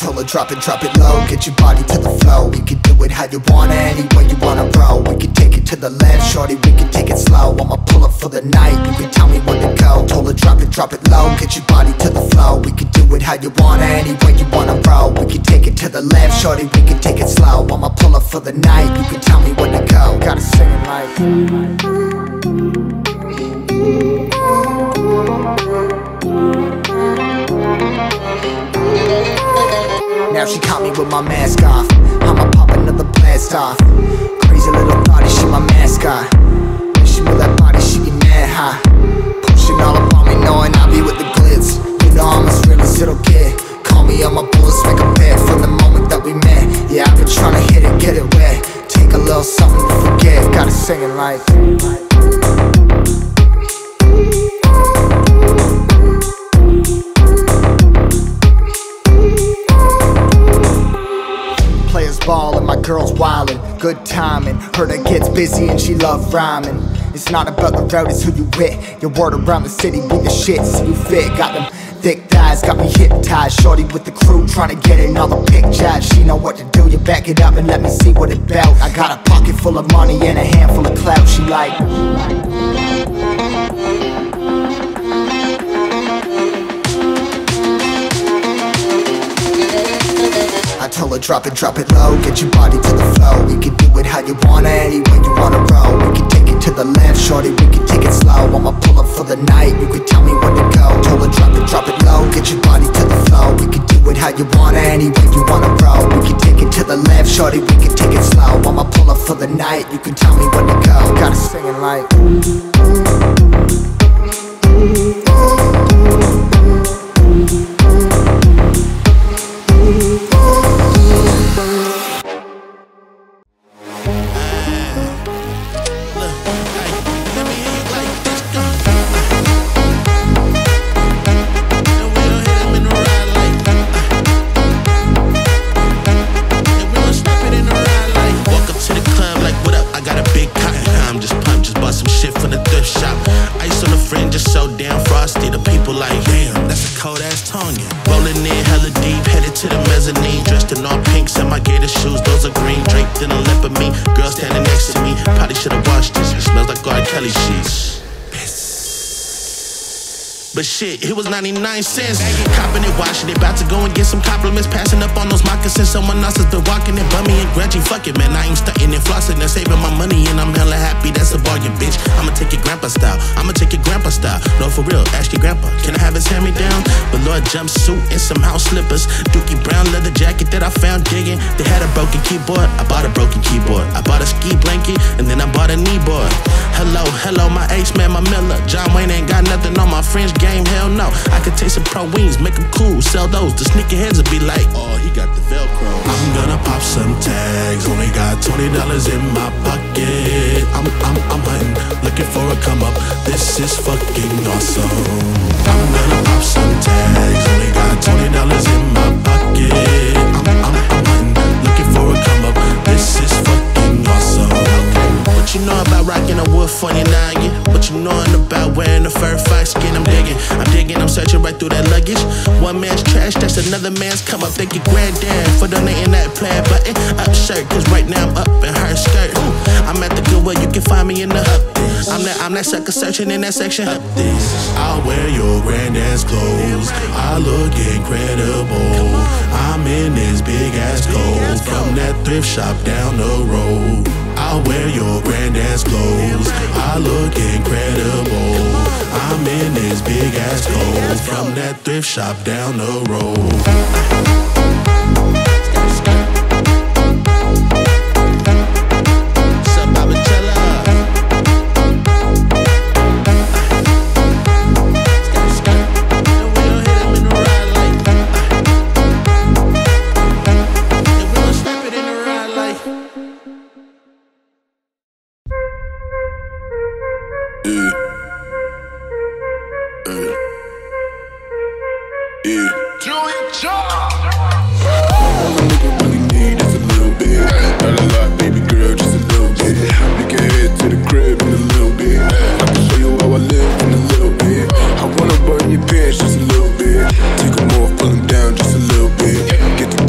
told her drop it low, get your body to the flow. We can do it how you wanna, any way you wanna roll. We can take it to the left, shorty, we can take it slow. I'ma pull up for the night, you can tell me when to go. Told her drop it low, get your body to the flow. We can do it how you wanna, any way you wanna roll. We can take it to the left, shorty, we can take it slow. I'ma pull up for the night, you can tell me when to go. Gotta sing it like now she caught me with my mask off. I'ma pop another blast off. Crazy little body, she my mascot. When she move that body, she be mad high. Pushing all up on me, knowing I be with the glitz. You know I'm as real as it'll get. Call me on my bullets, make a bet from the moment that we met. Yeah, I've been trying to hit it, get it wet. Take a little something to forget. Gotta sing it like ball and my girl's wildin', good timing. Heard her gets busy and she love rhyming. It's not about the road, it's who you with. Your word around the city, be the shit, see you fit. Got them thick thighs, got me hypnotized. Shorty with the crew, trying to get in all the pictures. She know what to do, you back it up and let me see what it bout. I got a pocket full of money and a handful of clout. She like I told her drop it low, get your body to the flow. We can do it how you wanna, any way you wanna roll. We can take it to the left, shorty, we can take it slow. I'ma pull up for the night, you can tell me when to go. Told her drop it low, get your body to the flow. We can do it how you wanna, any way you wanna roll. We can take it to the left, shorty, we can take it slow. I'ma pull up for the night, you can tell me when to go. Gotta sing it like but shit, it was 99 cents. Copping it, washing it, about to go and get some compliments. Passing up on those moccasins, someone else has been walking it. Bummy and grudgy, fuck it, man, I ain't stunting and flossing and saving my money, and I'm hella happy, that's a bargain, bitch. I'ma take your grandpa style, I'ma take your grandpa style. No, for real, ask your grandpa, can I have his hand-me-down? Velour jumpsuit and some house slippers. Dookie brown leather jacket that I found digging. They had a broken keyboard, I bought a broken keyboard. I bought a ski blanket, and then I bought a kneeboard. Hello, my ace man, my Miller. John Wayne ain't got nothing on my French game, hell no. I could take some pro wings, make them cool, sell those. The sneakerheads will be like, oh, he got the Velcro. I'm gonna pop some tags, only got $20 in my pocket. I'm hunting, looking for a come up. This is fucking awesome. I'm gonna pop some tags, only got $20 in my pocket. I'm hunting, looking for a come up. This is fucking awesome. What you know about rocking a wood 49? What you knowin' about wearing a fur fox skin? I'm digging, I'm searching right through that luggage. One man's trash, that's another man's come up. Thank you, granddad, for donating that plaid button up shirt. Cause right now I'm up in her skirt. I'm at the Goodwill, you can find me in the I'm that sucker searching in that section. I'll wear your granddad's clothes, I look incredible. I'm in this big ass coat from that thrift shop down the road. I'll wear your granddad's clothes, I look incredible. I'm in this big ass coat from that thrift shop down the road. Just a little bit. Take them off, pull them down just a little bit. Get the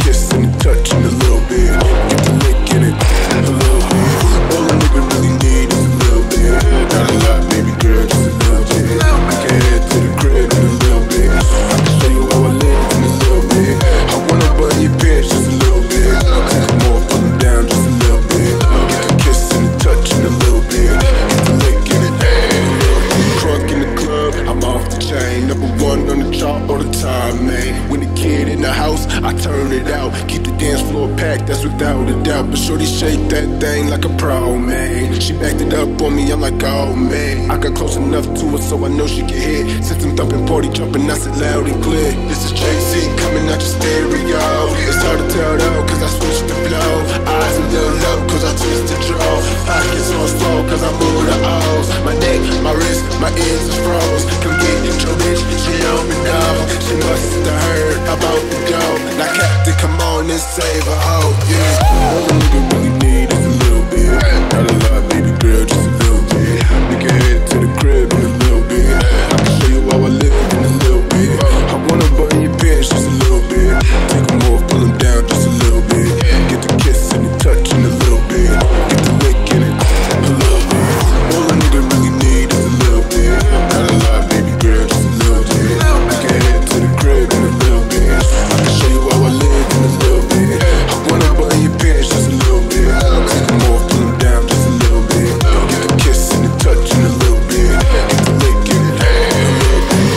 all the time, man. When the kid in the house, I turn it out. Keep the dance floor packed, that's without a doubt. But shorty shake that thing like a pro, man. She backed it up on me, I'm like, oh man. I got close enough to her so I know she can hit. Since I'm thumping, party jumping, I said loud and clear. This is Jay-Z coming out your stereo. It's hard to tell though, cause I switched the flow. Eyes a little low, cause I twist the draw. Pockets on slow, cause I move the O's. My neck, my wrist, my ears is froze. Come get your bitch, she on me now. She must have heard about the dough. Now Captain, come on and save her, oh yeah. All a nigga really need is a little bit. Not a lot, baby girl, just a little bit. We can head to the crib in a little bit. I can show you how I live in a little bit. I wanna button your pants just a little bit. Take them off, pull them down just a little bit. Get the kiss and the touch in a little bit. Get the lick in it a little bit. All a nigga really need is a little bit. Not a lot, baby girl, just a little bit. We can head to the crib in a little bit. I can show you how I live in a little bit. I wanna button your pants just a little bit. Take them off, pull them down just a little bit. Get the kiss and the touch in a little bit. Get the lick in it a little bit.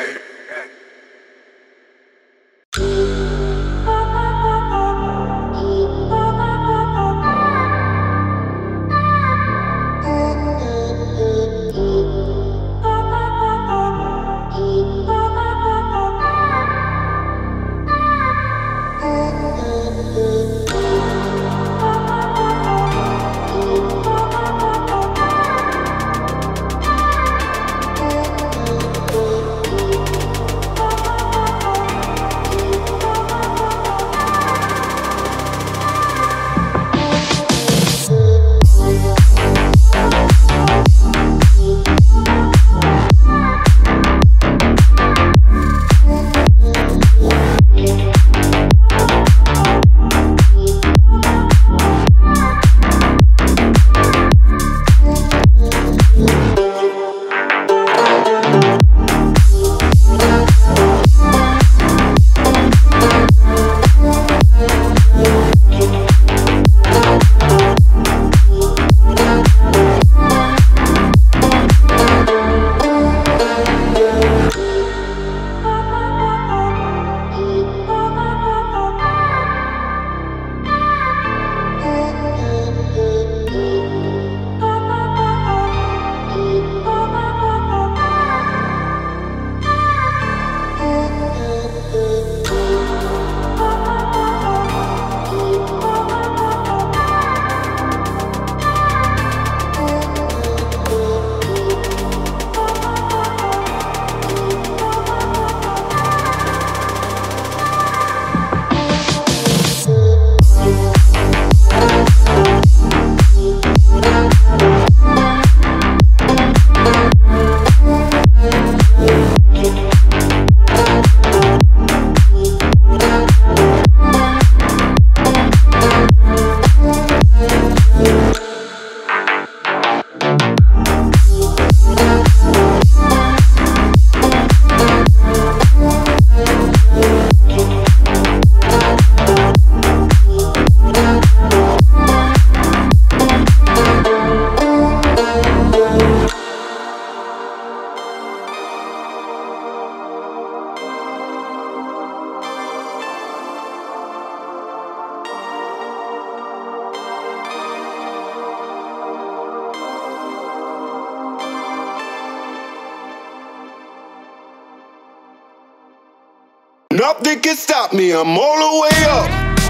Nothing can stop me, I'm all the way up.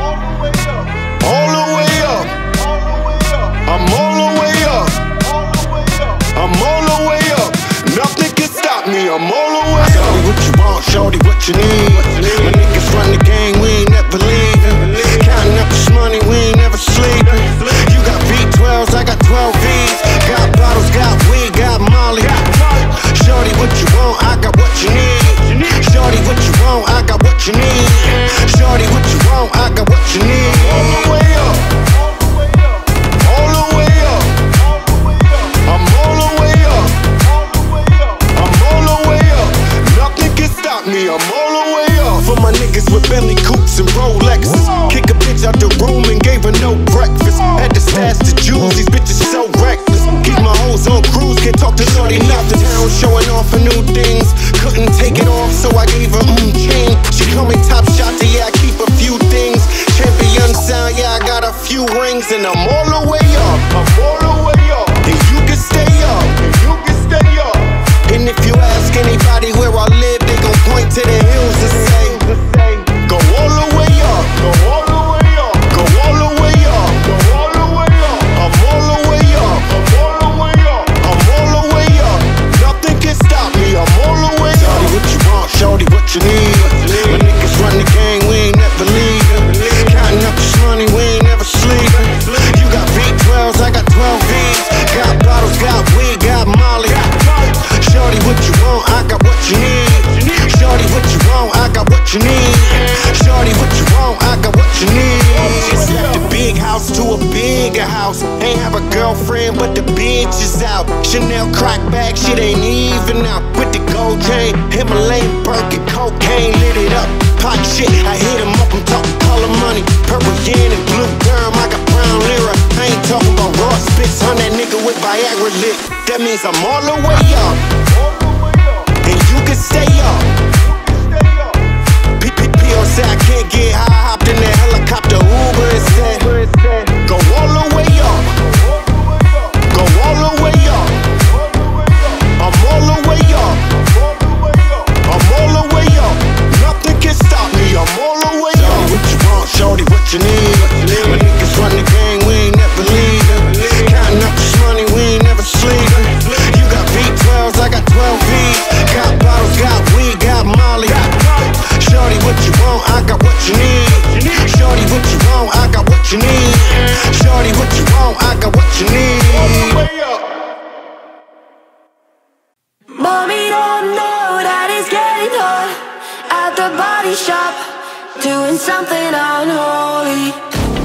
All the way up. I'm all the way up. I'm all the way up. Nothing can stop me, I'm all the way up. Shorty, what you want, shorty, what you need? My niggas run the game, we ain't never leaving. Counting up this money, we ain't never sleeping. You got V12s, I got 12 Vs. Got bottles, got weed, got Molly. Shorty, what you want, I got what you need. Shorty, what you want, I got what you need. Shorty, what you want, I got what you need. All the way up. All the way up. I'm all the way up. I'm all the way up. Nothing can stop me, I'm all the way up. For my niggas with Bentley Coupes and Rolexes. Kick a bitch out the room and gave her no breakfast. Had to stash the jewels, these bitches so reckless. Keep my hoes on cruise, can't talk to shorty nothing. Town showing off for new things, couldn't take it off. so I gave her chain. She call me top shot, yeah, I keep a few things. Champion sound, yeah, I got a few rings. And I'm all the way up, I'm all the way up. And you can stay up, and you can stay up. And if you ask anybody where I live, they gon' point to the hills and say, go all the way up, go all the way up, go all the way up, go all the way up. I'm all the way up, I'm all the way up, I'm all the way up. Nothing can stop me, I'm all the way up. Shorty, what you want? Shorty, what you need? My niggas run the gang, we ain't never leave. Counting up this money, we ain't never sleep. You got V12s, I got 12 V's. Got bottles, got weed, got Molly. Shorty, what you want? I got what you need. Shorty, what you want? I got what you need. Shorty, what you want? I got what you need. Just left a big house to a bigger house. Ain't have a girlfriend, but the bitch is out. Chanel crack bag, shit ain't even out. With the gold chain, Himalayan Birkin, cocaine, lit it up. Pot shit, I hit him up, I'm talking color money. Purple yen and blue germ, I got brown lira. I ain't talking about raw spits on that nigga with Viagra lit. That means I'm all the way up, and you can stay up. P.O. said I can't get high, hopped in that helicopter, Uber instead. Go all the way up, go all the way up. I'm all the way up, I'm all the way up. Nothing can stop me, I'm all the way up. Shorty, what you want? Shorty, what you need? My niggas run the gang, we ain't never leave. Counting up this money, we ain't never sleep. You got V12s, I got 12 V's. Got bottles, got weed, got Molly. Shorty, what you want? I got what you need. Shorty, what you want? I got what you need. Shorty, what you want? I got what you need. Mommy don't know that it's getting hot at the body shop, doing something unholy.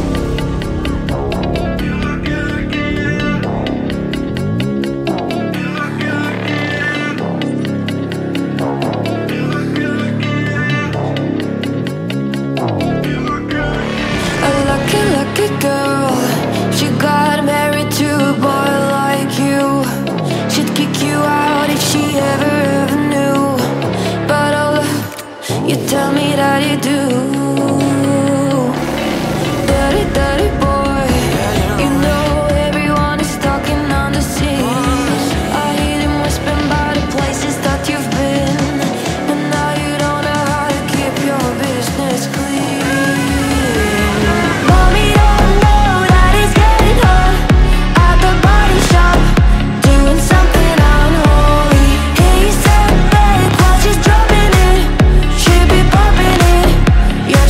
Lucky girl, she got married to a boy like you. She'd kick you out if she ever knew. But oh, you tell me that you do. Dirty, dirty boy, you know everyone is talking on the scene. I hear them whispering about the places that you've been, but now you don't know how to keep your business clean. Mommy don't know that it's getting hot at the body shop, doing something unholy. He said, babe, while she's dropping it, she be popping it. Yeah,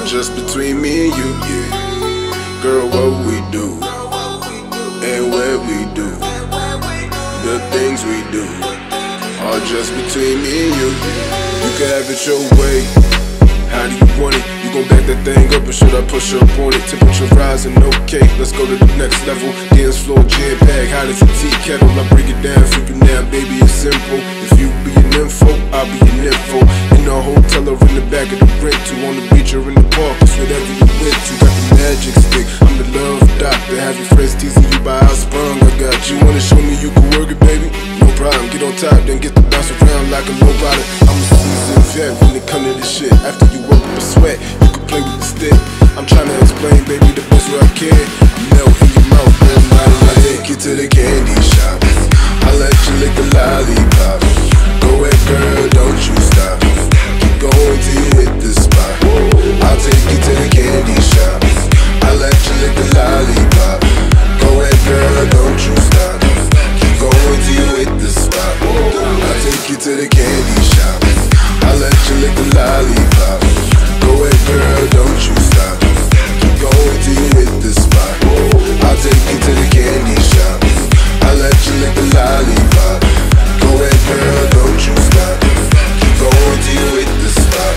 just between me and you, yeah. Girl, what we do, and where we do, the things we do, all just between me and you. You can have it your way. How do you want it? You gon' back that thing up or should I push up on it? Temperature rising, okay, let's go to the next level. Dance floor, jam pack, hot as a tea kettle. I break it down for you now, baby, it's simple. If you be an info, I'll be an info. In the hotel or in the back of the rental, on the beach or in the park, it's whatever you went to. Got the magic stick, I'm the love doctor. Have your friends teasing you by how sprung I got you. Wanna show me you can work it, baby? No problem, get on top, then get to bounce around like a low rider. I'm a seasoned vet when it come to this shit. After you work up a sweat, you can play with the stick. I'm trying to explain, baby, the best way I can. Melt in your mouth, everybody. I take you to the candy shop. I let you lick the lollipop. Go ahead, girl, don't you stop. Keep going till you hit the spot. I'll take you to the candy shop. I let you lick the lollipop. Go ahead, girl, don't you stop. Keep going till you hit the spot. I'll take you to the candy shop. I let you lick the lollipop. Go ahead, girl, don't you stop. Keep going till you hit the spot. I'll take you to the candy shop. I let you lick the lollipop. Go ahead, girl, don't you stop. Keep going till you hit the spot.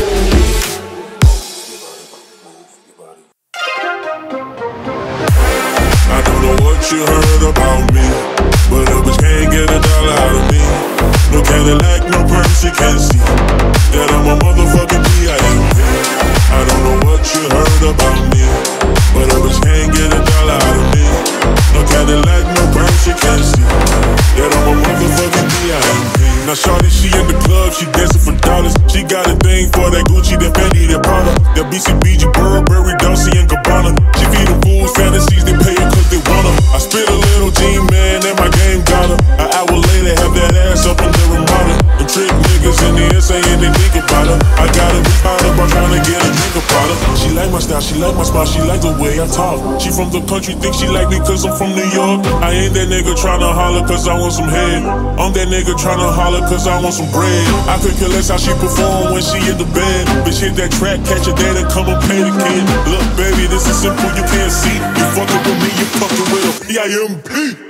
I don't know what you heard about me, but a bitch can't get $1 out of me. No Cadillac, no perms, she can't see that I'm a motherfucking P.I.M.P. I don't know what you heard about me, but a bitch can't get $1 out of me. No Cadillac, no perms, she can't see that I'm a motherfucking P.I.M.P. Now shawty, she in the club, she dancing for dollars. She got a thing for that Gucci, that Fendi, that Prada, that BCBG, Burberry, Dolce & Gabbana. She feed them fools fantasies, they pay her cause they want her. I spit a little G-man and my game got her. An hour later, have that ass up under a model. The trick niggas in the air saying they think about her. I gotta be proud of her, trying to get a drink about her. She like my style, she like my smile, she like the way I talk. She from the country, think she like me cause I'm from New York. I ain't that nigga tryna holler cause I want some head. I'm that nigga tryna holler cause I want some bread. I could care less how she perform when she in the bed. Bitch hit that track, catch a date and come and pay the kid. Look baby, this is simple, you can't see. You fucking with me, you fucking with a P.I.M.P.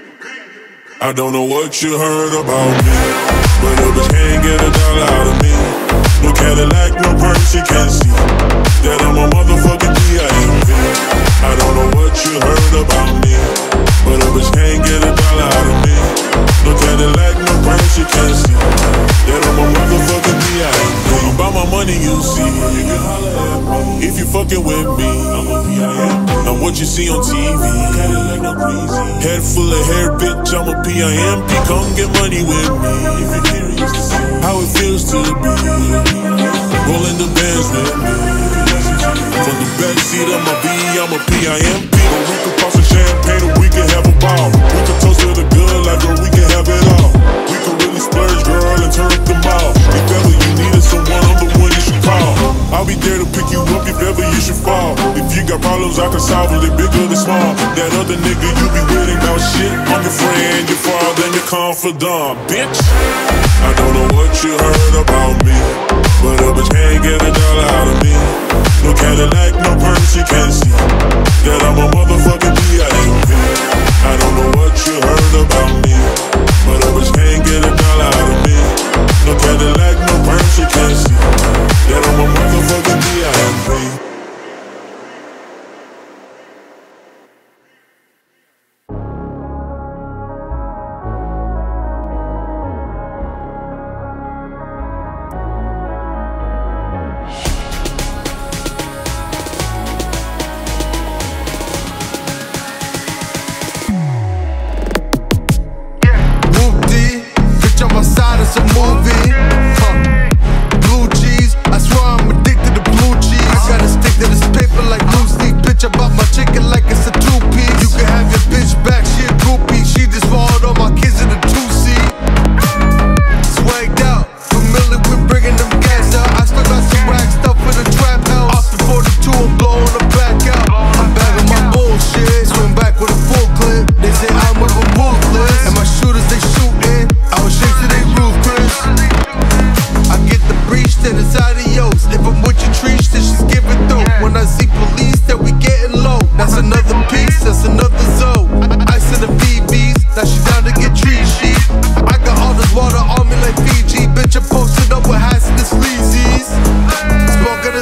I don't know what you heard about me, but a bitch can't get $1 out of me. No Cadillac, no perms, she can't see that I'm a motherfucking P.I.M.P. I don't know what you heard about me, but a bitch can't get $1 out of me. No Cadillac, no perms, she can't see that I'm a motherfucking P.I.M.P. About my money, you see, you can holler at me. If you fucking with me, I'm a P.I.M.P. I'm what you see on TV. Cadillac, no breezy. Head full of hair, bitch, I'm a P.I.M.P. Come get money with me. If you're curious to see how it feels to be rolling the bands with me. From the backseat of my V, I'm a P.I.M.P. But we can pop some champagne and we can have a ball. We can toast to the good life, girl, we can have it all. We can really splurge, girl, and turn up the mall. If ever you needed someone, I'm the one you should call. I'll be there to pick you up if ever you should fall. If you got problems, I can solve them, they big or they small. That other nigga you be worrying about shit, I'm your friend, your father, and your confidant, bitch. I don't know what you heard about me, but a bitch can't get $1 out of me. No Cadillac, no perms, she can't see that I'm a motherfucking P.I.M.P. I don't know what you heard about me, but a bitch can't get $1 out of me. No Cadillac, no perms, she can't see that I'm a motherfucking P.I.M.P.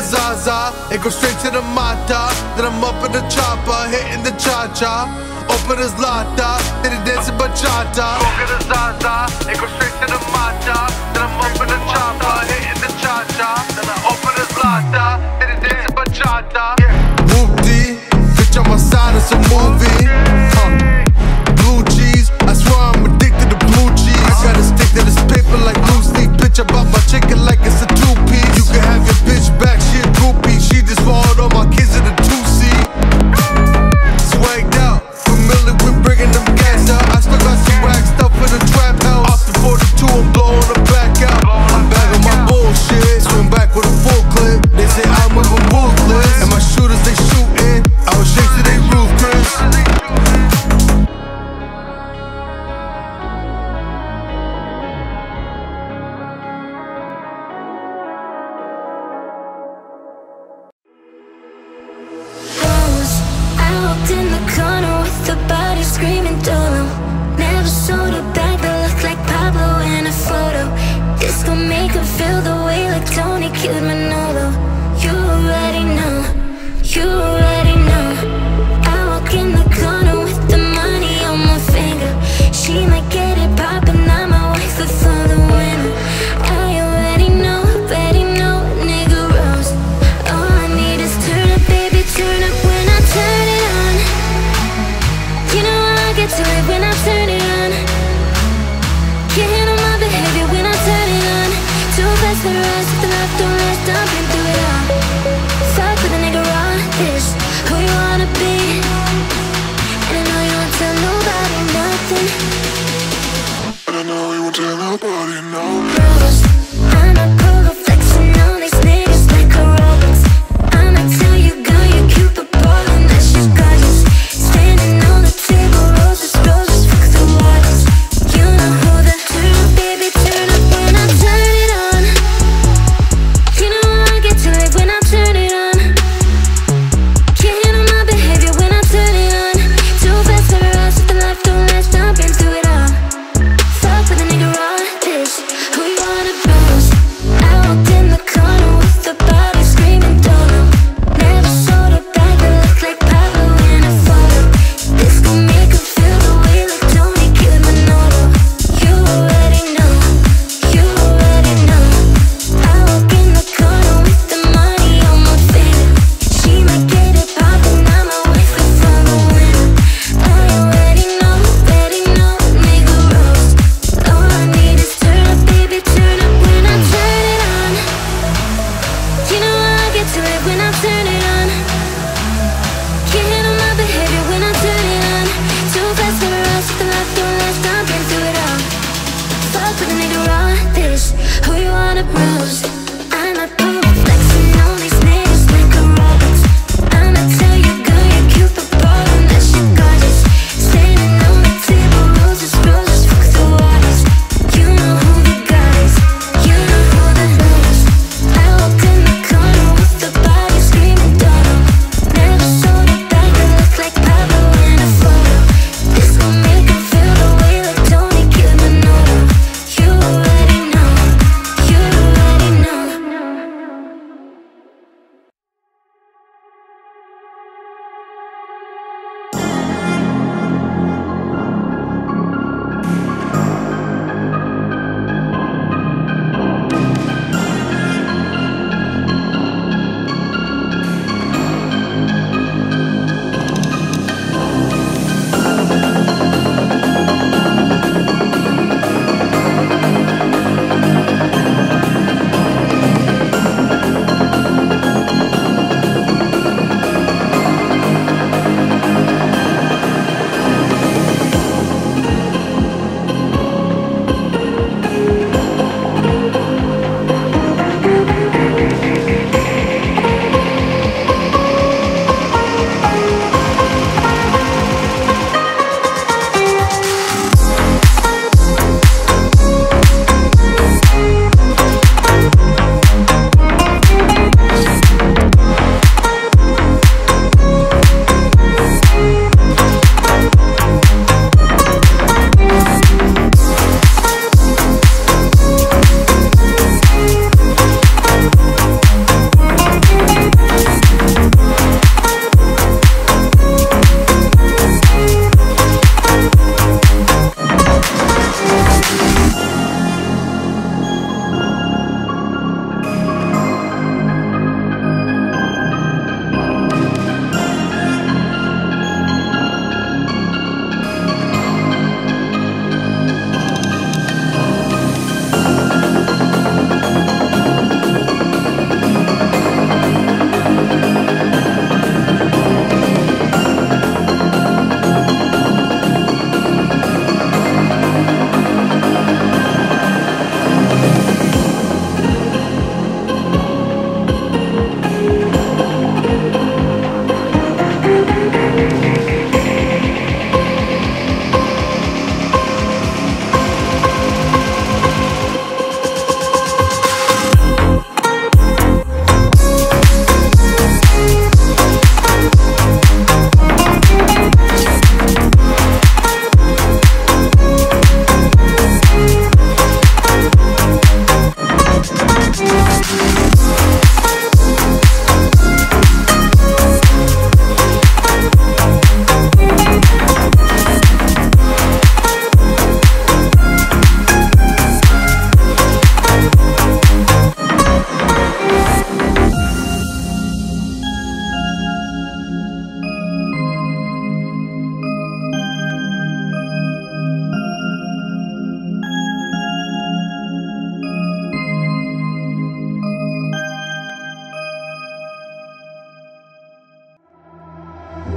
Zaza and go straight to the Mata. Then I'm up in the chopper, hitting the cha-cha. Open his lata, then he dancing bachata. Go get the Zaza and go straight to the Mata. Then I'm up in the chopper, hitting the cha-cha. Then I open his lata, then he dancing bachata. Whoop-dee, bitch on my side, it's a movie. Blue cheese, I swear I'm addicted to blue cheese. I gotta stick to this paper like loose leaf. Bitch, I bought my chicken like it's a two-piece. You can have your bitch back, she a groupie. She just swallowed all my kids in a two-seat. Swagged out, familiar with bringing them gas out. I still got some rag stuff in the trap house. Off the 42, I'm blowing them back out. I'm back on my bullshit, swing back with a full clip. They say I'm moving ruthless, and my shooters they shooting. I was chasing to they roof, Chris. In the corner with the body screaming dolo. Never sold a bag that looked like Pablo in a photo. This gon' make her feel the way like Tony killed Manolo. You already know, you already know. I walk in the corner with the money on my finger. She might get it poppin', I'm my wife before the winter. I already know, nigga rose. All I need is turn up, baby, turn up when I turn it on. You know I get to it when I turn it on. Can't handle my behavior when I turn it on. Too fast for the rest, if the left don't last, I've been through it all. Fuck with a nigga raw, this who you wanna be. And I know you won't tell nobody nothing. And I know you won't tell nobody no. Rose, I'm a polo flexing on these niggas like a Robux. I'ma tell you, girl, you cute but ballin', that shit gorgeous. Standing on the table, roses, roses, fuck the waters. You know who the turn up, baby, turn up when I turn it on. You know I get to it when I turn it on. Can't handle my behavior when I turn it on. Too fast for the rest, if the life don't last, I've been through it all. Fuck with a nigga raw, this who you wanna bruise. I walked in the corner with the body screaming dolo. Never sold a bag that looked like Pablo in a photo. This gon' make her feel the way like Tony killed Manolo. You already know, you already know. I walk in the corner with the money on my finger. She might get it poppin', I'm my wife before the winter. I already know, nigga rose. All I need is turn up, baby, turn up when I turn it on. You know I get to it when I turn it on. Can't handle my behavior when I turn it on. Too fast for the rest, if the life don't last, I've been through it all. Fuck with a nigga raw, this who you wanna bruise. I'm a polo flexing on these niggas like a Robux. I'ma tell you, girl, you cute but ballin', that shit gorgeous. Standing on the table, roses, roses, fuck the waters. You know who the guys, you know who the rose. I walked in the corner with the body screaming dolo. Never sold a bag that looked like Pablo in a photo. This gon' make her feel the way like Tony killed Manolo. You already know, you already know.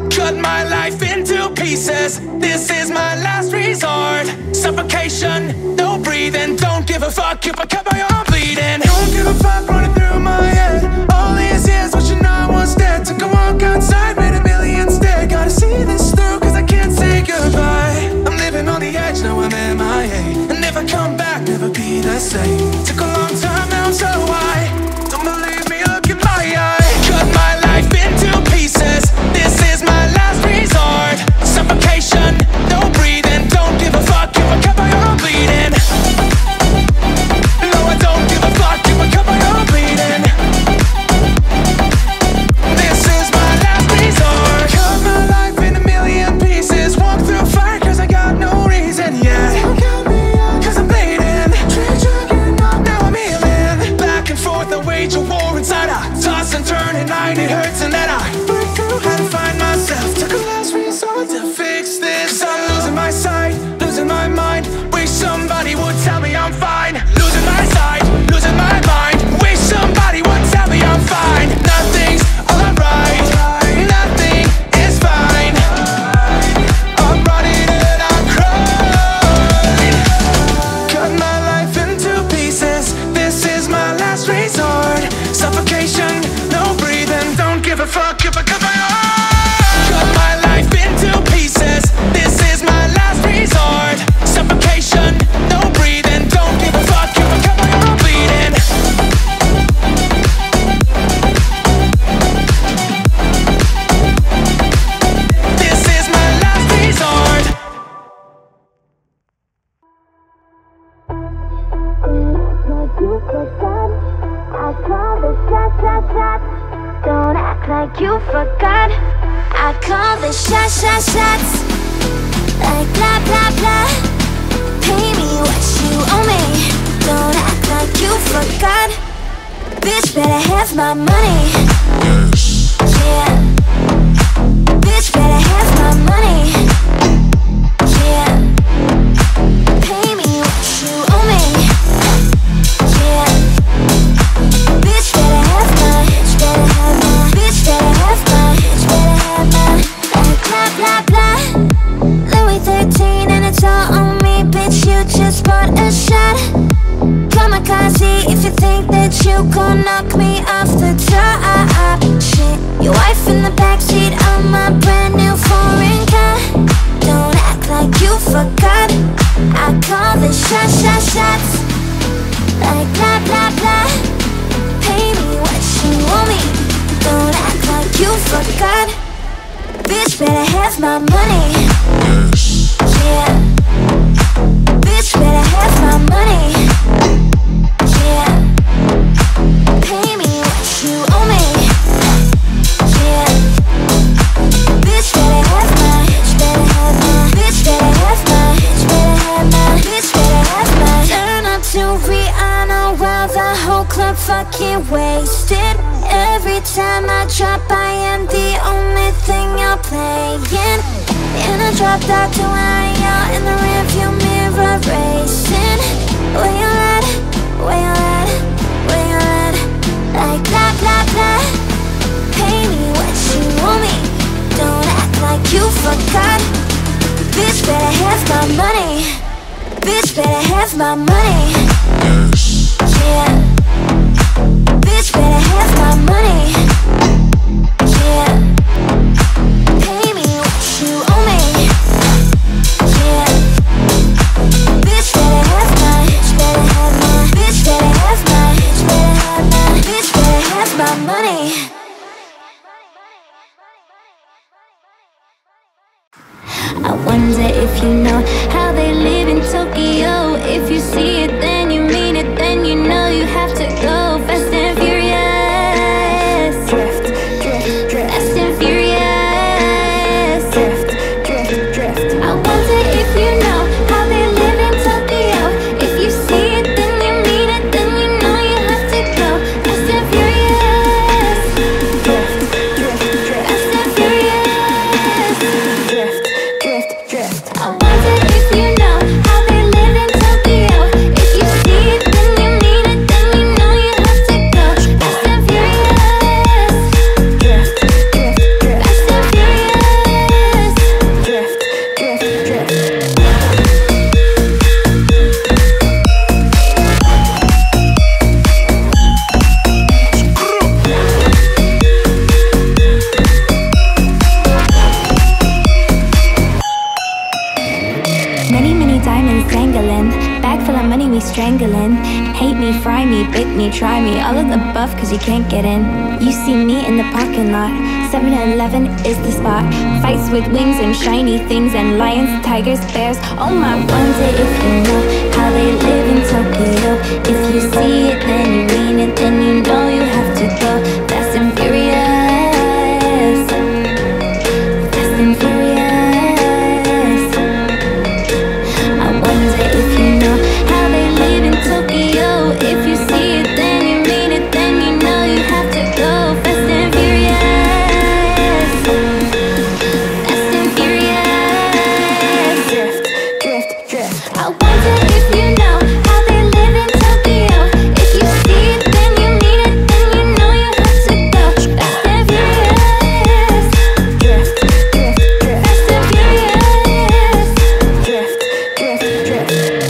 Cut my life into pieces. This is my last resort. Suffocation, no breathing. Don't give a fuck if I cut my own bleeding. Don't give a fuck running through my head. All these years wishing I was dead. Took a walk outside, made a million instead. Gotta see this through cause I can't say goodbye. I'm living on the edge, now I'm MIA. And if I come back, never be the same. Took a long time, now I'm so high. Don't believe me, look in my eye. Cut my life into pieces. This is my last resort. Suffocation, no breathing. Don't give a fuck if I cut my own bleeding. No, I don't give a fuck if I cut my own bleeding. This is my last resort. Cut my life in a million pieces. Walk through fire cause I got no reason, yeah. Cause I'm bleeding. Now I'm healing. Back and forth I wage a war inside. I toss and turn at night, it hurts and then I break through how to find myself. Took a last resort to fix this. I'm losing my sight, losing my mind. Wish somebody would tell me I'm fine. Losing my sight, losing my mind. Wish somebody would tell me I'm fine. Nothing's alright, nothing is fine. I'm running and I'm crying. Cut my life into pieces. This is my last resort. Suffocation, no breathing. Don't give a fuck if I cut my own. Cut my life into pieces. This is my last resort. Suffocation, no breathing. Don't give a fuck if I cut my own bleeding. This is my last resort. Don't act like you forgot. I call the shots. Like blah blah blah. Pay me what you owe me. Don't act like you forgot. Bitch better have my money. Yeah. Bitch better have my money. Yeah. Pay me what you owe me. Yeah. Bitch better have my. Bitch better have my. Bitch better have my. Bitch better have my. Like blah blah blah. Louis 13 and it's all on me. Bitch, you just bought a shot. Kamikaze if you think that you gon' knock me off the top. Shit, your wife in the backseat of my brand new foreign car. Don't act like you forgot. I call the shots. Like blah blah blah. Pay me what you owe me. Don't act like you forgot. Bitch better have my money. Yeah. Bitch better have my money. Yeah. Pay me what you owe me. Yeah. Bitch better have my. Bitch better have my. Bitch better have my. Bitch better have my. Bitch better have my. Turn up to Rihanna while the whole club fucking wasted. Every time I drop, I am the only thing you're playing. In a drop top to where you're in the rearview mirror racing. Where you at? Where you at? Where you at? Like blah blah blah. Pay me what you owe me. Don't act like you forgot. Bitch better have my money. Bitch better have my money. Yeah. Bitch better have my money. Yeah. Pay me what you owe me. Yeah. Bitch better have my. Bitch better have my. Bitch better have my. Bitch better have my. Bitch better have my money. I wonder if you know how they live in Tokyo. If you see it, then you mean it. Then you know you have to go fast and furious. Drift, drift, drift. Fast and furious. Drift, drift, drift. I wonder if you know how they live in Tokyo. If you see it, then you mean it. Then you know you have to go fast and furious. Drift, drift, drift. Fast and furious. Drift, drift, drift. I wonder if you know how they strangling. Hate me, fry me, bake me, try me, all of the above cause you can't get in. You see me in the parking lot, 7-Eleven is the spot. Fights with wings and shiny things and lions, tigers, bears. Oh my, wonder if you know how they live in Tokyo. If you see it then you mean it, then you know you have to go fast and furious. Fast and furious. I wonder if you know how they live in Tokyo. If you see it then you mean it, then you know you have to go fast and furious. Fast and furious. Drift, drift, drift. I wonder if you know how they live in Tokyo. If you see it then you mean it, then you know you have to go fast and furious. Drift, drift, drift. Fast and furious. Drift, drift, drift.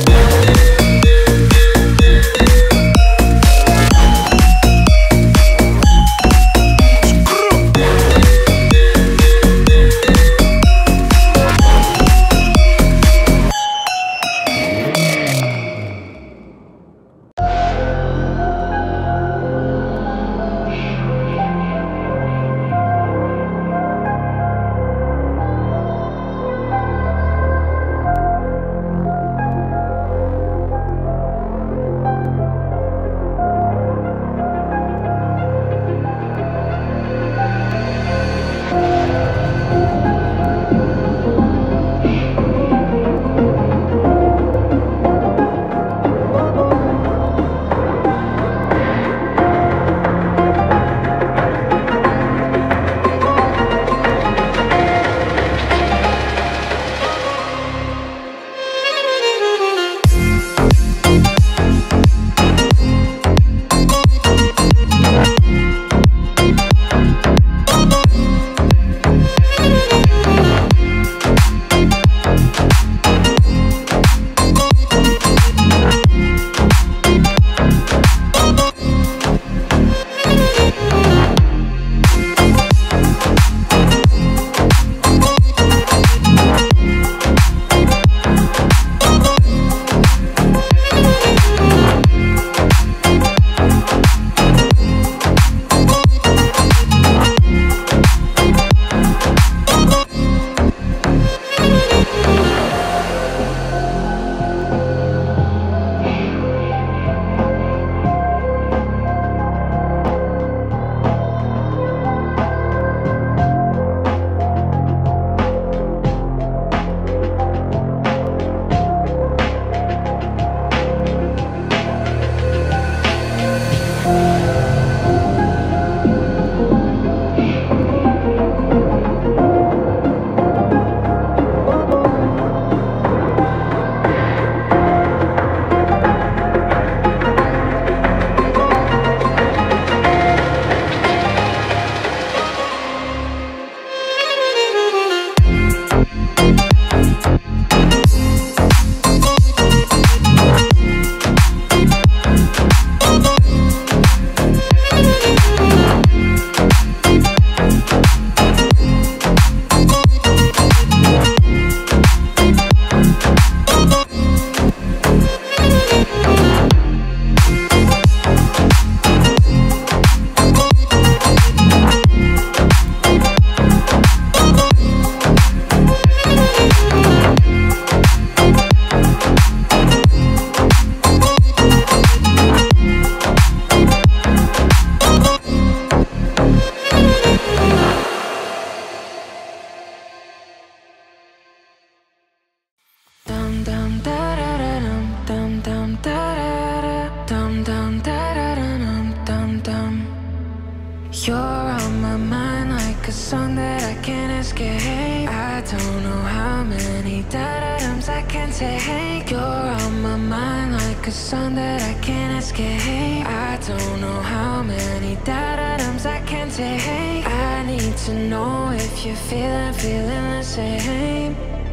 You're on my mind like a song that I can't escape. I don't know how many da-da-dums I can take. You're on my mind like a song that I can't escape. I don't know how many da-da-dums I can take. I need to know if you're feeling the same.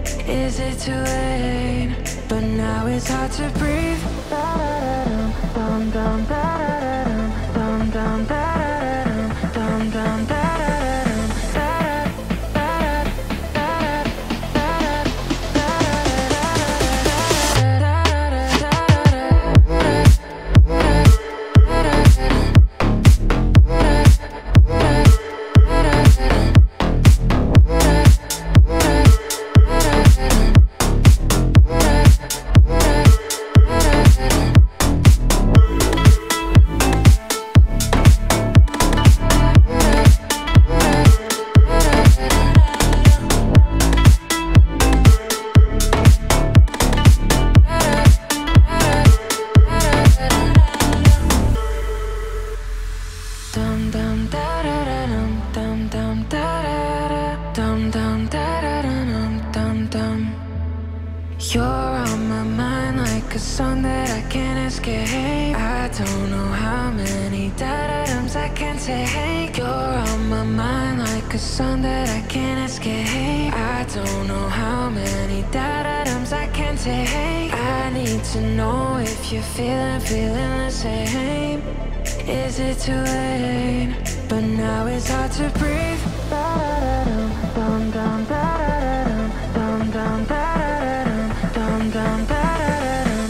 Is it too late? But now it's hard to breathe. Da-da-da-dum, dum-dum, da-da-da-dum, dum-dum, da-da-da-dum. Dum dum da da dum da da da da da da da da da da da da da. song that I can't escape. I don't know how many da-da-dums I can take. You're on my mind like a song that I can't escape. I don't know how many da-da-dums I can take. I need to know if you're feeling the same. Is it too late? But now it's hard to breathe. Da-da-da-dum, dum dum da-da-da-dum, dum dum da-da-da-dum, dum dum da-da-da-dum,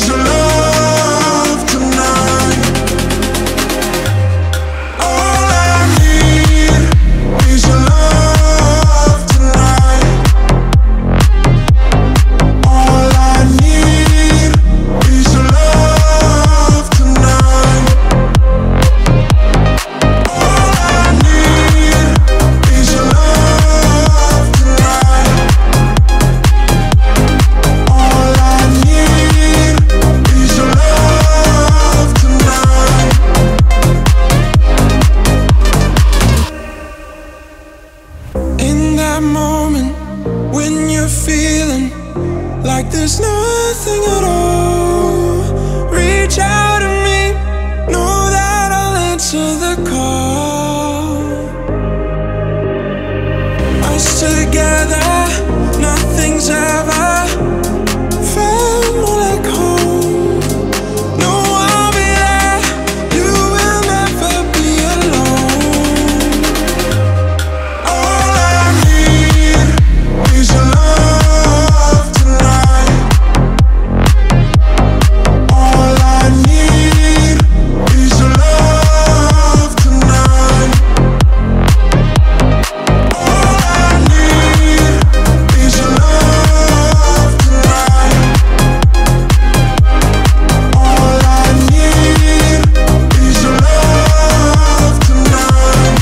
All I things ever felt more like home. No, I'll be there. You will never be alone. All I need is your love tonight. All I need is your love tonight. All I need is your love tonight. All I need is your love tonight.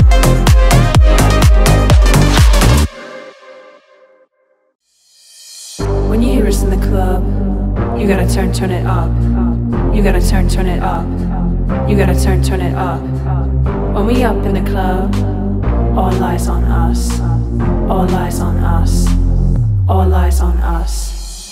When you hear us in the club, you gotta turn it up. You gotta turn it up. You gotta turn it up. When we up in the club, all eyes on us. All eyes on us. All eyes on us.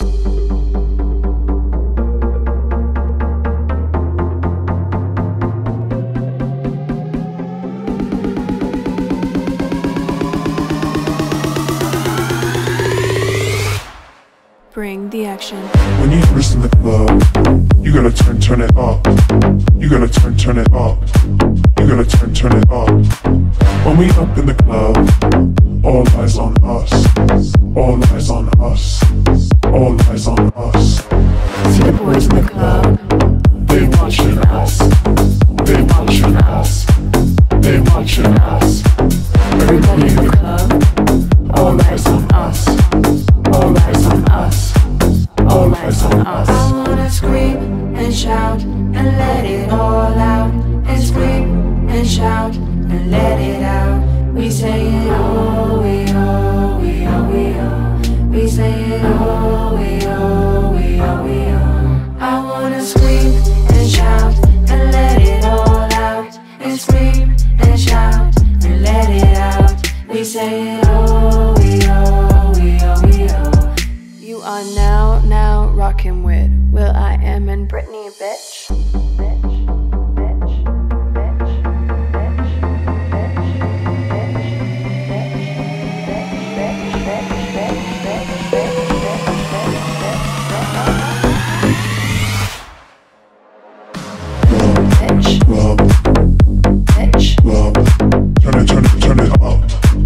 Bring the action. When you hear us in the club, you gotta turn it up. You gotta turn it up. You gotta turn it up. When we up in the club, all eyes on us. All eyes on us. All eyes on us. See the boys in the club, They watching us. They watching us. They watching us. everybody in the club, all eyes on us. All eyes on us. All eyes on us. I wanna scream and shout and let it all out. And scream and shout and let it out. We say it all, we all, we all, we all. We say it all, we all, we all, we all. I wanna scream and shout and let it all out. And scream and shout and let it out. We say it all, we all, we all, we all. You are now rocking with will.i.am and Britney, bitch. Club. Bitch. Club. Turn it up.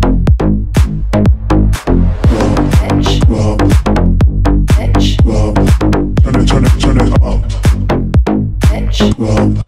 Bitch. Club. Bitch. Club. Turn it up. Bitch. Club.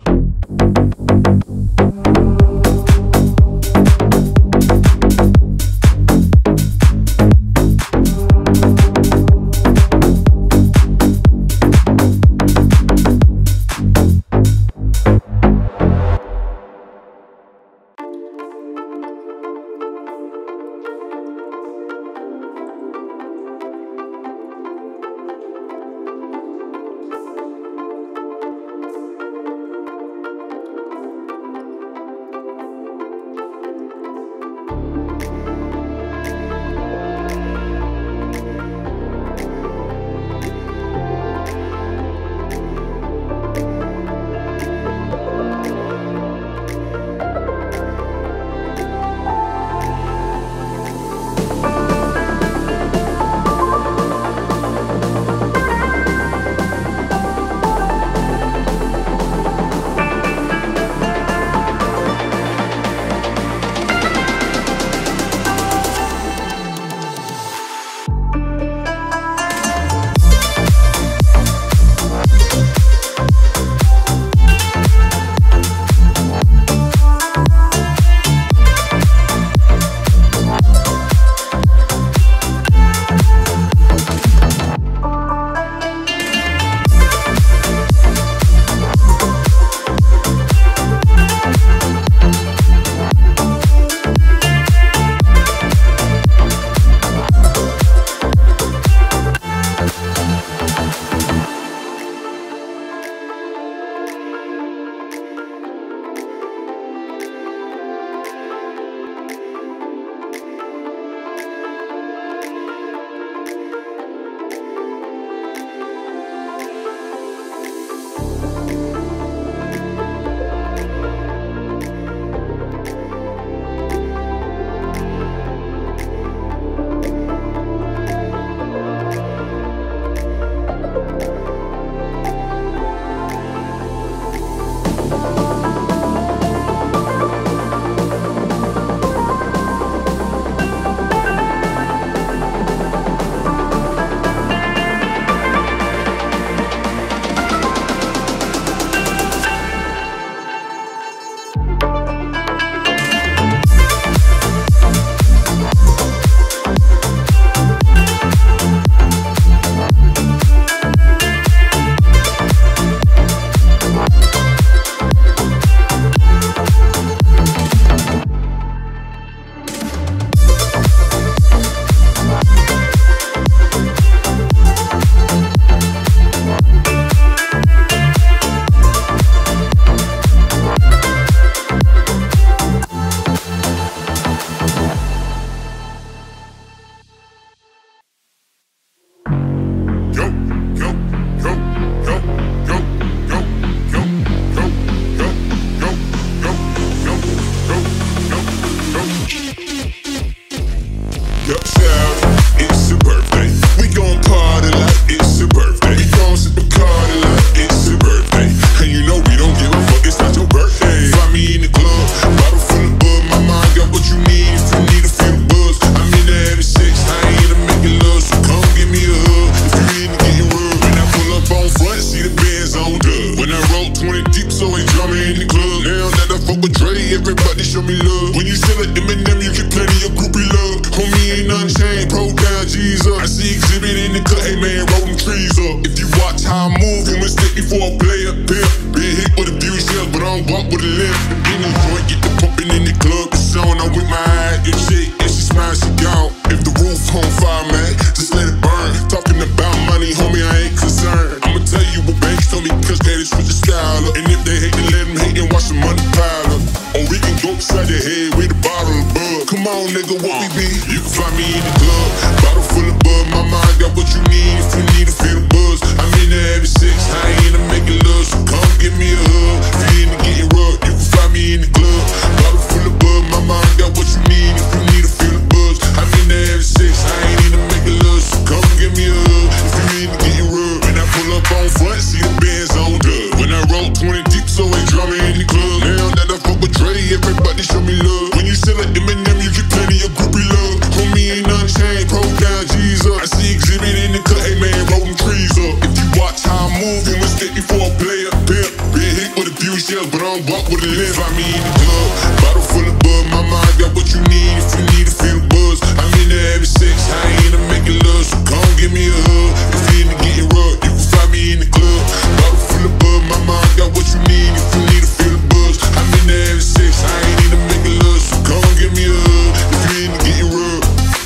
deep, so ain't drama in the club. Now that I fuck with Dre, everybody show me love. When you sell at Eminem, you get plenty of groupie love. Homie ain't nothing changed, pro down, G's up. I see exhibit in the cut, hey man, roll them trees up. If you watch how I move, you mistake me for a player pimp. Been hit with a few shells, but I don't walk with a limp. In the joint, get the pumping in the club, it's on. I'm with my eyes, get shit, and she smile, she gone. If the roof on fire, man, just let it burn. Talking about money, homie, I ain't concerned. I'ma tell you what banks told me, cause they switch the style up. And if they hate, then let them hate and watch the money pile up. Or we can go upside the head with a bottle of bug. Come on, nigga, what we be? You can find me in the club, bottle full of bug. My mind got what you need if you need to feel the buzz. I'm in the having sex, I ain't into making love, so come give me a hug. If you into getting rough, you can find me in the club, bottle full of bug. My mind got what you need if you need to feel the buzz. I'm in the having sex, I ain't into making love, so come give me a hug. If you into getting rough, when I pull up on front, see the bands on dub. When I roll 20 deep, so ain't drama in the club. Now that I fuck with Dre, everybody show me love. When you sell at Eminem, you get plenty of groupie love. Homie ain't nothing changed, pro down, G's up. I see exhibit in the cut, hey man, roll them trees up. If you watch how I move, you mistake me for a player pimp. Been hit with a few shells, but I don't walk with a limp. Find me in the club, bottle full of bug. My mind got what you need if you need to feel the buzz. I'm in the having sex, I ain't into making love, so come give me a hug. If you into getting rough, you can find me in the club, bottle full of bug. My mind got what you need if you need to feel the buzz. I'm in the having sex, I ain't into making love, so come give me a hug. If you into getting rough.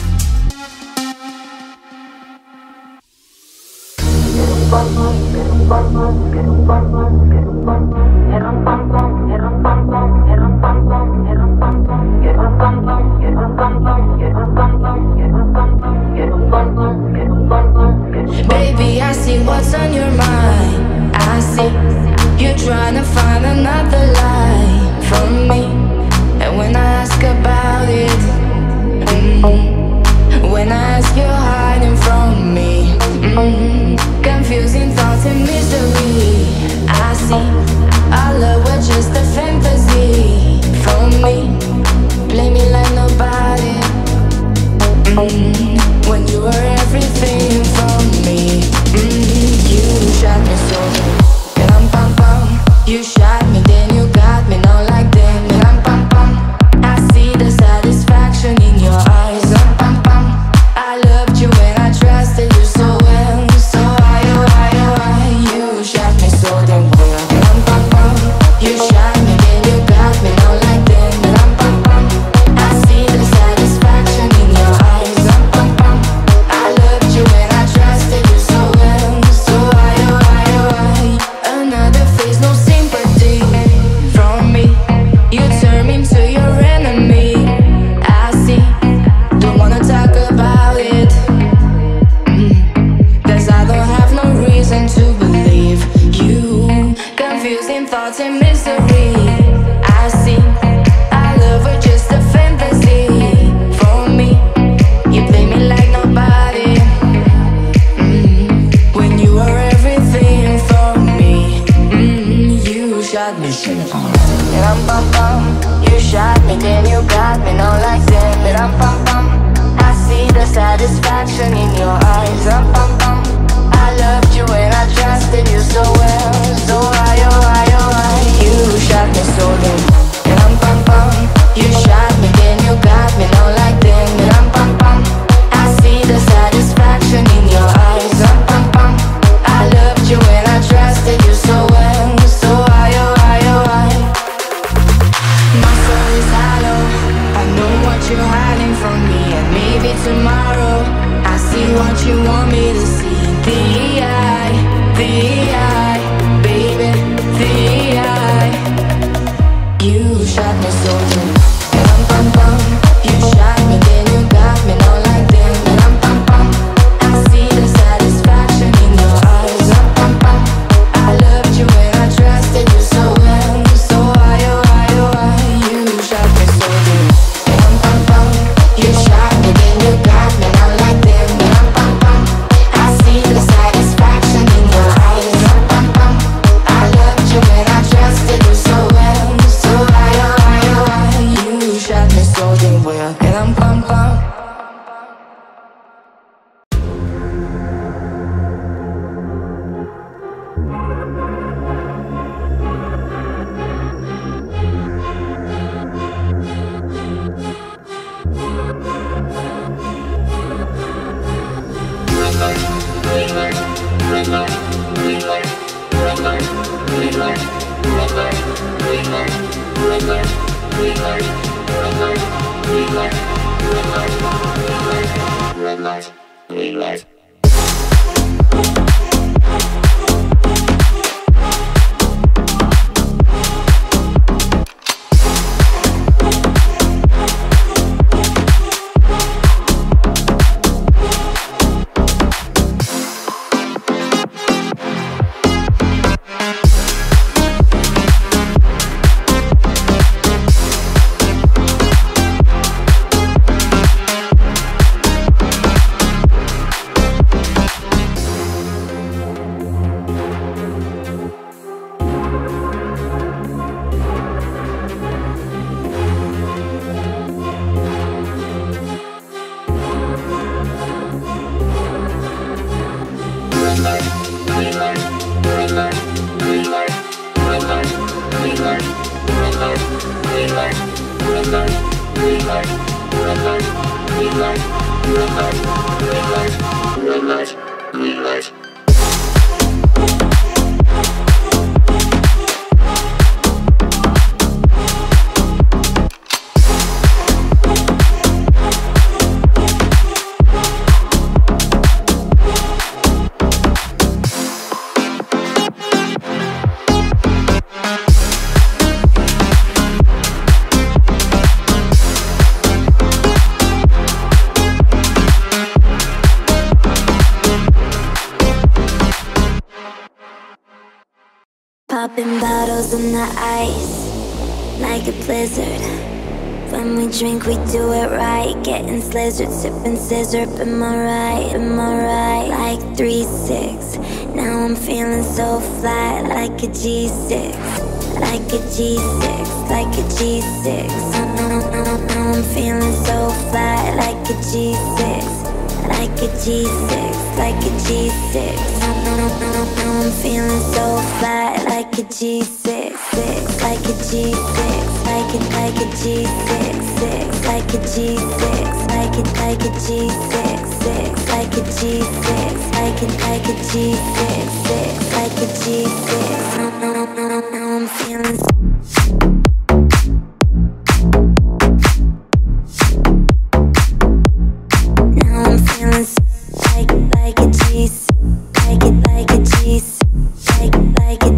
Baby, I see what's on your mind. I see you're trying to find another lie from me. And when I ask about it, when I ask, you're hiding from me. Confusing thoughts and misery. I see our love was just a fantasy from me. Play me like nobody. When you were everything for me. You shot me so. You shot me, then you got me, not like them. I see the satisfaction in your eyes. I loved you and I trusted you so well. So why, you shot me so damn well. You shot me, then you got me, not like them. I see the satisfaction in your eyes. I loved you and I trusted you so well. So why, another face, no sympathy from me. You turn me to your enemy. I see, don't wanna talk about it. Cause I don't have no reason to believe you. Confusing thoughts and misery. I see, our love was just a fantasy for me. You play me like nobody. When you were everything for me. You shot me. You shot me, then you got me, not like them. I see the satisfaction in your eyes. I loved you and I trusted you so well. So why, you shot me so damn. You shot me, then you got me, not like them. I see the satisfaction in your eyes. I loved you and I trusted you so well. So why, my soul is hollow. I know what you're hiding from me, and maybe tomorrow I see what you want me to see. The eye, baby, the eye. Popping bottles in the ice, like a blizzard. When we drink, we do it right. Getting slizzard, sipping scissor. Am I right? Am I right? Like 3-6. Now I'm feeling so fly, like a G6. Like a G6, like a G6. Now I'm feeling so fly, like a G6. Like a G6, like a G6. Now I'm feeling so fly, like a G6, like a G6, like a G6, like a G6, like a G6, like a G6, like a G6, like a G6. Now I'm feeling. Like a G6, like a G6, like a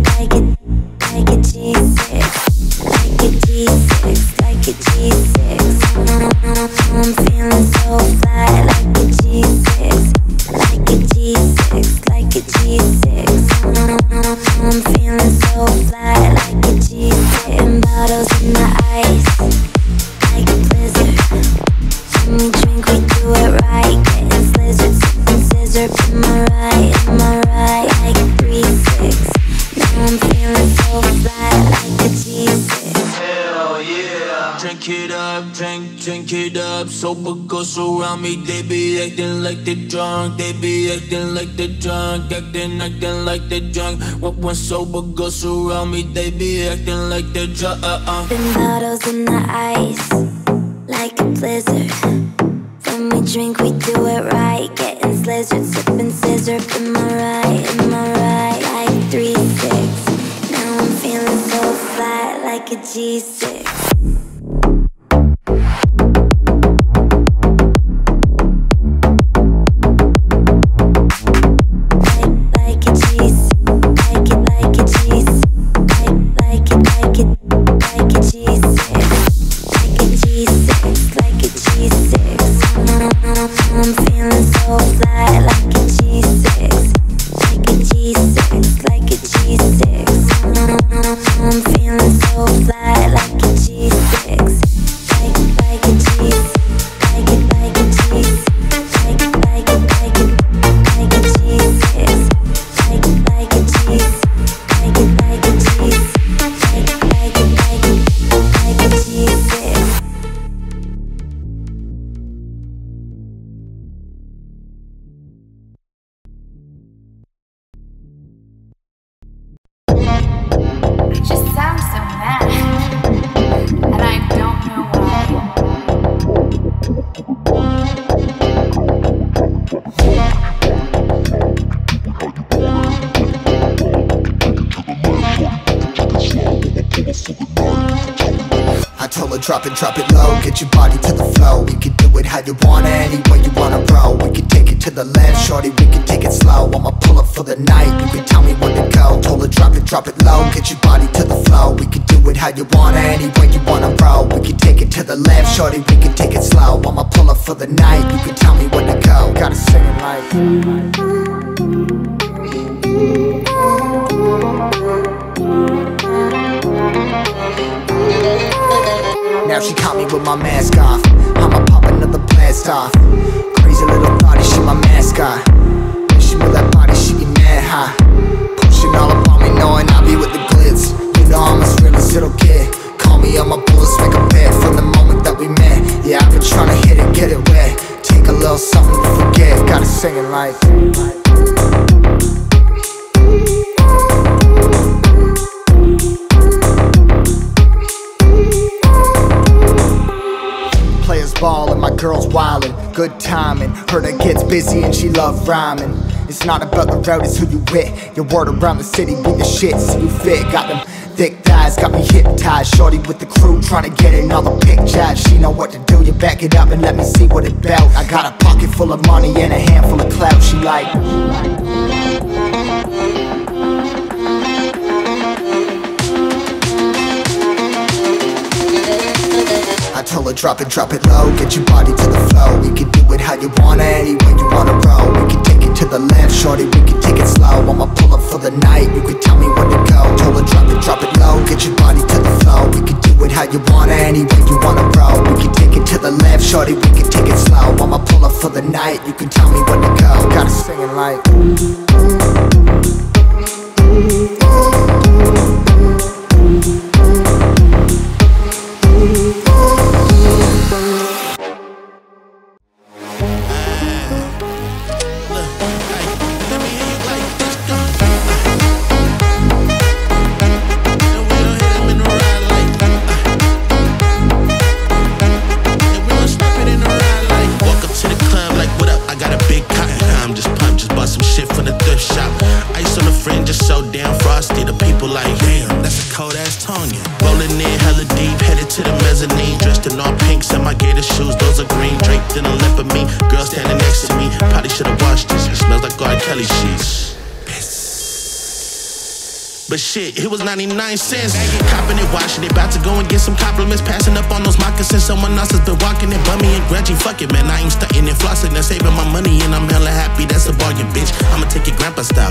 G6, like a G6, like a G6. I'm feeling so fly, like a G6, like a G6, like a G6. I'm feeling so fly, like a G6. Bottles in the ice, like a blizzard. When we drink, we do it right. Getting slizzard, sipping scissor. Am I right? Am I right? Like 3-6. Now I'm feeling so fly, like a G6. Hell yeah. Drink it up, drink it up. Sober girls around me, they be acting like they drunk. They be acting like they drunk, acting like they drunk. When sober girls around me, they be acting like they drunk. Been bottles in the ice, like a blizzard. When we drink, we do it right. Getting slizzard, sipping scissor. Am I right? Am I right? Like 3-6. Now I'm feeling so fly, like a G6. Like a G6, like a G6, like a G6, like a G6, like a G6. I'm feeling so fly, like a G6, like a G6, like a G6. I'm feeling so fly, like a G6. told her drop it low, get your body to the flow. We can do it how you wanna, any way you wanna roll. We can take it to the left, shorty, we can take it slow. I'ma pull up for the night, you can tell me when to go. Told her drop it low, get your body to the flow. We can do it how you wanna, any way you wanna roll. We can take it to the left, shorty, we can take it slow. I'ma pull up for the night, you can tell me when to go. Gotta sing it like now she caught me with my mask off. I'ma pop another blast off. Crazy little body, she my mascot. When she with that body, she be mad high. Pushing all up on me, knowing I be with the glitz. You know I'm as real as little kid. Call me on my bullets, make a bet from the moment that we met. Yeah, I've been trying to hit it, get it wet. Take a little something to forget. Gotta sing it like players ball and my girl's wildin'. Good timing, heard her gets busy and she love rhyming. It's not about the road, it's who you with. Your word around the city, we the shit, see you fit. Got them thick thighs, got me hypnotized. Shorty with the crew, trying to get in all the pictures. She know what to do, you back it up and let me see what it about. I got a pocket full of money and a handful of clout. She like I told her drop it low, get your body to the flow. We can do it how you wanna, any way you wanna roll. We can take it to the left, shorty, we can take it slow. I'ma pull up for the night, you can tell me when to go. Told her drop it low, get your body to the flow. We can do it how you wanna, any way you wanna roll. We can take it to the left, shorty, we can take it slow. I'ma pull up for the night, you can tell me when to go. Gotta sing it like but shit, it was 99 cents. Copping it, washing it, about to go and get some compliments. Passing up on those moccasins, someone else has been walking it. Bummy and grudgy, fuck it, man, I ain't stunting and flossing and saving my money, and I'm hella happy, that's a bargain, bitch. I'ma take your grandpa style,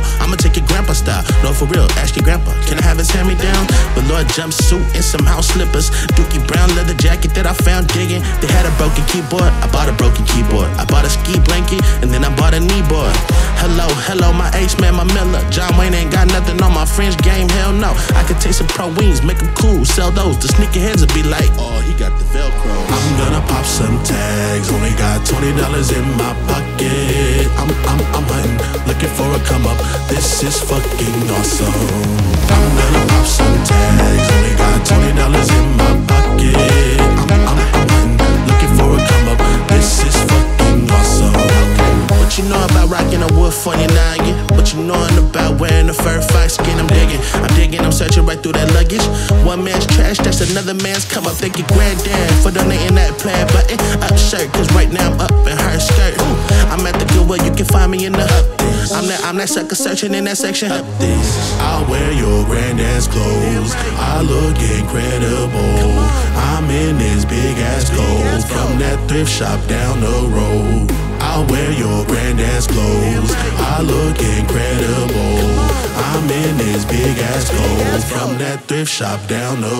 no, for real, ask your grandpa, can I have his hand-me-down? Velour jumpsuit and some house slippers, Dookie brown leather jacket that I found digging. They had a broken keyboard, I bought a broken keyboard. I bought a ski blanket, and then I bought a kneeboard. Hello, my ace man, my Miller. John Wayne ain't got nothing on my French game, hell no. I could take some pro wings, make them cool, sell those. The sneakerheads will be like, oh, he got the Velcro. I'm gonna pop some tags, only got $20 in my pocket. I'm hunting, looking for a come up, this is fucking awesome. I'm gonna pop some tags, only got $20 in my pocket. I'm hunting, looking for a come up, this is fucking awesome. What you know about rocking a wood 49? What you knowin' about wearing a fur fight skin? I'm digging, I'm searching right through that luggage. One man's trash, that's another man's come up. Thank you, granddad, for donating that plaid button up shirt. Cause right now I'm up in her skirt. Ooh, I'm at the Goodwill, you can find me in the I'm that sucker searching in that section. I'll wear your granddad's clothes, I look incredible. I'm in this big ass coat from that thrift shop down the road. I'll wear your granddad's clothes, I look incredible. I'm in this big ass coat from that thrift shop down the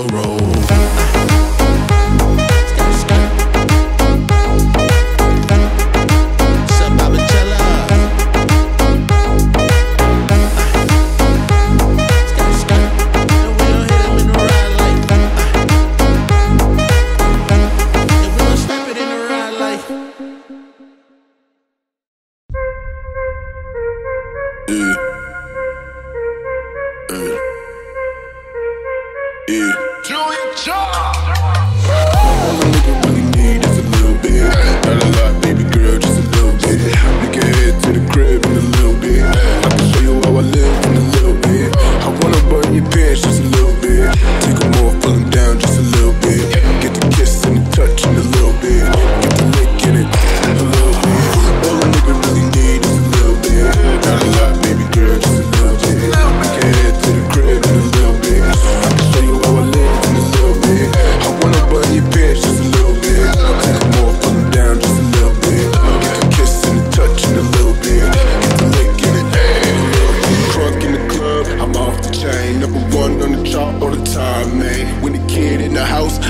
road. Just a little bit. Take them off, pull them down just a little bit. Get the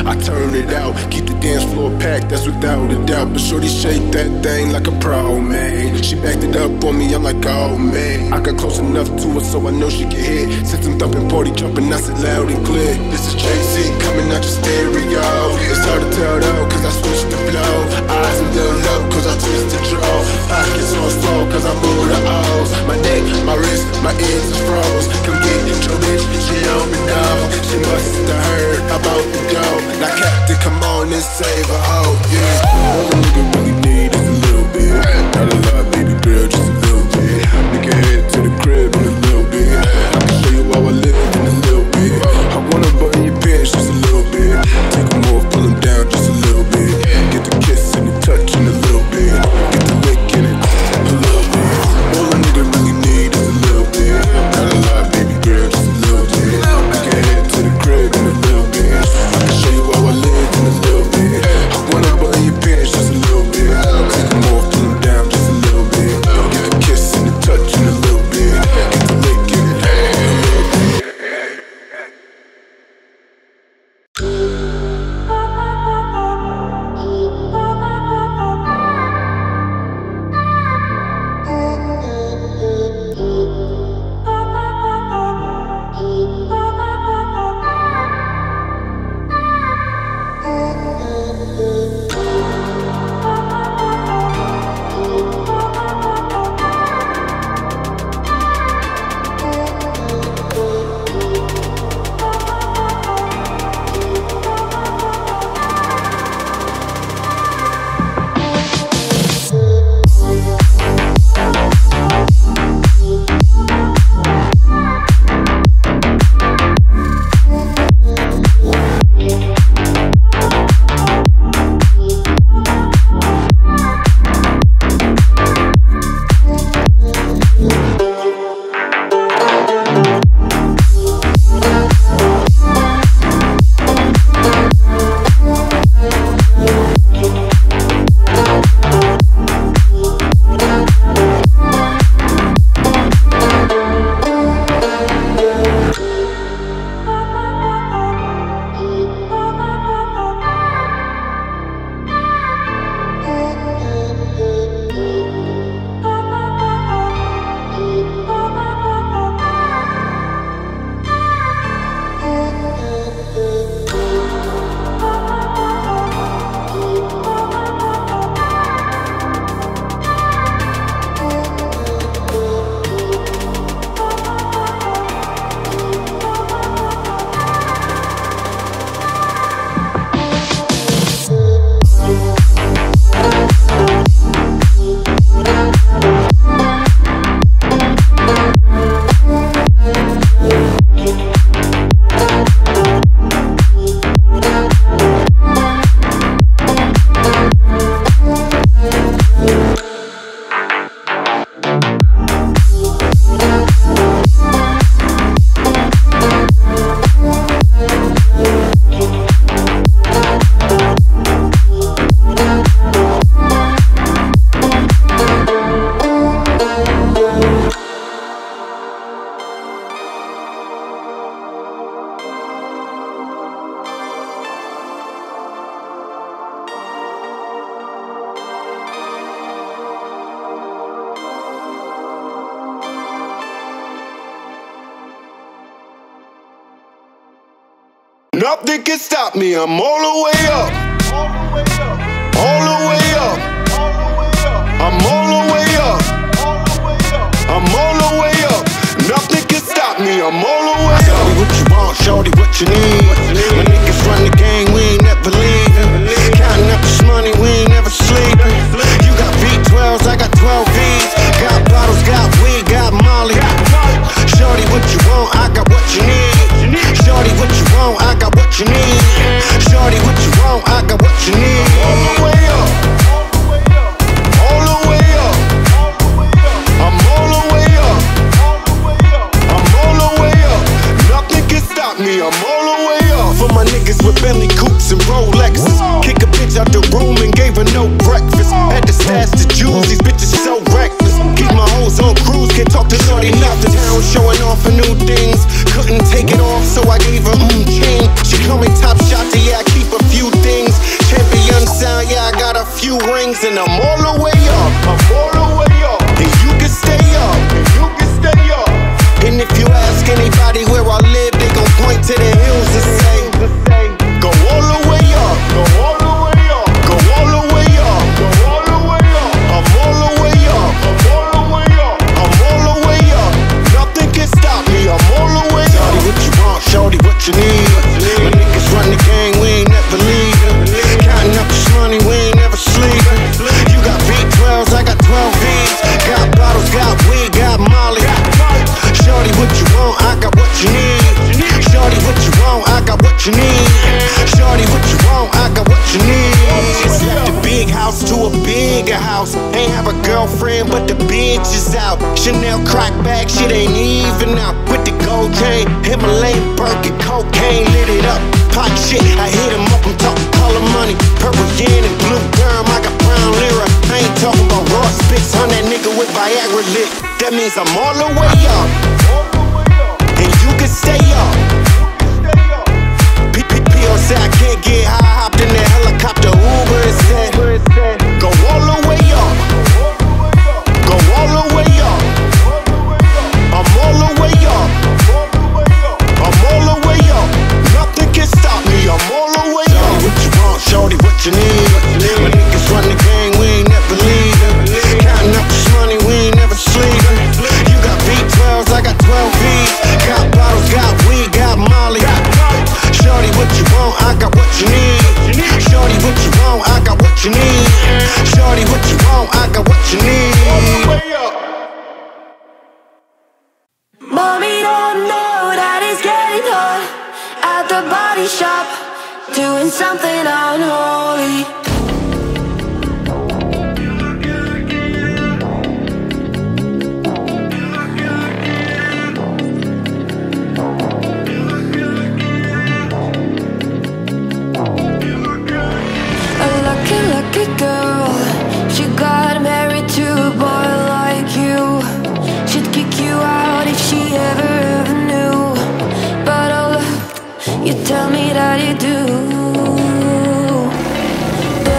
I turn it out. Keep the dance floor packed, that's without a doubt. But shorty shake that thing like a pro, man. She backed it up on me, I'm like, oh man. I got close enough to her so I know she get hit. Since I'm thumping, party jumping, I said loud and clear. This is Jay-Z coming out your stereo. It's hard to tell though, cause I switched the flow. Eyes a little low, cause I twist the draw. Pockets on slow, cause I move the O's. My neck, my wrist, my ears is froze. Come get your bitch, she on me now. She must have heard about the dough. Now Captain, come on and save her, oh yeah. All a nigga really need is a little bit. Not a lot, baby girl, just a little bit. Nigga head to the crib in a little bit. I can show you how I live in a little bit. I wanna button your pants just a little bit. Take them off, pull them down just a little bit. Get the kiss and the touch in a little bit. Get the lick in it a little bit. All a nigga really need is a little bit. Not a lot, baby girl, just a little bit. Nigga head to the crib in a little bit. I can show you how I live in a little bit. I wanna button your pants just a little bit. Take them off, pull them down just a little bit. Get the kiss and the touch in a little bit. Get the lick in it a little bit. Nothing can stop me, I'm all the way up. All the way up. I'm all the way up. I'm all the way up. Nothing can stop me, I'm all the way up. Shorty, what you want, shorty, what you need? My niggas run the game, we ain't never leaving. Counting up this money, we ain't never sleeping. You got V12s, I got 12 Vs. Got bottles, got weed, got Molly. Shorty, what you want, I got what you need. Shorty, what you want, I got what you need. Shorty, what you want, I got what you need. All the way up. All the way up. I'm all the way up. I'm all the way up. Nothing can stop me, I'm all the way up. For my niggas with Bentley coupes and Rolexes. Kick a bitch out the room and gave her no breakfast. Had to stash the jewels, these bitches so reckless. Keep my hoes on cruise, can't talk to shorty nothing. Town showing off for new things. Couldn't take it off, so I gave her chain. She call me top shot, yeah, I keep her rings and I'm all the way up. I'm all the way up. And you can stay up. And you can stay up. And if you ask anybody where I live, they gon' point to the hills and say, go all the way up. Go all the way up. Go all the way up. Go all the way up. I'm all the way up. I'm all the way up. I'm all the way up. Nothing can stop me. I'm all the way up. Shorty, what you want? Shorty, what you need? My niggas run the gang, we ain't never leaving. Counting up this money, we ain't never sleeping. You got V12s, I got 12 V's. Got bottles, got weed, got Molly. Shorty, what you want? I got what you need. Shorty, what you want? I got what you need. Shorty, what you want? I got what you need. Just left a big house to a bigger house. Ain't have a girlfriend, but the bitch is out. Chanel crack bag, shit ain't even out. With the gold chain, Himalayan Birkin, cocaine lit it up. Pot shit, I hit him up, I'm talking color money. Purple yen and blue germ, I got brown lira. I ain't talking about raw spits on that nigga with Viagra lit. That means I'm all the way up. And you can stay up. P.O. said I can't get high, hopped in that helicopter, Uber and said, go all the way up. Go all the way up. I'm all the way up. I'm all the way up. Nothing can stop me, I'm all the way up. Shorty, what you want? Shorty, what you need? My niggas run the gang, we ain't never leaving. Counting up this money, we ain't never sleeping. You got V12s, I got 12 V's. Got bottles, got weed, got Molly. Shorty, what you want? I got what you need. Shorty, what you want? I got what you need. Shorty, what you want? I got what you need. Mommy don't know that it's getting hot at the body shop, doing something unholy. A lucky, lucky girl, she got married to a boy like you. She'd kick you out if she ever knew. But oh look, you tell me that you do.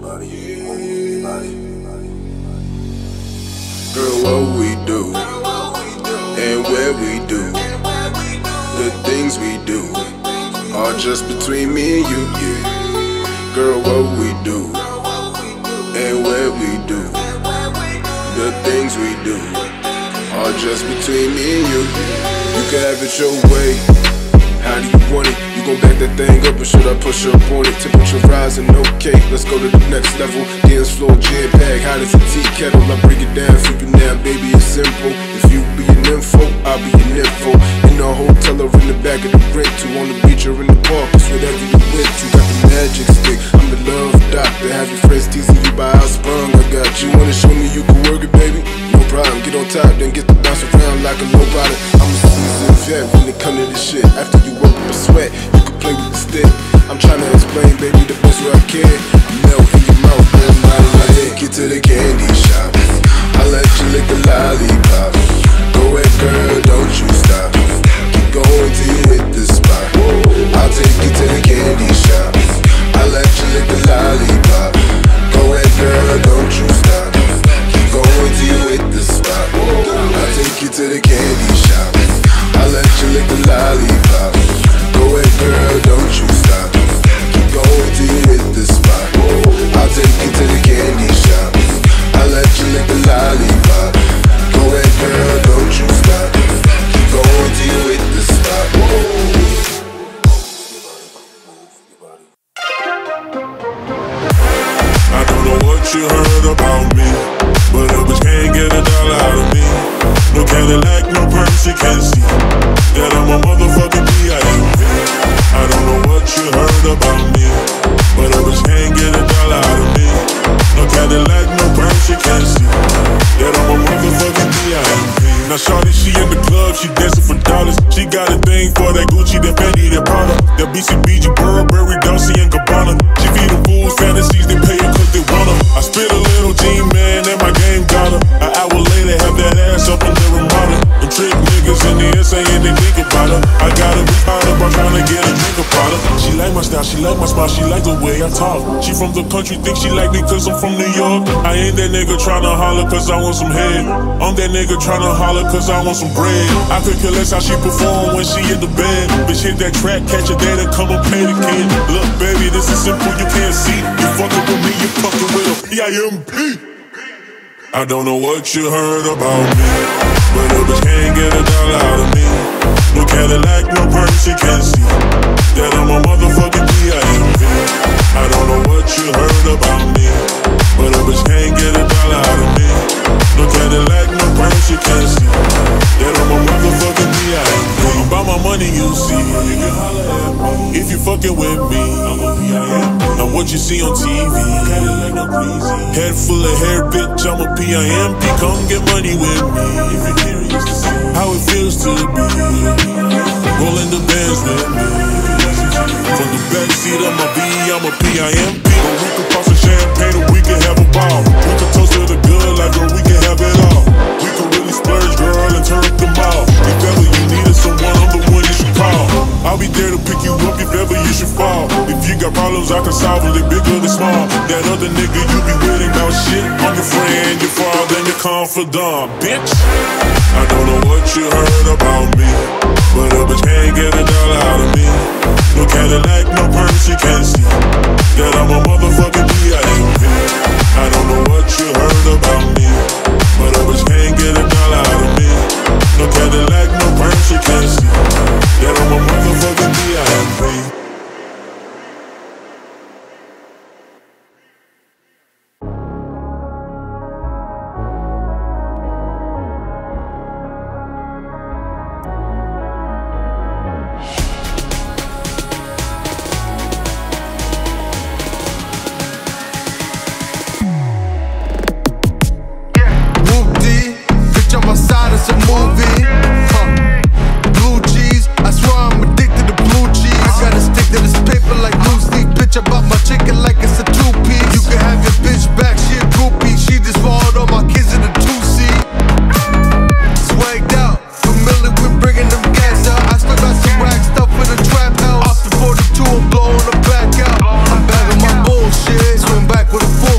Girl, what we do and where we do, the things we do are just between me and you, yeah. Girl, what we do and where we do, the things we do are just between me and you. You can have it your way. How do you want it? You gon' back that thing up or should I push up on it? Temperature rising, okay, let's go to the next level. Dance floor, jam bag, hot as a tea kettle. I break it down for you now, baby, it's simple. If you be an info, I'll be an info. In the hotel or in the back of the rental, on the beach or in the park, it's whatever you went to. Got the magic stick, I'm the love doctor. Have your friends teasing you by how sprung I got you. Wanna show me you can work it, baby? No problem, get on top, then get to bounce around like a nobody. I'm a seasoned vet when it come to this shit. After you work up a sweat, you can play with the stick. I'm tryna explain, baby, the best way I can. Melt in your mouth, man, I take you to the candy shop. I let you lick the lollipop. Go ahead, girl, don't you stop. Keep going till you hit the spot. I'll take you to the candy shop. I let you lick the lollipop. Go ahead, girl, don't you stop. Keep going till you hit the spot. I'll take you to the candy shop. I let you lick the lollipop. Go ahead, girl, don't you stop. Keep going till you hit the spot. I'll take you to the candy shop. I let you lick the lollipop. Go ahead, girl, don't you stop. Keep going till you hit the spot. I don't know what you heard about me, but a bitch can't get a dollar out of me. No Cadillac, no purse, you can't see that I'm a motherfucking B.I.M.P. I don't know what you heard about me, but a bitch can't get a dollar out of me. No Cadillac, no purse, you can't see that I'm a motherfucking B.I.M.P. Now shawty, she in the club, she dancing for dollars. She got a thing for that Gucci, that Fendi, that Prada, that BCBG, Burberry, Dolce & Gabbana. She feed them fools fantasies, they pay her cause they want her. I spit a little G-man and my game got her. An hour later, have that ass up in the Ramada. Them trick niggas in the air saying they think about her. I gotta be proud of her, trying to get a drink about her. She like my style, she like my smile, she like the way I talk. She from the country, think she like me cause I'm from New York. I ain't that nigga tryna holler cause I want some head. I'm that nigga tryna holler cause I want some bread. I could care less how she perform when she in the bed. Bitch hit that track, catch a date and come and pay the kid. Look baby, this is simple, you can't see. You fucking with me, you fucking with a P.I.M.P. I don't know what you heard about me, but a bitch can't get a dollar out of me. No Cadillac, no purse, you can't see that I'm a motherfucking B.I.M.P. I don't know what you heard about me, but a bitch can't get a dollar out of me. No Cadillac, no purse, you can't see that I'm a motherfucking B.I.M.P. About my money, you see, you can holler at me. If you fucking with me, I'm a P.I.M.P. I'm what you see on TV. Cadillac, no breezy. Head full of hair, bitch, I'm a P.I.M.P. Come get money with me if you're curious to see how it feels to be rolling the bands with me. From the backseat of my B, I'm a P.I.M.P. But we can pop some champagne and we can have a ball. We can toast to the good, like girl, we can have it all. We can really splurge, girl, and turn up the mall. If ever you needed someone, I'm the one you should call. I'll be there to pick you up if ever you should fall. If you got problems, I can solve them, they big or they small. That other nigga you be with ain't about shit. I'm your friend, your father, and your confidant, bitch. I don't know what you heard about me, but a bitch can't get a dollar out of me. No Cadillac, no purse, you can't see that I'm a motherfucking B.I.M.P. I don't know what you heard about me, but a bitch can't get a dollar out of me. No Cadillac, no purse, you can't see that I'm a motherfucking B.I.M.P. With a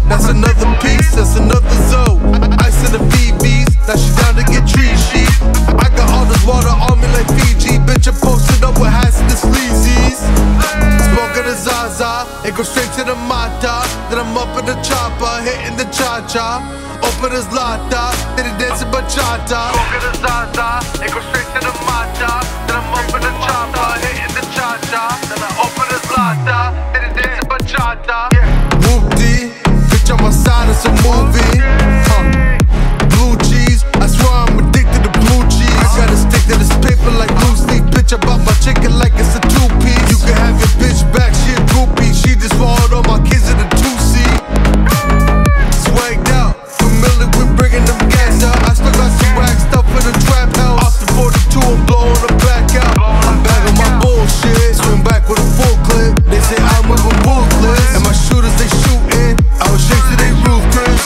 That's another piece, that's another Zoe. Ice in the BBs, now she down to get tree sheet. I got all this water on me like Fiji. Bitch, I posted up with hats and the sleazies. Smoking a Zaza, it goes straight to the Mata. Then I'm up in the chopper, hitting the cha-cha. Open his lata, then he dancing bachata. Smoking a Zaza, it goes straight to the Mata. Then I'm up in the chopper, hitting the cha-cha. Then I open his lata, then he dancing bachata. Whoop-dee, bitch on my side, it's a movie. Blue cheese, I swear I'm addicted to blue cheese. I gotta stick to this paper like loose leaf. Bitch, I bought my chicken like it's a two-piece. You can have your bitch back, she a groupie. She just swallowed all my kids in a two-seat. Swagged out, familiar with bringing them gas out. I still got some rag stuff in the trap house. Off the 42, I'm blowing the back out. I'm back on my bullshit, swing back with a full clip. They say I'm moving ruthless, and my shooters they shooting. I was straight to they roof, Chris.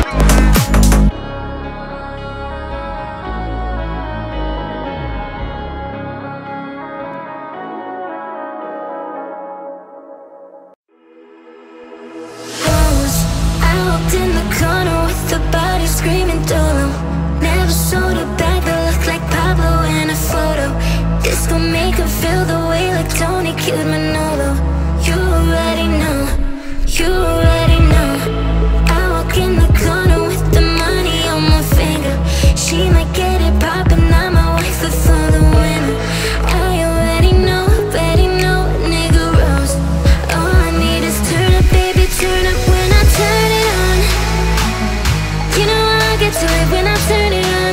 In the corner with the body screaming dolo. Never sold a bag that looked like Pablo in a photo. This gon' make him feel the way like Tony killed Manolo. You already know, you already know. I walk in the corner with the money on my finger. She might get it poppin', I'm a wife for the winner. I already know, nigga Rose. All I need is turn up, baby, turn up when I turn it on. You know I get to it when I turn it on.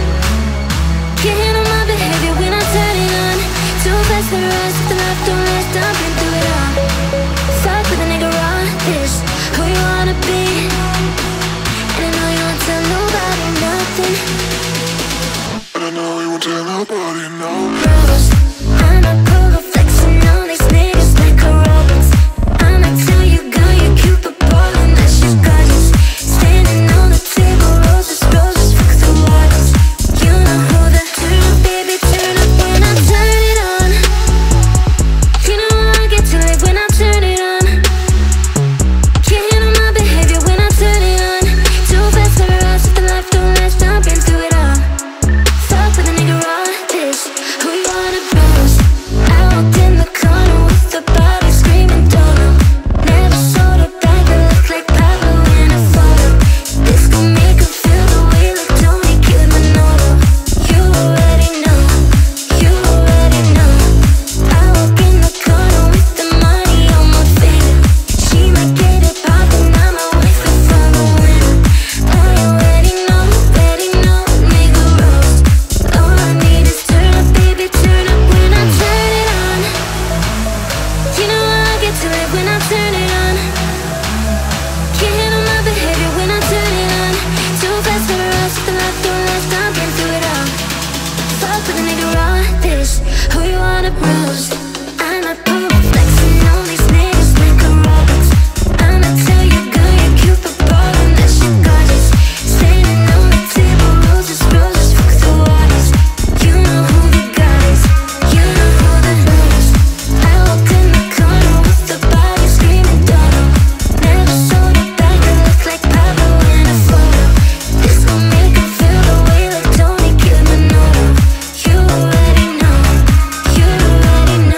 Can't handle my behavior when I turn it on. Too fast for the rest of the life, don't last, I've been through it all. Fuck with a nigga raw, this who you wanna be. And I know you won't tell nobody nothing. And I know you won't tell nobody no. Rose, I'm a polo flexing on these niggas like a Rolex. I'ma tell you, girl, you're cute but ballin', that's just gorgeous. Standing on the table, roses, roses, fuck the waters. You know who the turn up, baby, turn up when I turn it on. You know I get to it when I turn it on. Can't handle my behavior when I turn it on. Too fast for the rest of the life, don't last, I've been through it all. Fuck with a nigga raw, this who you wanna bruise. I walked in the corner with the body screaming dolo. Never sold a bag that looked like Pablo in a photo. This gon' make him feel the way like Tony killed Manolo. You already know, you already know. I walk in the corner with the money on my finger. She might get it poppin', I'm a wife for the winner. I already know, nigga Rose. All I need is turn up, baby, turn up when I turn it on. You know I get to it when I turn it on. Can't handle my behavior when I turn it on. Too fast for the rest of the life, don't last, I've been through it all. Fuck with a nigga raw, this who you wanna bruise. I'm a polo flexing on these niggas like a Rolex. I'ma tell you, girl, you're cute but ballin', that shit gorgeous. Standing on the table, roses, roses, fuck the waters. You know who the guys, you know who the rules. I walk in the corner with the body screaming dolo. Never sold a bag that looked like Pablo in a photo. This gon' make him feel the way like Tony killed Manolo. You already know, you already know.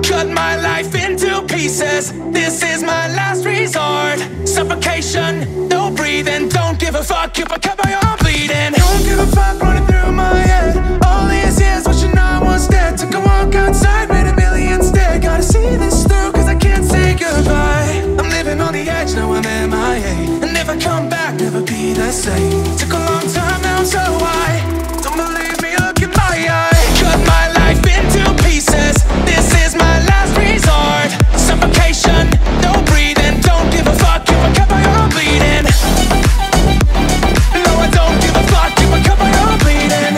cut my life into pieces. This is my last resort. Suffocation, no breathing. Don't give a fuck if I cut my own bleeding. Don't give a fuck running through my head. All these years wishing I was dead. Took a walk outside, made a million instead. Gotta see this through cause I can't say goodbye. I'm living on the edge, now I'm MIA. And if I come back, never be the same. Took a long time now, so why? Don't believe me, look in my eye. Cut my life into pieces. This is my last resort. Suffocation, no breathing. Don't give a fuck if I cut my own bleeding. No, I don't give a fuck if I cut my own bleeding.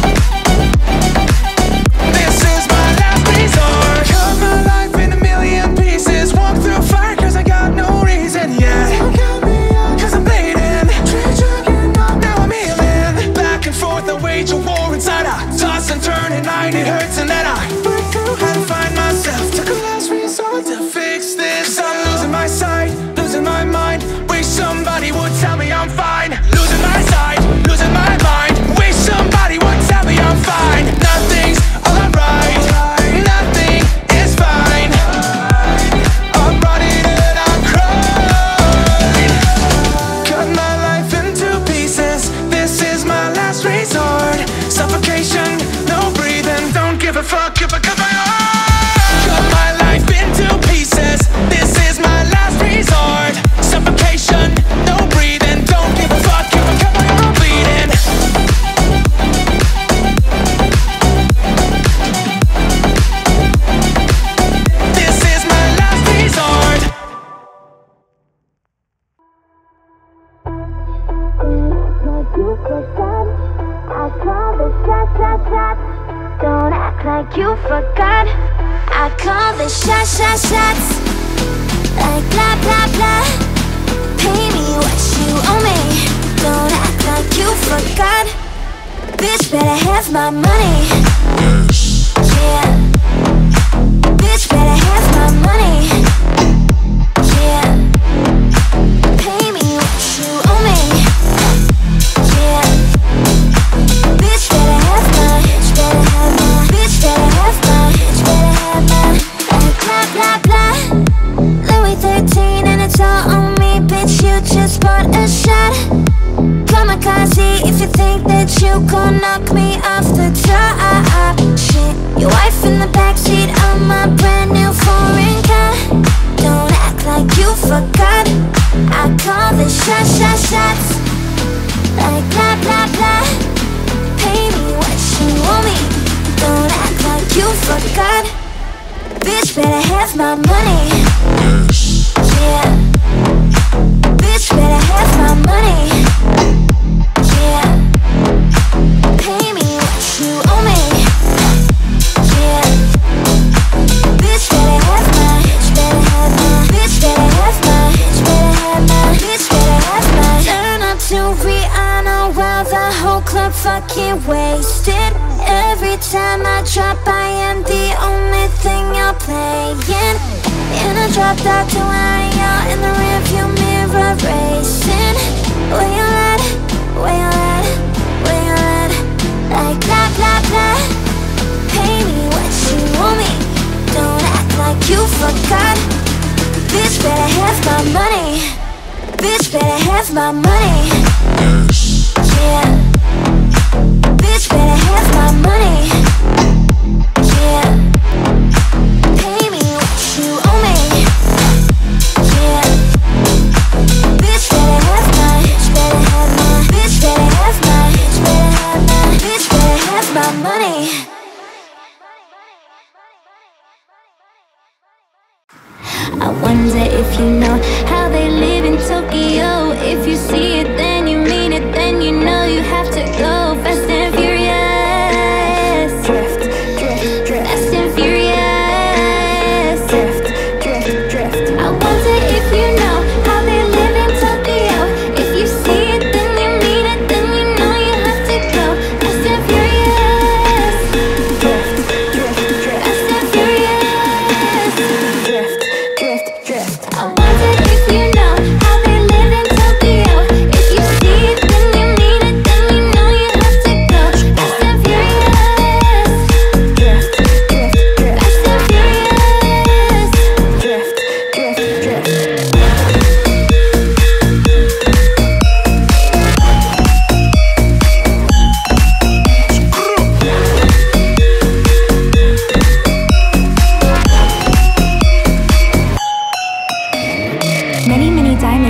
This is my last resort. Cut my life in a million pieces. Walk through fire cause I got no reason, yeah. Cause I'm bleeding. Now I'm healing. Back and forth, I wage a war inside. I toss and turn at night, it hurts and then I break through. Had to find myself. Took a last resort to fix this. I'm losing my sight, losing my mind. Wish somebody would tell me I'm fine. Losing my sight, losing my mind. Wish somebody would tell me I'm fine. Nothing's alright, nothing is fine. I'm running and I'm crying. Cut my life into pieces. This is my last resort. Suffocation, no breathing. Don't give a fuck if I cut my arm. Cut my life into pieces. This is my last resort. Suffocation, no breathing. Don't give a fuck if I cut my arm bleeding. This is my last resort. Don't act like you forgot. I call the shots. Like blah blah blah. Pay me what you owe me. Don't act like you forgot. Bitch better have my money. Yeah. Bitch better have my money. Yeah. Pay me what you owe me. Yeah. Bitch better have my. Bitch better have my. Bitch better have my. Bitch better have my. Like blah blah blah. Louis 13 and it's all on me. Bitch, you just bought a shot. Kamikaze if you think that you gon' knock me off the top. Shit, your wife in the backseat of my brand new foreign car. Don't act like you forgot. I call the shots. Like blah blah blah. Pay me what you owe me. Don't act like you forgot. Bitch better have my money. Yeah. Bitch better have my money. Yeah. Pay me what you owe me. Yeah. Bitch better have my. Bitch better have my. Bitch better have my. Bitch better have my. Bitch better have my. Turn up to Rihanna while the whole club fucking wasted. Every time I drop, I am the only thing you're playing. In a drop top to where you're in the rearview mirror racing. Where you at? Where you at? Where you at? Like blah blah blah. Pay me what you owe me. Don't act like you forgot. Bitch better have my money. Bitch better have my money. Yeah. Bitch better have my money. Yeah. Pay me what you owe me. Yeah. Bitch better have my. Bitch better have my. Bitch better have my. Bitch better have my. Bitch better have my money. I wonder if you know how they live in Tokyo. If you see it, then you mean it. Then you know you have to go fast and furious. Drift, drift, drift. Fast and furious. Drift, drift, drift. I wonder if you know how they live in Tokyo. If you see it, then you mean it. Then you know you have to go fast and furious. Drift, drift, drift. Fast and furious. Drift, drift, drift. I wonder if you know how they live in Tokyo. If you see it, then you mean it. Then you know you have to go fast and furious. Drift, drift, drift. Fast and furious.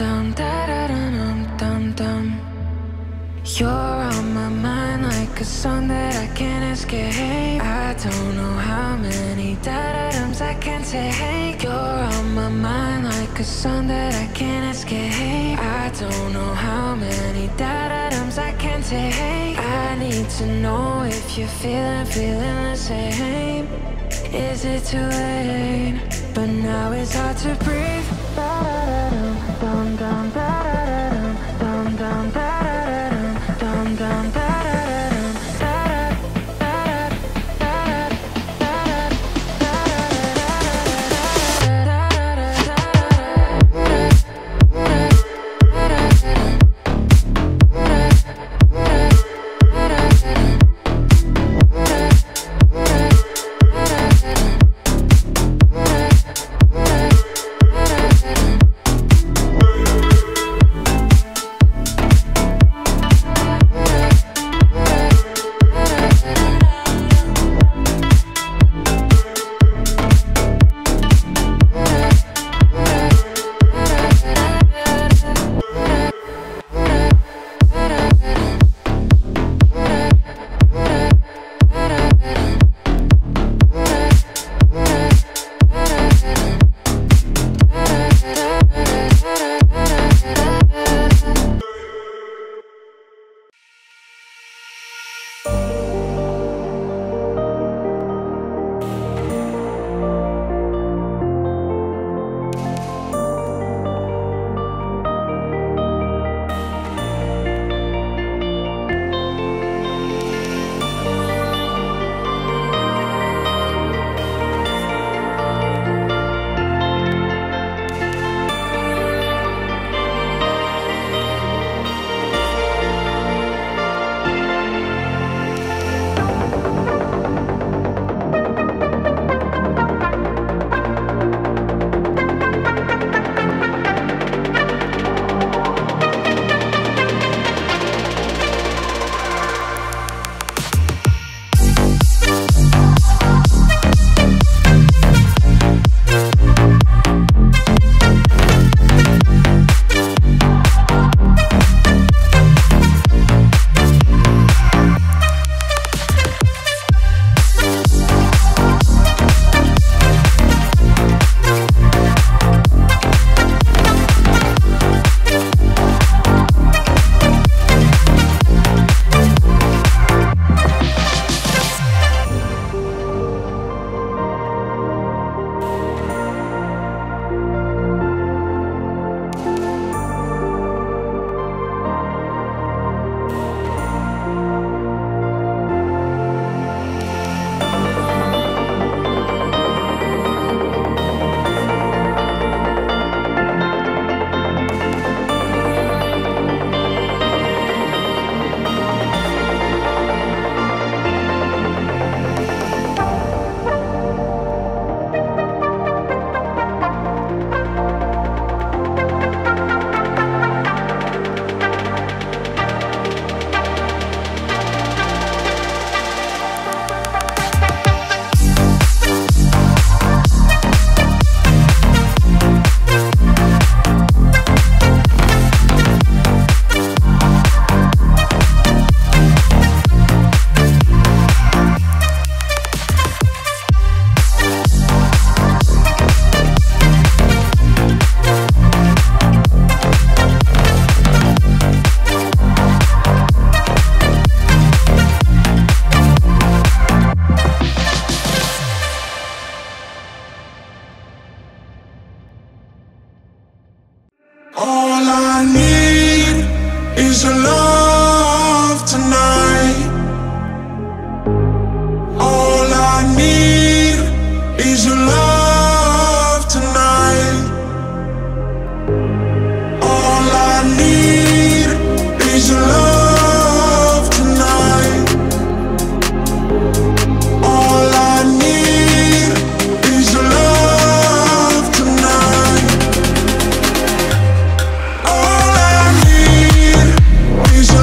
dum da da dum dum dum. You're on my mind like a song that I can't escape. I don't know how many da-da-dums I can take. You're on my mind like a song that I can't escape. I don't know how many da-da-dums I can take. I need to know if you're feeling the same. Is it too late? But now it's hard to breathe. Da-da-da-dum, dum dum da-da-da-dum, dum dum da-da-da-dum, dum dum da-da-da-dum, is your love tonight. All I need is your love tonight. All I need is your love tonight. All I need is your love tonight. All I need is your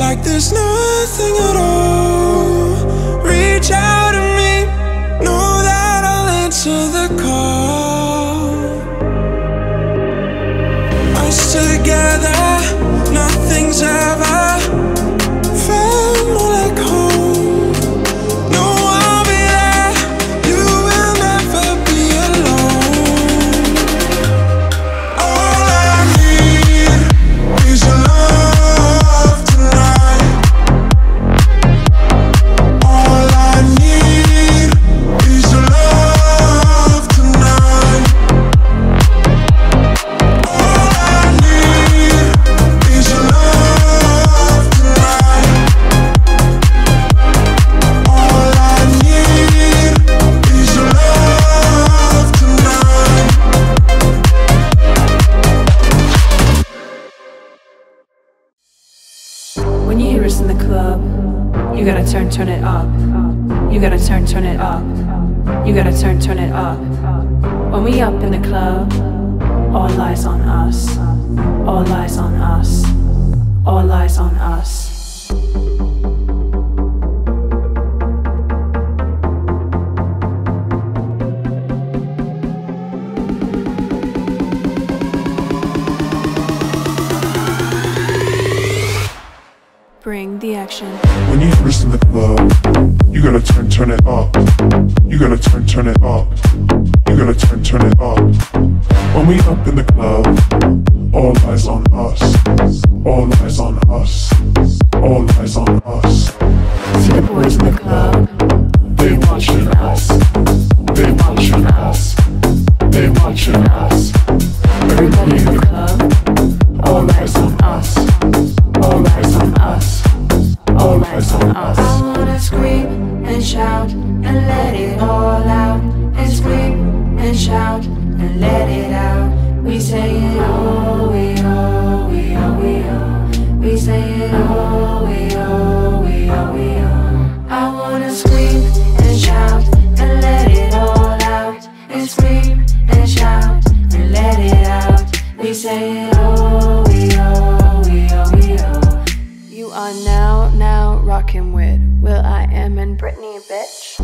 like there's nothing at all. Reach out to me, know that I'll answer the call. Us together, nothing's ever felt more like home. No, I'll be there, you will never be alone. All I need is your love tonight. All I need is your love tonight. All I need is your love tonight. All I need is your love tonight. When you hear us in the club, you gotta turn it up. You gotta turn it up. You gotta turn it up. When we up in the club, all eyes on us. All eyes on us. All eyes on us. Bring the action. When you hear us in the club, you gotta turn it up. You gotta turn it up. You gotta turn it up. When we up in the club, all eyes on us. All eyes on us. All eyes on us. See the boys in the club, they watching us. They watching us. They watching us. Everybody in the club, all eyes on us. All eyes on us. All eyes on us. I wanna scream and shout and let it all out. And scream and shout and let it out. We say it all, we all, we all, we all. We say it all, we all, we all, we all. I wanna scream and shout and let it all out. And scream and shout and let it out. We say it all, we all, we all, we all. You are now rocking with will.i.am and Britney, bitch.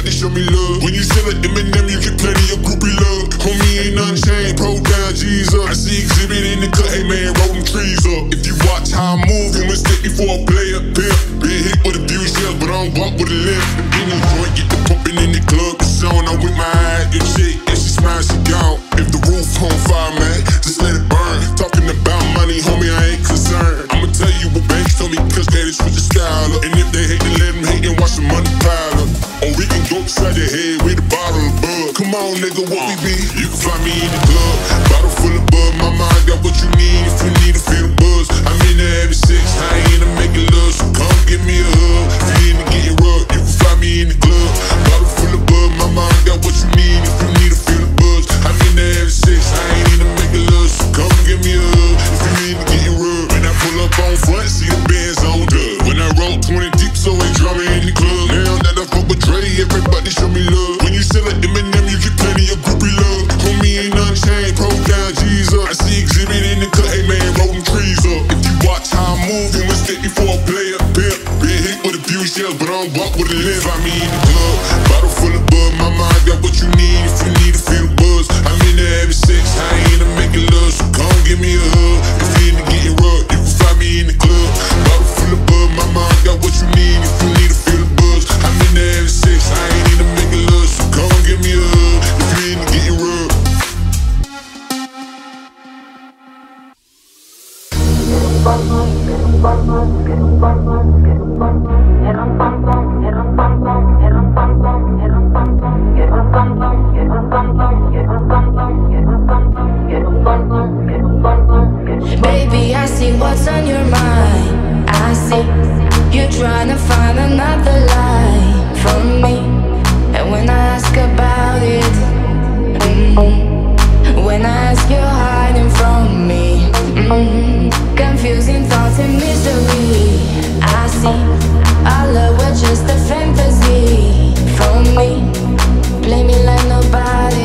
everybody show me love. When you sell at Eminem, you get plenty of groupie love. Homie ain't nothing changed, pro down, G's up. I see exhibit in the cut, hey man, roll them trees up. If you watch how I move, you mistake before I play a pimp. Been hit with abuse shells, but I don't walk with a limp. In the joint, get the pumping in the club, it's on. I'm with my eyes, your chick, and she smiles, she gone. If the roof on fire, man, just let it burn. Talking about money, homie, I ain't concerned. I'ma tell you what banks told me, cause daddy switch the style up. And if they hate, then let them hate and watch the money pile up. Or we can go upside your head with a bottle of bug. Come on, nigga, what we be? You can find me in the club, bottle full of bug. My mind got what you need if you need to feel the buzz. I'm in there having sex, I ain't into making love, so come give me a hug. If you in to get your rub, you can find me in the club, bottle full of bug. My mind got what you need if you need to feel the buzz. I'm in there having sex, I ain't into making love, so come give me a hug. If you need to get your rub, when I pull up on front, see the bands on dub. When I roll 20 deep, so ain't drama in the club. Now that I fuck with Dre, everybody show me love. When you sell at Eminem, you get plenty of groupie love. Homie ain't nothing changed, pro down, G's up. I see exhibit in the cut, hey man, roll them trees up. If you watch how I move, you mistake before I play a pimp. Been hit with abuse shells, but I don't walk with a limp. Find me in the club, bottle full of bug. My mind got what you need if you need to feel the buzz. I'm in there having sex, I ain't into making love, so come give me a hug. If you in to get your rub, you can find me in the club, bottle full of bug. My mind got what you need if you need to feel the buzz. I'm in there having sex, I ain't into making love, so come give me a hug. If you in to get your rub. Baby, I see what's on your mind. I see you trying to find another lie from me. And when I ask about it, when I ask, you're hiding from me. Confusing thoughts and misery. I see our love was just a fantasy from me. Play me like nobody.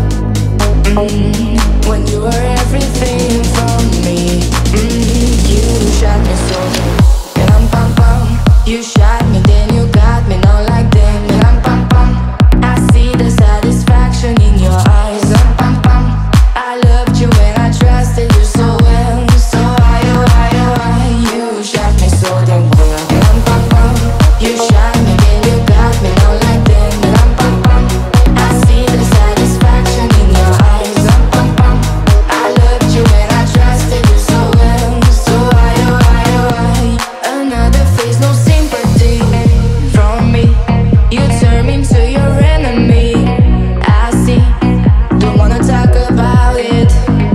When you were everything for me. You shot me so. Pam pam. You shot me, then you got me, not like them. Pam pam. I see the satisfaction in your eyes. Pam pam. I loved you and I trusted you so well. So why, you shot me so damn well. Pam pam. You shot me, then you got me, not like them. Pam pam. I see the satisfaction in your eyes. Pam pam. I loved you and I trusted you so well. So why, another face, no sympathy from me. You turn me into your enemy. I see, don't wanna talk about it.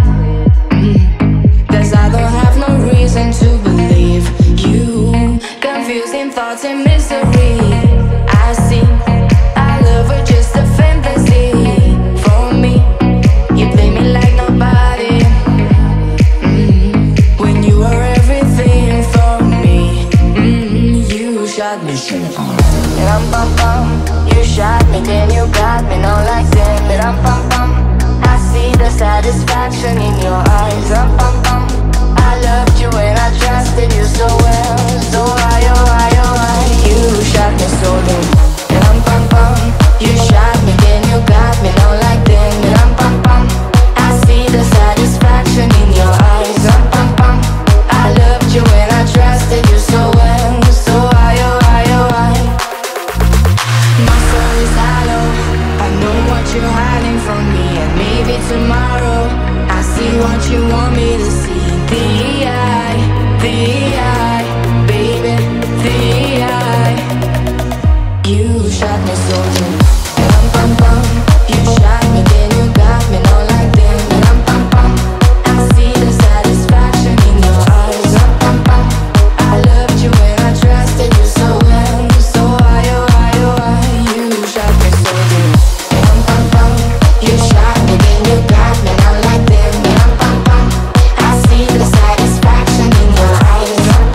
Cause I don't have no reason to believe you. Confusing thoughts and misery. I see, our love was just a fantasy for me. You play me like nobody. When you were everything for me. You shot me so. Pam pam. You shot me, then you got me, not like them. Pam pam. I see the satisfaction in your eyes. Pam pam. I loved you and I trusted you so well. So why, you shot me so low. Pam pam. You shot me, then you got me, not like them. Pam pam. I see the satisfaction in your eyes. Pam pam. I loved you and I trusted you so well. So why, my soul is hollow. I know what you're hiding from me, and maybe tomorrow I see what you want me to see. The eye, baby, the eye. You shot me so deep. Pam pam. You shot me, then you got me, not like them. Pam pam. I see the satisfaction in your eyes. Pam pam. I loved you and I trusted you so well. So why, you shot me so deep. Pam pam. You shot me, then you got me, not like them. Pam pam. I see the satisfaction in your eyes.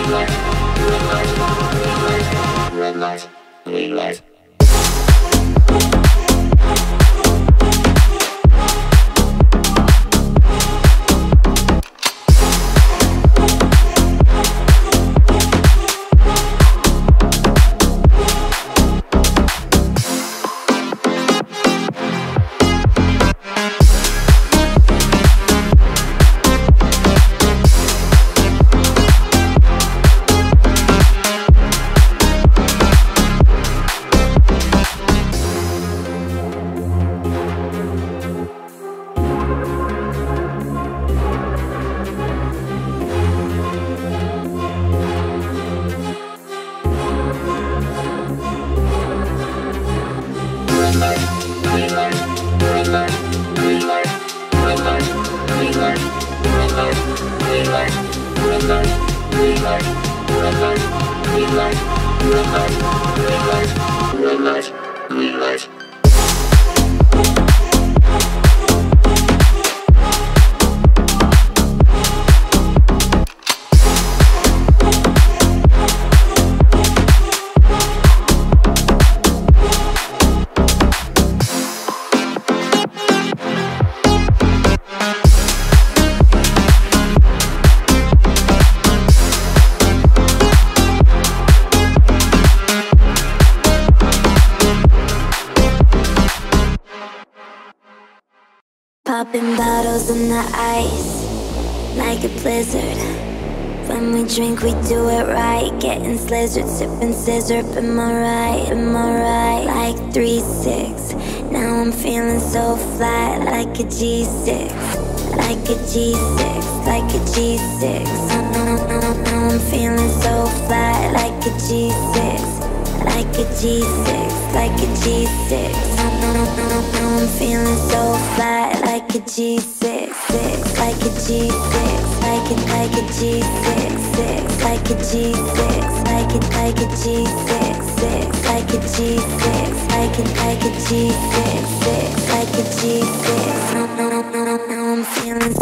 Popping bottles in the ice, like a blizzard. When we drink, we do it right. Getting slizzard, sipping scissor. Am I right? Am I right? Like 3-6. Now I'm feeling so flat, like a G6. Like a G6, like a G6. Now I'm feeling so flat, like a G6. Like a G6, like a G6. Now I'm feeling so flat, like a G6, like a G6, like a G6, like a G6, like a G6, like a G6, like a G6, like a G6. Now I'm feeling.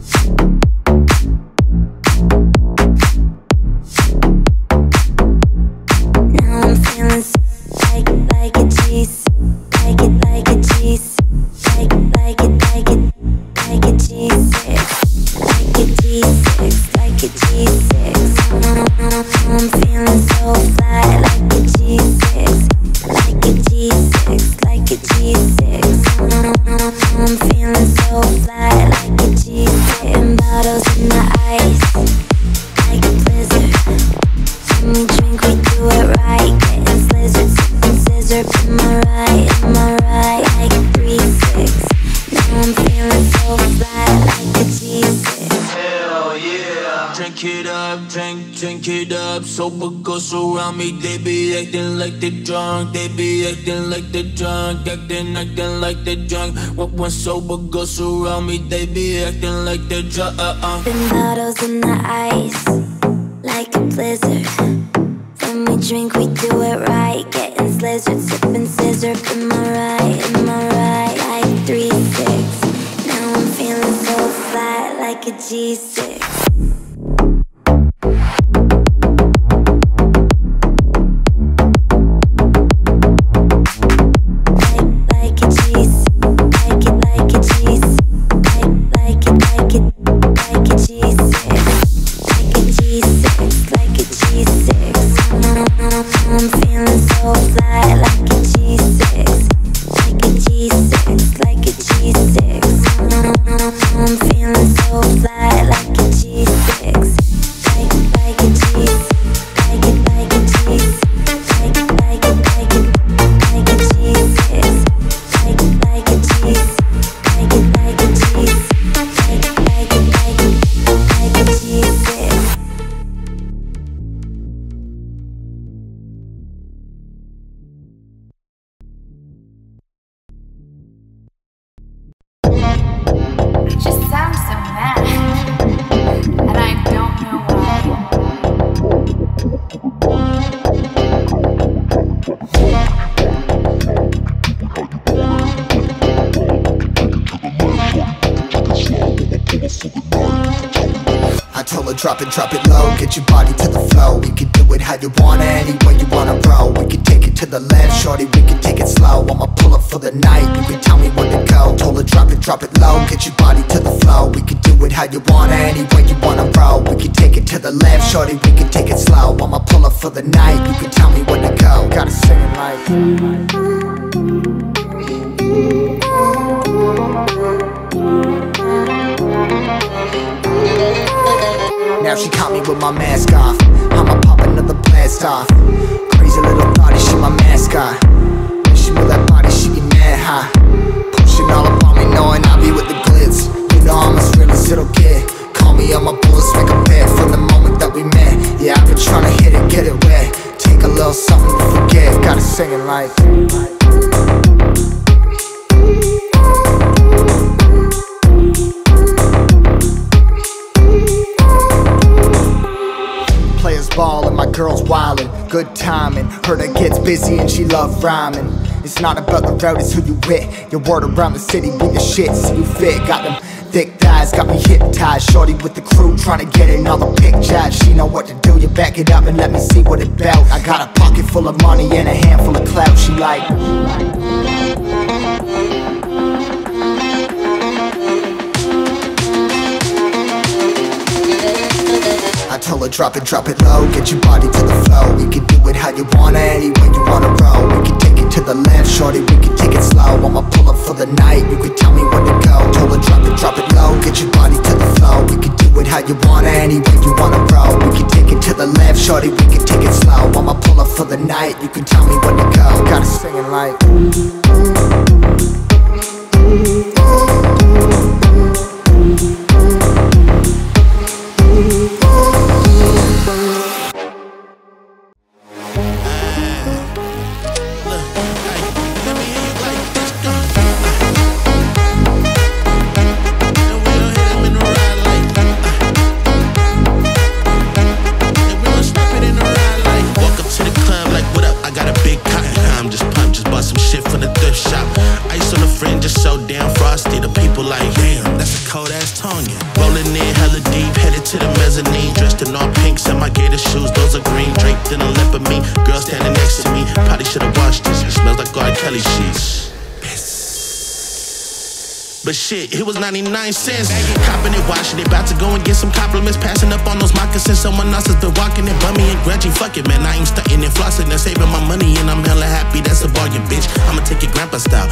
Sober ghosts around me, they be acting like they drunk. They be acting like they drunk, acting like they drunk. When sober ghosts around me, they be acting like they drunk. Popping bottles in the ice, like a blizzard. When we drink, we do it right. Getting slizzard, sipping scissor. Am I right? Am I right? Like 3-6. Now I'm feeling so flat, like a G6. I'm feeling so fly like a G6. drop it low. Get your body to the flow. We can do it how you wanna, any way you wanna roll. We can take it to the left, shorty, we can take it slow. I'ma pull up for the night, you can tell me where to go. Told her drop it low. Get your body to the flow. We can do it how you wanna, any way you wanna roll. We can take it to the left, shorty, we can take it slow. I'ma pull up for the night, you can tell me where to go. Gotta sing it like now she caught me with my mask off. I'ma pop another blast off. Crazy little thotty, she my mascot. When she move that body, she get mad high. Pushing all up on me, knowing I be with the glitz. You know I'm as real as it'll get. Call me on my bullets, make a bet from the moment that we met. Yeah, I've been trying to hit it, get it wet. Take a little something to forget. Gotta sing it like players ball and my girl's wildin'. Good timing, heard her gets busy and she love rhyming. It's not about the road, it's who you with. Your word around the city, be the shit, so you fit. Got them thick thighs, got me hypnotized. Shorty with the crew, tryna get in all the pictures. She know what to do, you back it up and let me see what it bout. I got a pocket full of money and a handful of clout. She like I told her drop it low. Get your body to the flow. We can do it how you wanna, any way you wanna roll. We can take it to the left, shorty, we can take it slow. I'ma pull up for the night, you can tell me where to go. Told her drop it low. Get your body to the flow. We can do it how you wanna, any way you wanna roll. We can take it to the left, shorty, we can take it slow. I'ma pull up for the night, you can tell me where to go. Gotta sing it like but shit, it was 99 cents. Copping it, washing it, about to go and get some compliments. Passing up on those moccasins, someone else has been walking it. Bummy and grudgy, fuck it, man. I ain't stunting and flossing and saving my money, and I'm hella happy, that's a bargain, bitch. I'ma take it grandpa style,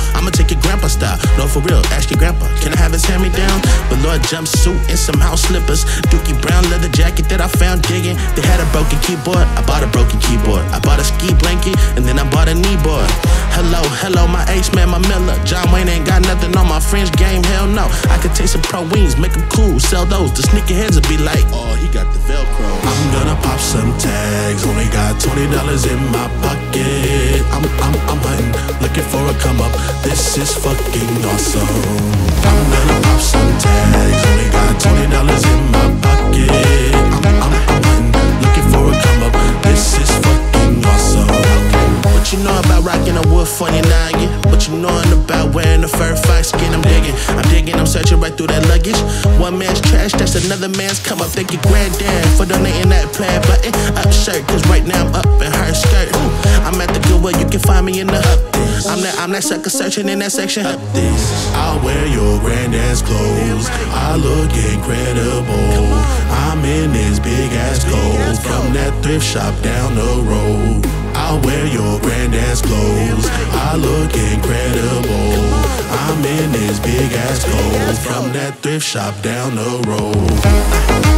No, for real, ask your grandpa, can I have his hand-me-down? Velour jumpsuit and some house slippers. Dookie brown leather jacket that I found digging. They had a broken keyboard, I bought a broken keyboard. I bought a ski blanket, and then I bought a kneeboard. Hello, my ace man, my Miller. John Wayne ain't got nothing on my French game, hell no. I could take some pro wings, make them cool, sell those. The sneakerheads will be like, oh, he got the Velcro. I'm gonna pop some tags, only got $20 in my pocket. I'm hunting, looking for a come up. This is fucking awesome. I'm gonna pop some tags, only got $20 in my pocket. I'm hunting, looking for a come up. This is fucking awesome. What you know about rocking a wood for your noggin? What you knowin' about wearing the fur fox skin? I'm digging, I'm searching right through that luggage. One man's trash, that's another man's come up. Thank you, granddad, for donating that plaid button up shirt. Cause right now I'm up in her skirt. I'm at the Goodwill, you can find me in the up this. I'm that sucker searching in that section. Up this. I'll wear your granddad's clothes, I look incredible. I'm in this big ass coat from that thrift shop down the road. I'll wear your granddad's clothes, I look incredible. I'm in this big ass coat from that thrift shop down the road.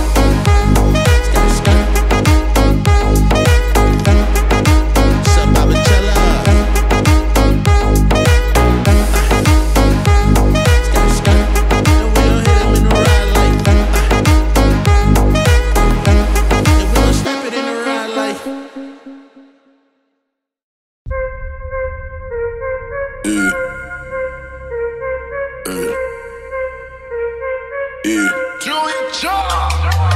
Julian John.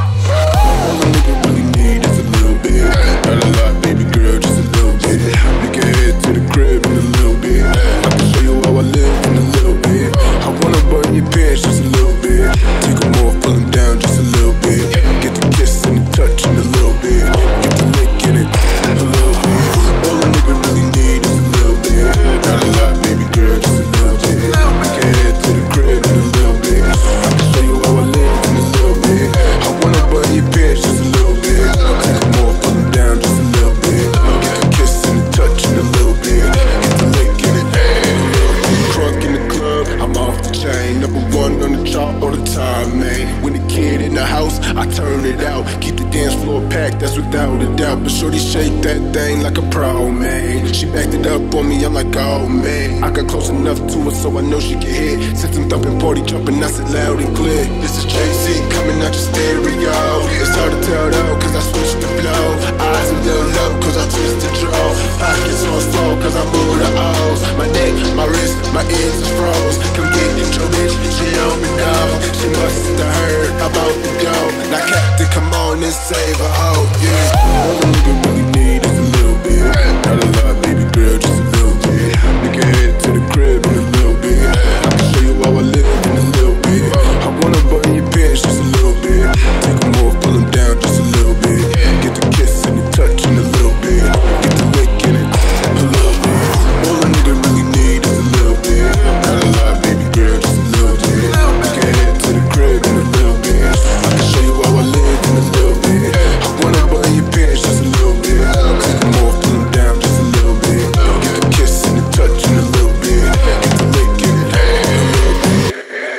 dance floor packed, that's without a doubt. But shorty shake that thing like a pro, man. She backed it up on me, I'm like, oh man. I got close enough to her so I know she can hear. System thumping, party jumping, I said loud and clear. This is Jay-Z coming out your stereo. It's hard to tell though, cause I switched the flow. Eyes a little low, cause I twist the draw. Pockets on slow, cause I move the O's. My neck, my wrist, my ears is froze. Come get your bitch, she on me now. She must have heard about the dough. Now Captain, come on and save her, oh yeah. All a nigga really need is a little bit. Not a lot, baby girl, just a little bit. Nigga head to the crib in a little bit. I can show you how I live in a little bit. I wanna button your pants just a little bit. Take them off, pull them down just a little bit. Get the kiss and the touch in a little bit. Get the lick in it a little bit. All a nigga really need is a little bit. Not a lot, baby girl, just a little bit. Nigga head to the crib in a little bit. I can show you how I live in a little bit. I wanna button your pants just a little bit. Take them off, pull them down just a little bit. Get the kiss and the touch in a little bit. Get the lick in it a little bit.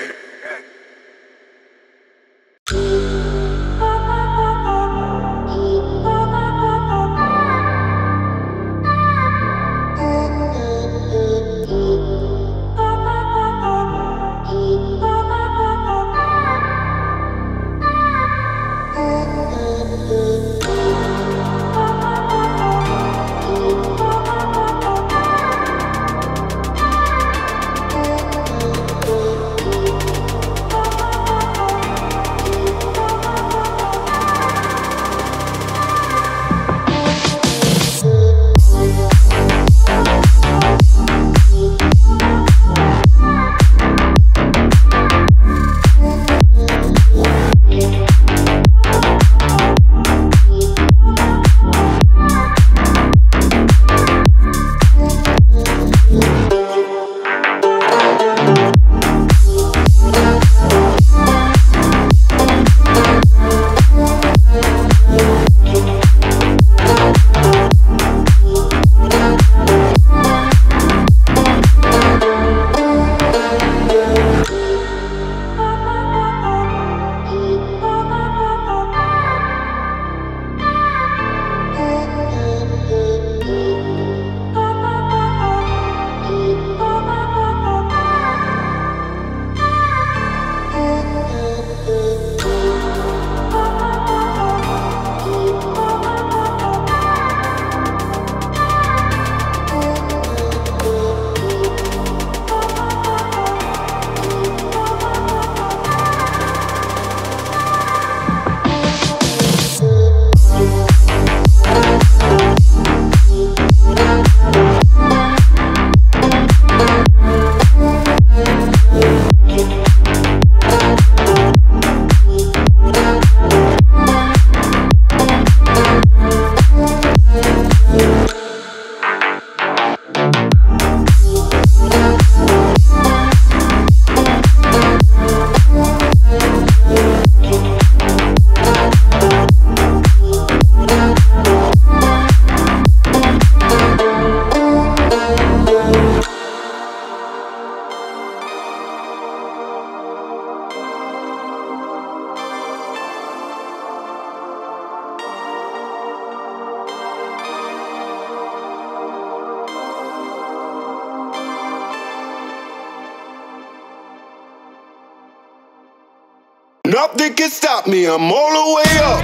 Nothing can stop me, I'm all the way up.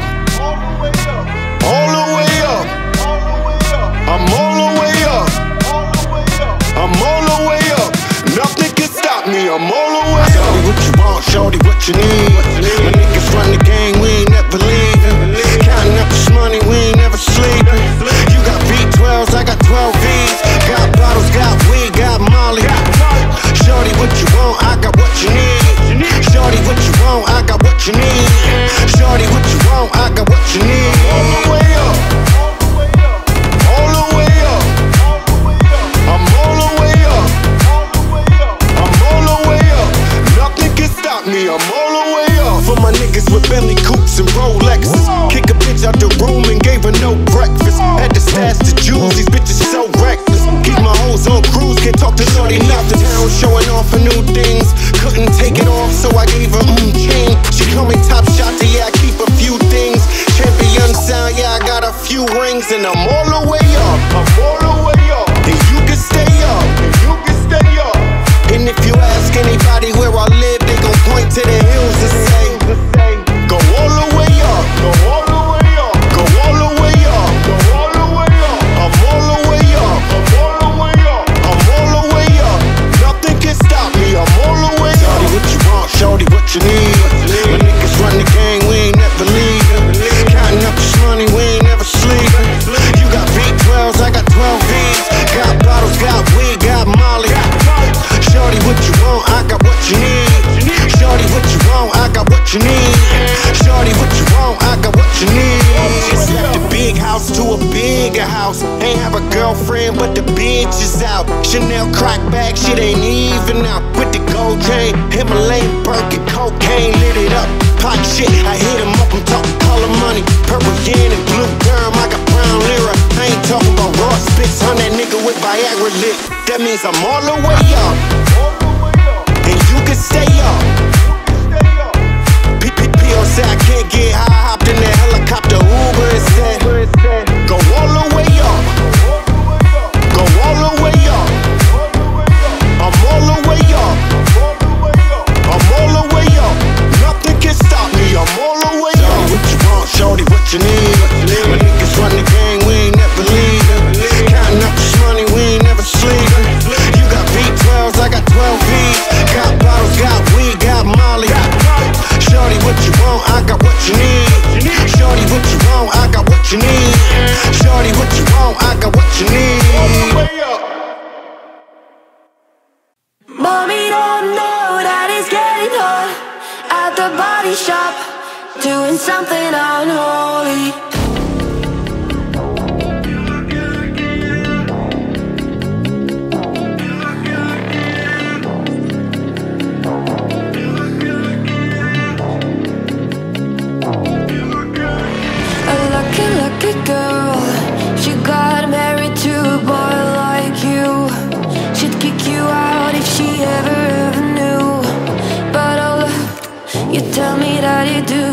All the way up. I'm all the way up. I'm all the way up. Nothing can stop me, I'm all the way up. Shorty, what you want, shorty, what you need? My niggas run the game, we ain't never leaving. Counting up this money, we ain't never sleeping. You got V12s, I got 12 V's. Got bottles, got weed, got Molly. Shorty, what you want, I got what you need. Shorty, what you want, I got what you need. Shorty, what you want, I got what you need. All the way up. All the way up. I'm all the way up. I'm all the way up. Nothing can stop me, I'm all the way up. For my sound, yeah, I got a few rings and I'm all the way up. I'm all the way up. And you can stay up. And you can stay up. And if you ask anybody where I live, they gon' point to the hills and say, go all the way up. Go all the way up. Go all the way up. Go all the way up. I'm all the way up. I'm all the way up. I'm all the way up. Nothing can stop me. I'm all the way up. Shorty, what you want? Shorty, what you need? My niggas run the gang, we ain't never leave. Counting up this money, we ain't never sleep. You got V12s, I got 12 V's. Got bottles, got weed, got Molly. Shorty, what you want? I got what you need. Shorty, what you want? I got what you need. Shorty, what you want? I got what you need. It's left a big house to a bigger house. Ain't have a girlfriend, but the bitch is out. Chanel crack bag, shit ain't even out. With the gold chain, Himalayan Birkin, cocaine, lit it up. Pot shit, I hit him up, I'm talking color money. Purple yen and blue germ, I got brown lira. I ain't talking about raw spits on that nigga with Viagra lit. That means I'm all the way up. And you can stay up. P.O. said I can't get high, hopped in the helicopter, Uber it said, go all the way up. Go all the way up. I'm all the way up. I'm all the way up. Nothing can stop me, I'm all the way up. Shorty, what you want? Shorty, what you need? My niggas run the gang, we ain't never leave. Counting up this money, we ain't never sleep. You got V12s, I got 12 V's. Got bottles, got weed, got Molly. Shorty, what you want? I got what you need. Shorty, what you want? I got what you need. Shorty, what you want? I got what you need. Mommy don't know that it's getting hot at the body shop, doing something unholy. Lucky girl, she got married to a boy like you. She'd kick you out if she ever knew. But oh, you tell me that you do.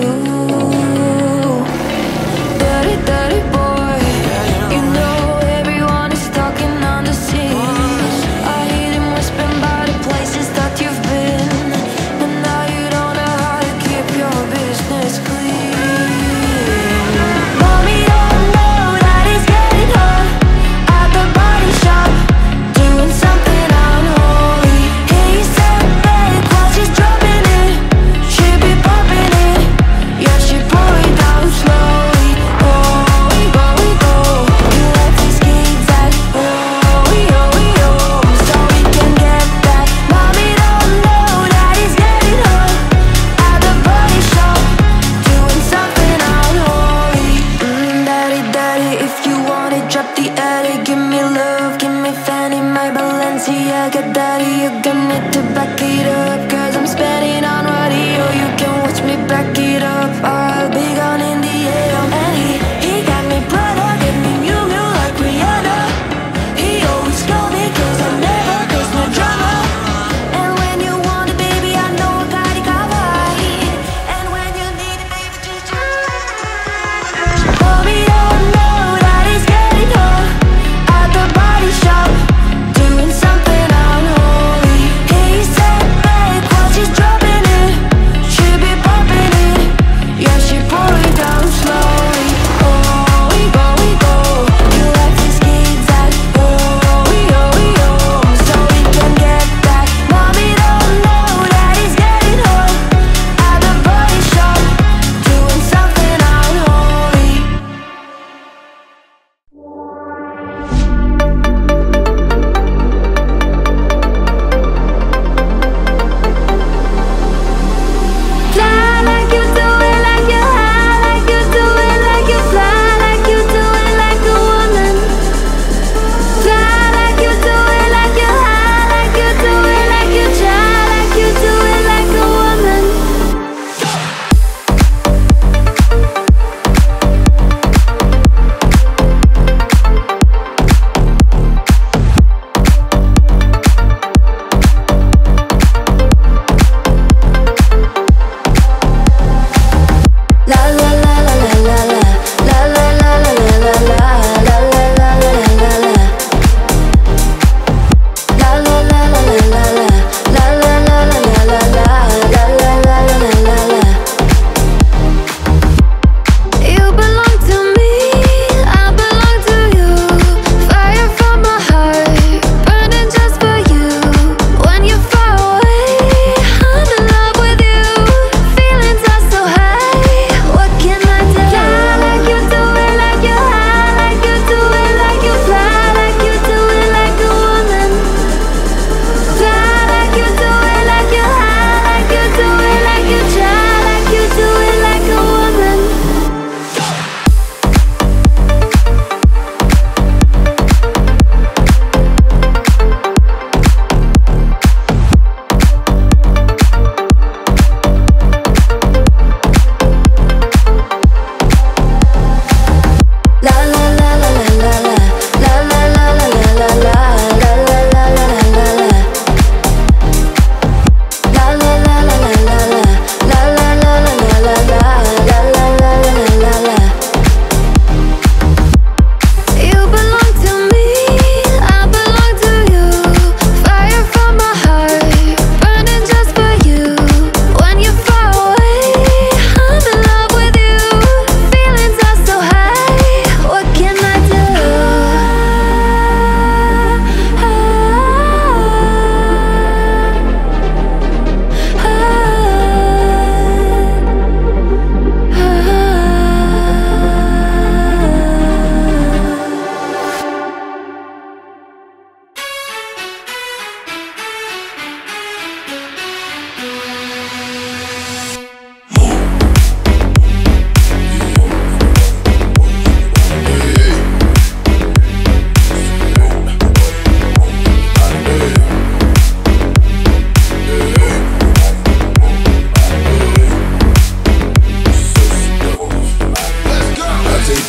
Dirty, dirty boy, you know everyone is talking on the scene. I hear them whispering about the places that you've been, and now you don't know how to keep your business clean.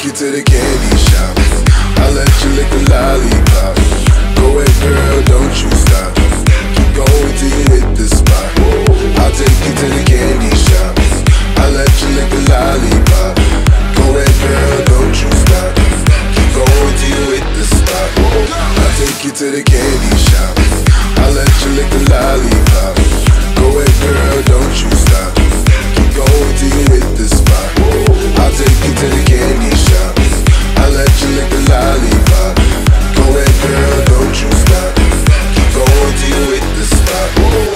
you to the candy shop. I'll let you lick the lollipop. Go ahead, girl, don't you stop. Keep going till you hit the spot. I'll take you to the candy shop. I'll let you lick the lollipop. Go ahead, girl, don't you stop. Keep going till you hit the spot. I'll take you to the candy shop. I'll let you lick the lollipop. Go ahead, girl, don't you stop. Keep going till you hit the spot. I'll take you to the candy shop. I'll let you lick the lollipop. Go ahead, girl, don't you stop. Keep going till you hit the spot.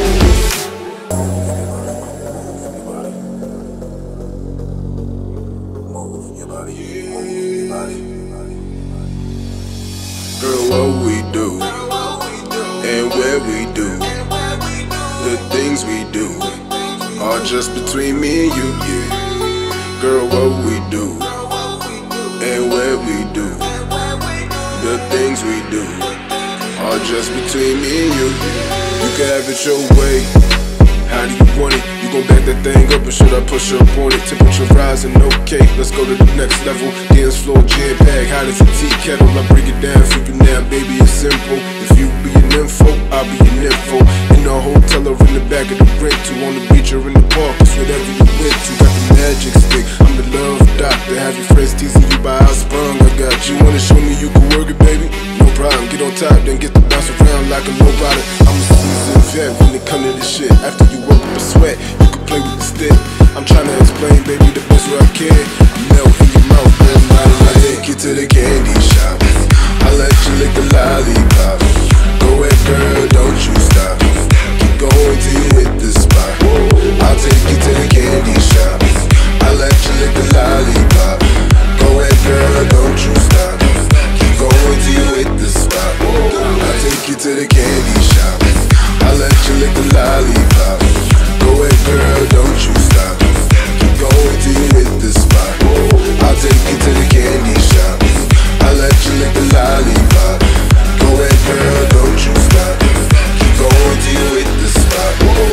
Girl, what we do and where we do, the things we do are just between me and you, yeah. Girl, what we do and where we do, the things we do are just between me and you. You can have it your way. How do you want it? You gon' back that thing up or should I push up on it? Temperature rising, okay, let's go to the next level. Dance floor, jam bag, hot as a tea kettle. I break it down for you now, baby, it's simple. If you be an info, I'll be an info. In the hotel or in the back of the rental, on the beach or in the park, it's whatever you went to. Got the magic stick, I'm the love doctor. Have your friends teasing you by how sprung I got. You wanna show me you can work it, baby? No problem, get on top, then get the bounce around like a low rider. I'm a seasoned vet when it come to this shit. After you work up a sweat, you can play with the stick. I'm tryna explain, baby, the best way I can. Melt in your mouth, girl, I take you to the candy shop. I'll let you lick the lollipop. Go ahead, girl, don't you stop. Keep going till you hit the spot. I'll take you to the candy shop. I'll let you lick the lollipop. Go ahead, girl, don't you stop. Keep going till you hit the spot. I'll take you to the candy shop. I'll let you lick the lollipop. Go ahead, girl, don't you stop. Keep going till you hit the spot. I'll take you to the candy shop. I'll let you lick the lollipop. Go ahead, girl, don't you stop. Keep going till you hit the spot.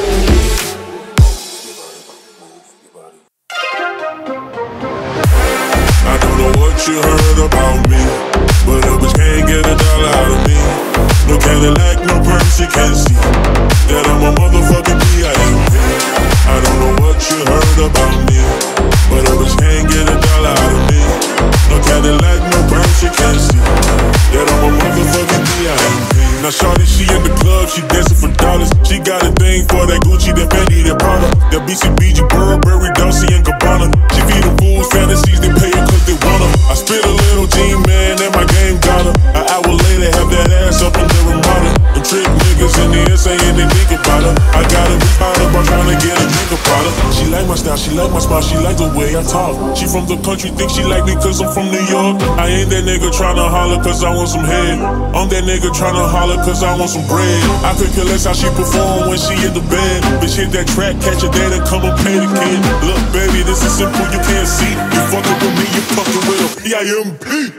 I don't know what you heard about me, but a bitch can't get $1 out of me. No Cadillac, no perms, you can't see that I'm a motherfucking P.I.M.P. I don't know what you heard about me, but a bitch can't get $1 out of me. No Cadillac, no perms, you can't see that I'm a motherfucking P.I.M.P. Now shawty, she in the club, she dancing for dollars. She got a thing for that Gucci, that Fendi, that Prada, that BCBG, Burberry, Dolce & Gabbana. She feed them fools fantasies, they pay her cause they want her. I spit a little G-man and my game got her. An hour later, have that ass up in the Ramada. Them trick niggas in the air saying they think about her. I got her behind her, I'm trying to get a drink about her. She like my style, she like my smile, she like the way I talk. She from the country, think she like me cause I'm from New York. I ain't that nigga tryna holler cause I want some head. I'm that nigga tryna holler cause I want some bread. I could care less how she perform when she in the bed. Bitch hit that track, catch a date and come and pay the kid. Look baby, this is simple, you can't see. You fucking with me, you fucking with a P.I.M.P.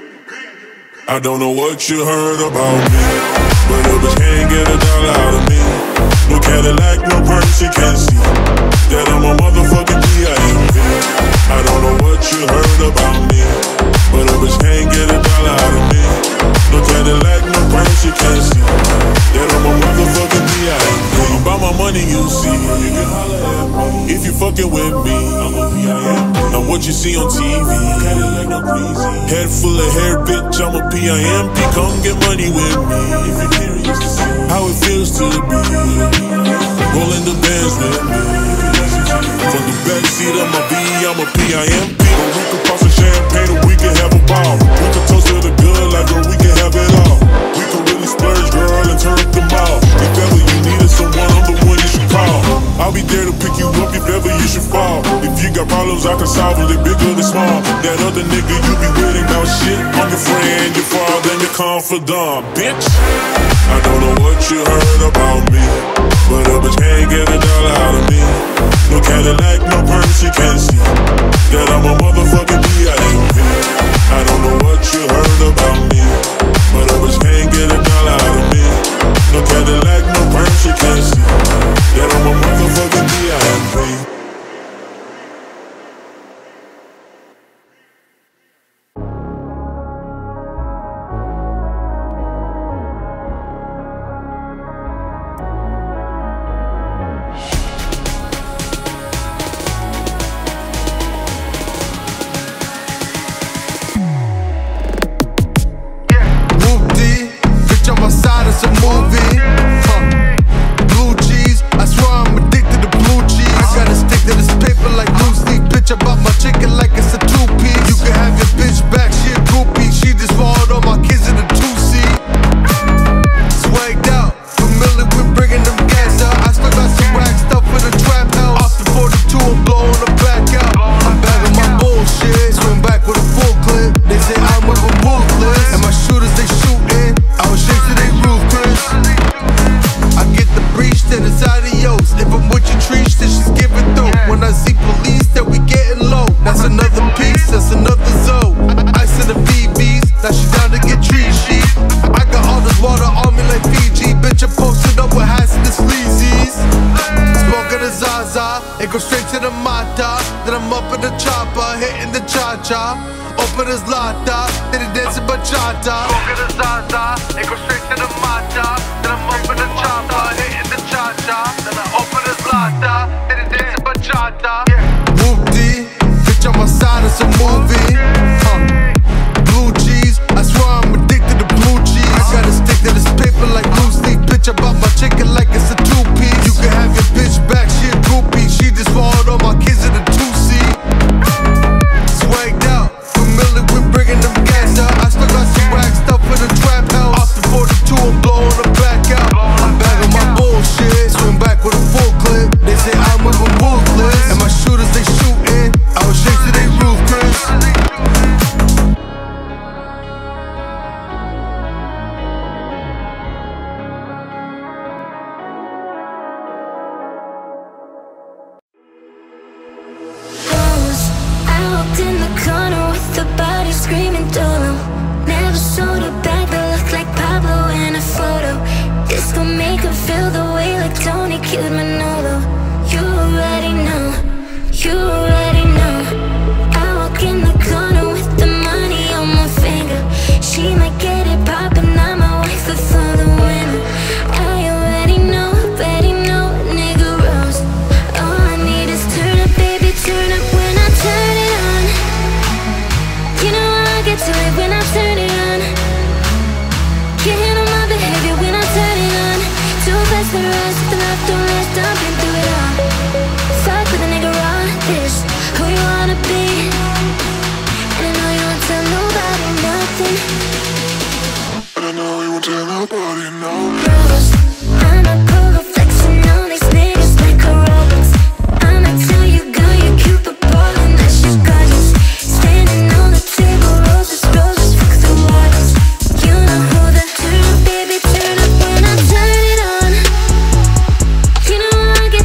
I don't know what you heard about me, but a bitch can't get $1 out of me. No Cadillac, no perms, you can't see that I'm a motherfucking P.I.M.P. I don't know what you heard about me, but a bitch can't get $1 out of me. No Cadillac, no perms, you can't see that I'm a motherfucking P.I.M.P. I'm about my money, you see. You can holler at me if you fucking with me. I'm a P.I.M.P. I'm what you see on TV. Cadillac, no breezy. Head full of hair, bitch, I'm a P.I.M.P. Come get money with me if you're curious to see how it feels to be rolling the bands with me. From the backseat of my V, I'm a P.I.M.P. Or we could pop some champagne or we could have a ball. We could toast to the good, like girl, we can have it all. We could really splurge, girl, and turn up the mall. If ever you needed someone, I'm the one you should call. I'll be there to pick you up if ever you should fall. If you got problems, I can solve them, they big or they small. That other nigga you be with ain't about shit. I'm your friend, your father, and your confidant, bitch. I don't know what you heard about me, but a bitch can't get $1 out of me. No Cadillac, no perms, you can't see that I'm a motherfucking P.I.M.P. I don't know what you heard about me, but a bitch can't get $1 out of me. No Cadillac, no perms, you can't see that I'm a motherfucking P.I.M.P. cha-cha. Open his lata, then he dancing bachata. Go get a Zaza, and go straight to the mata. Then I'm up in the chopper, hitting the cha-cha. Then I open his lata, then he dancing bachata. Whoop-dee, bitch on my side, it's a movie. Blue cheese, I swear I'm addicted to blue cheese. I gotta stick to this paper like blue sleep. Bitch, I bought my chicken like it's a two-piece. You can have your bitch back, she a groupie. She just swallowed all my kids in a two-seat. Swagged out, familiar with bringing them gas out. I still got some rag stuff in the trap house. Off the 42, I'm blowing the back out. I'm back on my bullshit, swim back with a full clip. They say I'm moving ruthless, and my shooters they shooting. I was straight to they roof, Chris. In the corner with the body screaming Dolo. Never sold a bag that looked like Pablo in a photo. This gon' make him feel the way like Tony killed Manolo. You already know, you already know. I walk in the corner with the money on my finger. She might get it poppin', I'm a wife for the winner. I already know, nigga rose. All I need is turn up, baby, turn up when I turn it on. You know I get to it when I turn it on. Can't handle my behavior when I turn it on. Too fast for us, if the love don't last, I've been through it all. Fuck with a nigga raw, this who you wanna be. And I know you won't tell nobody nothing. And I know you won't tell nobody no. Bros, I'ma pull a flexin' on these niggas like a Roblox. I'ma tell you, girl, you're cute but ballin', that's just gorgeous. Standing on the table, roses, roses, fuck the waters. You know who the turn up, baby, turn up when I turn it on. You know I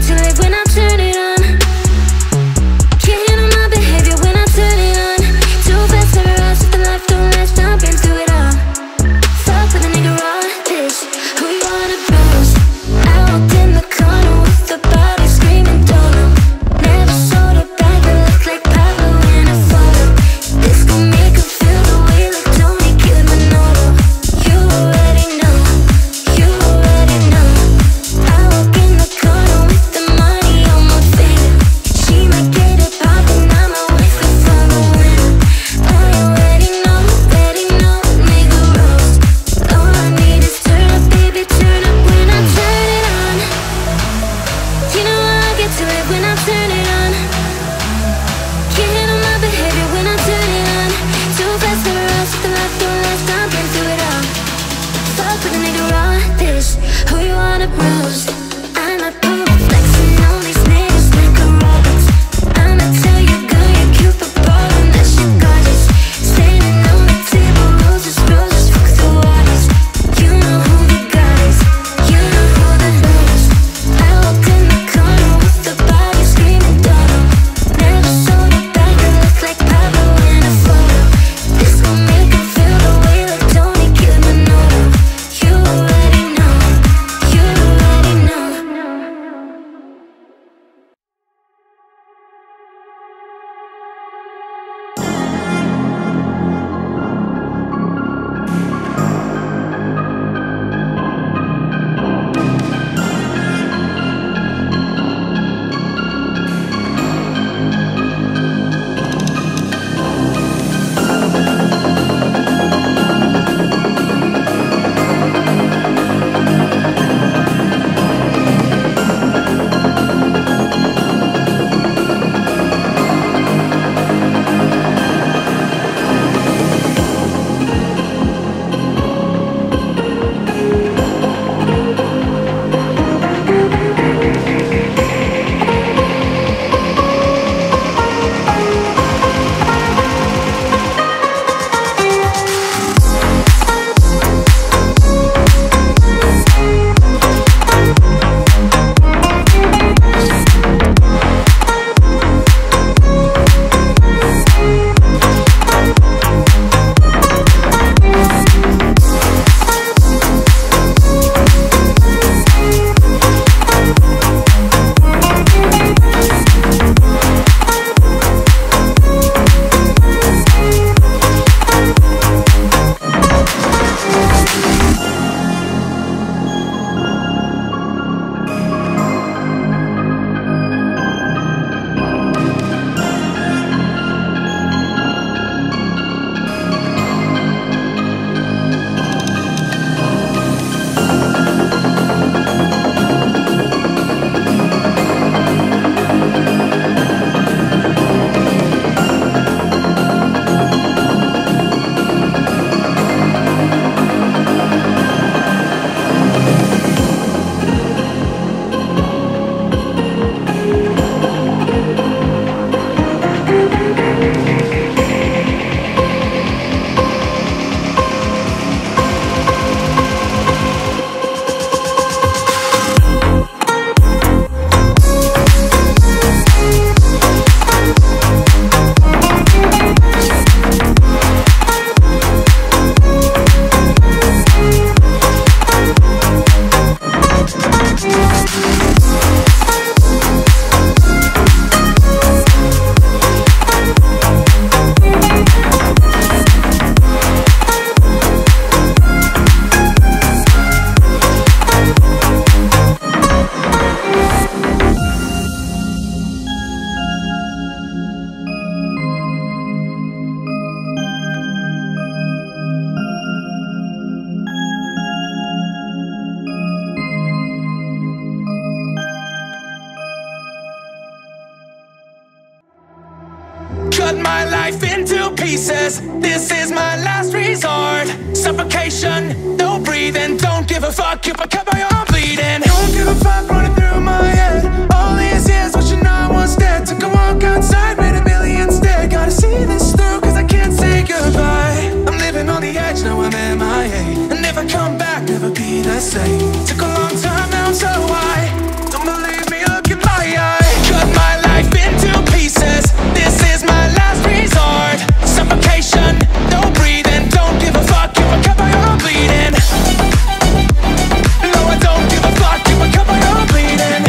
pieces. This is my last resort. Suffocation, no breathing. Don't give a fuck if I cover your bleeding. Don't give a fuck running through my head. All these years wishing I was dead. Took a walk outside, made a million instead. Gotta see this through cause I can't say goodbye. I'm living on the edge, now I'm MIA. And if I come back, never be the same. Took a long time, now I'm so high. Don't believe me, look in my eye. Cut my life into pieces. This is my last resort. Suffocation, no breathing. Don't give a fuck if I cover your bleeding. No, I don't give a fuck if I cover your bleeding.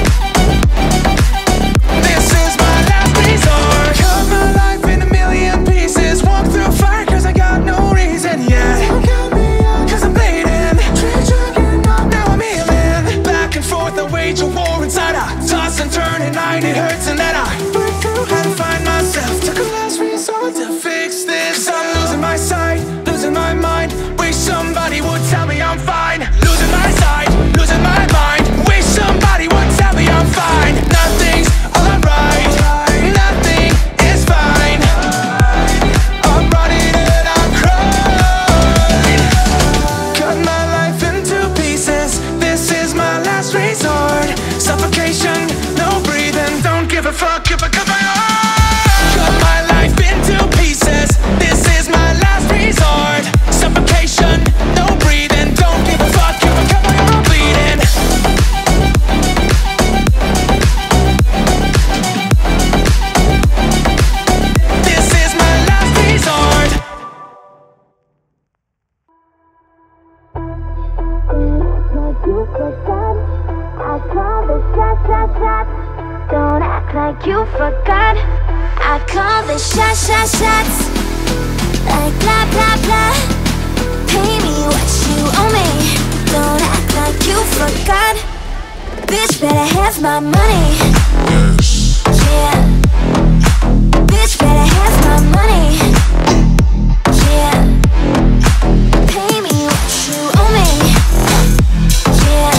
This is my last resort. Cut my life in a million pieces. Walk through fire cause I got no reason, yeah. Cause I'm bleeding. Now I'm healing. Back and forth, I wage a war inside. I toss and turn at night, it hurts and then I work through how to find myself. Took a last resort to fix this. I'm losing my sight, losing my mind. Wish somebody would tell me I'm fine. Losing my sight, losing my mind. Wish somebody would tell me I'm fine. Nothing's alright, nothing is fine. I'm running and I'm crying. Cut my life into pieces. This is my last resort. Suffocation, no breathing. Don't give a fuck if I cover your heart. Cut my life into pieces. This is my last resort. Suffocation, no breathing. Don't give a fuck if I cover your bleeding. This is my last resort. Don't act like you forgot. I call the shots. Like blah blah blah. Pay me what you owe me. Don't act like you forgot. Bitch better have my money. Yeah. Bitch better have my money. Yeah. Pay me what you owe me. Yeah.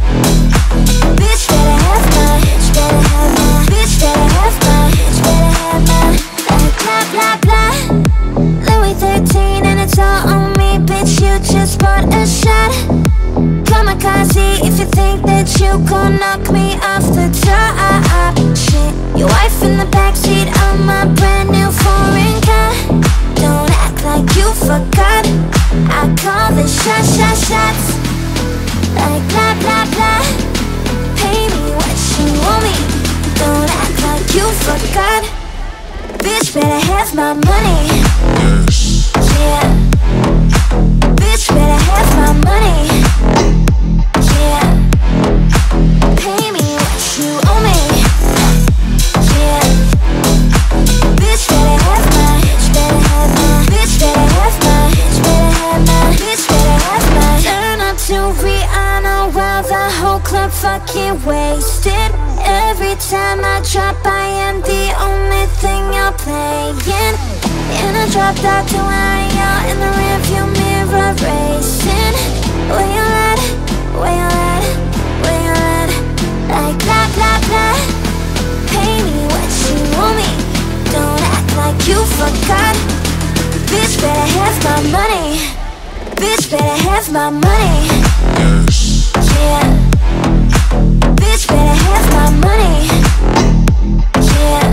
Bitch better have my. Bitch better have my. Bitch better have my. Bitch better have my. Like blah blah blah. Louis 13 and it's all on me. Bitch, you just bought a shot. Kamikaze if you think that you gon' knock me off the top. Shit, your wife in the backseat of my brand new foreign car. Don't act like you forgot. I call the shots. Like blah blah blah. Pay me what you owe me. Don't act like you forgot. Bitch better have my money. Yeah. Bitch better have my money. Yeah. Pay me what you owe me. Yeah. Bitch better have my. Bitch better have my. Bitch better have my. Bitch better have my. Bitch better have my. Turn up to Rihanna while the whole club fucking wasted. Every time I drop, I am the only thing you're playing. And I dropped out to where you're in the rearview mirror racing. Where you at? Where you at? Where you at? Like blah blah blah. Pay me what you owe me. Don't act like you forgot. Bitch better have my money. Bitch better have my money. Yeah. Bitch better have my money. Yeah.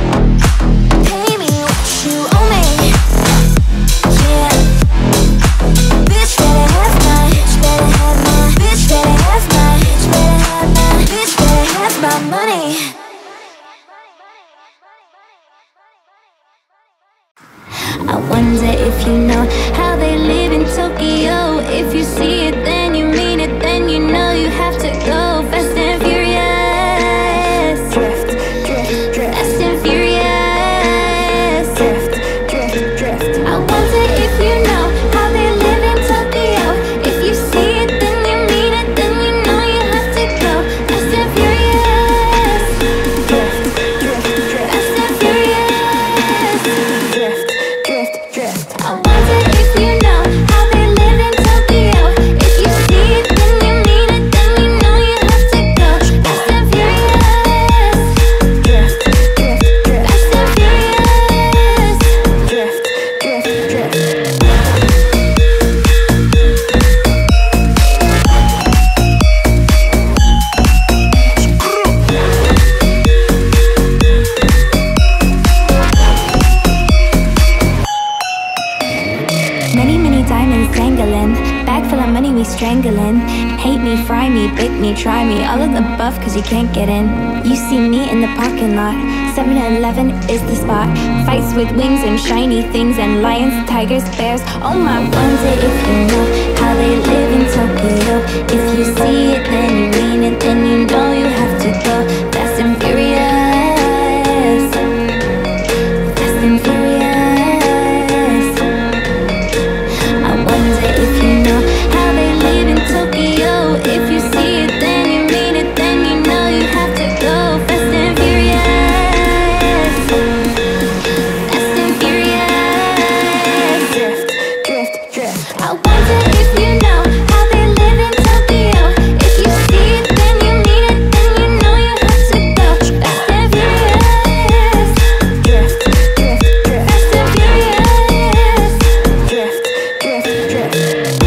Pay me what you owe me. Yeah. Bitch better have my. Bitch better have my. Bitch better have my. Bitch better have my. Bitch better have my money. I wonder if you know how they live in Tokyo. If you see it, then you mean it. Then you know you have to go fast and furious. Drift, drift, drift. Fast and furious. Drift, drift, drift. I wonder if you know how they live in Tokyo. If you see it, then you mean it. Then you know you have to go fast and furious. Drift, drift, drift. Fast and furious. Drift, drift, drift. I wonder if you know how they live in Tokyo. If you see it, then you mean it. Then you know you have to go fast and furious. Drift, drift, drift. Fast and furious. Drift, Many, many diamonds dangling. Bag full of money, we strangling. Hate me, fry me, bake me, try me. All of the above, cause you can't get in. You see me in the parking lot. 7-Eleven is the spot. Fights with wings and shiny things. And lions, tigers, bears. Oh my, wonder if you know how they live in Tokyo. If you see it, then you mean it. Then you know you have to go. Fast and furious. Fast and furious. I wonder if you know how they live in Tokyo. If you see it, then you mean it. Then you know you have to go. Fast and furious. Fast and furious. Drift, drift, drift. I wonder if you know how they live in Tokyo. If you see it, then you mean it. Then you know you have to go. Fast and furious. Drift, drift, drift. Fast and furious. Drift, drift, drift.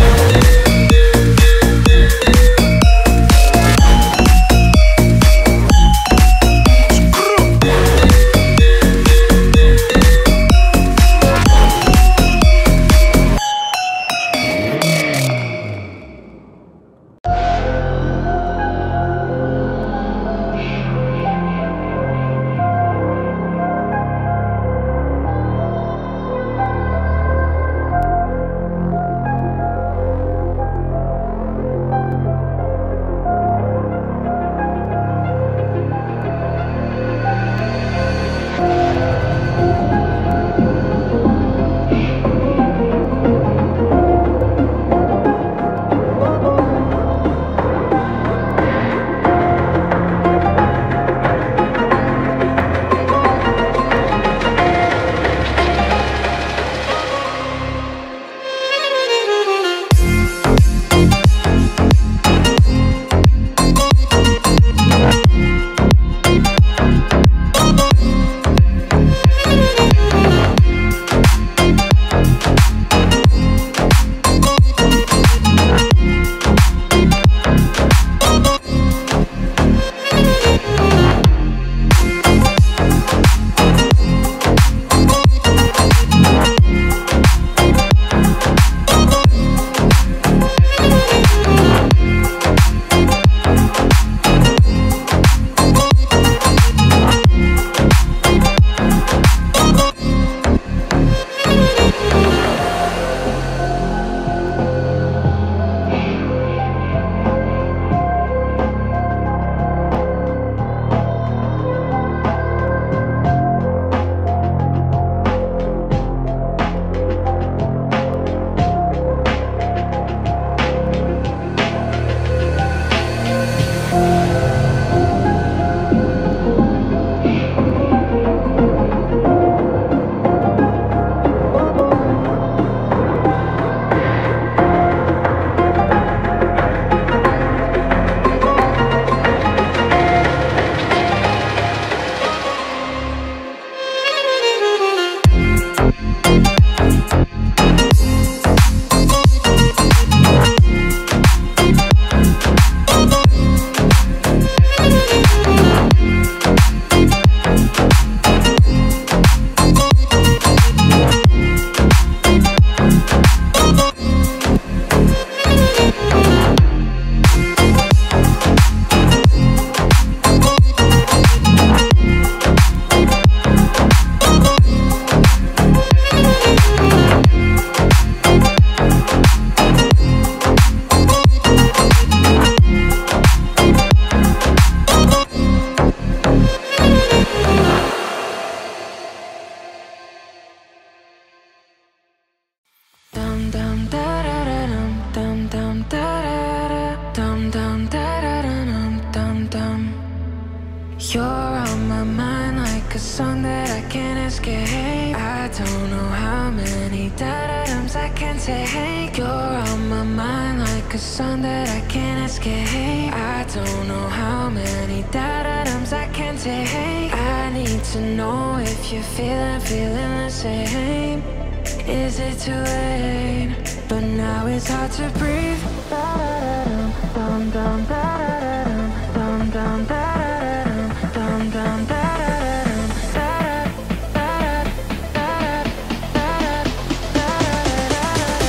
You're on my mind like a song that I can't escape. I don't know how many da-da-dums I can take. You're on my mind like a song that I can't escape. I don't know how many da-da-dums I can take. I need to know if you're feeling the same. Is it too late? But now it's hard to breathe. Da-da-dum, dum dum da-da-dum, dum dum da-da-dum, dum dum da-da-dum, da-da, da-da, da-da, da-da, da-da, da-da.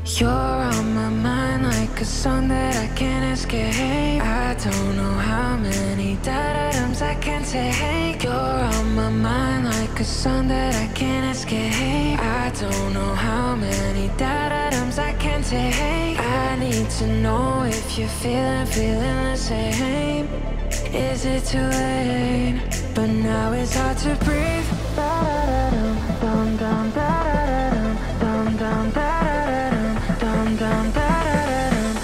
You're on my mind like a song that I can't escape. I don't know how many da-da-dums I can take. You're on my mind like a song that I can't escape. I don't know how many da-da-dums I can take. I need to know if you're feeling the same. Is it too late? But now it's hard to breathe. Da-da-da-dum, dum-dum, da-da-da-dum, dum-dum, da-da-da-dum, dum-dum, da-da-da-dum,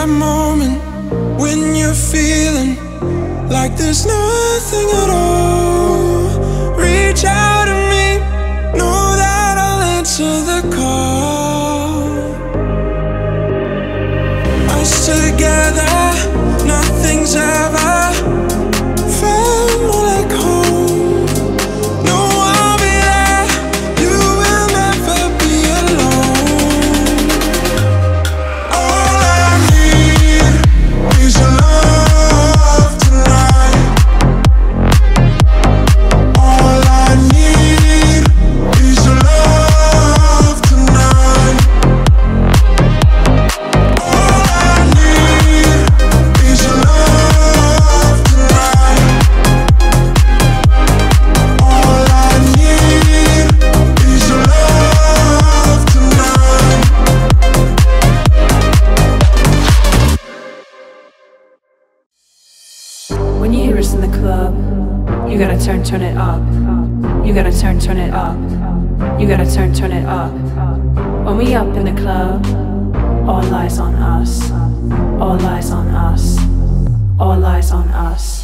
that moment when you're feeling like there's nothing at all. Reach out to me, know that I'll answer the call. Us together, nothing's ever felt more like home. No, I'll be there, you will never be alone. All I need is your love tonight. All I need is your love tonight. All I need is your love tonight. All I need is your love tonight. When you hear us in the club, you gotta turn it up. You gotta turn it up. You gotta turn it up. When we up in the club, all eyes on us. All eyes on us. All eyes on us.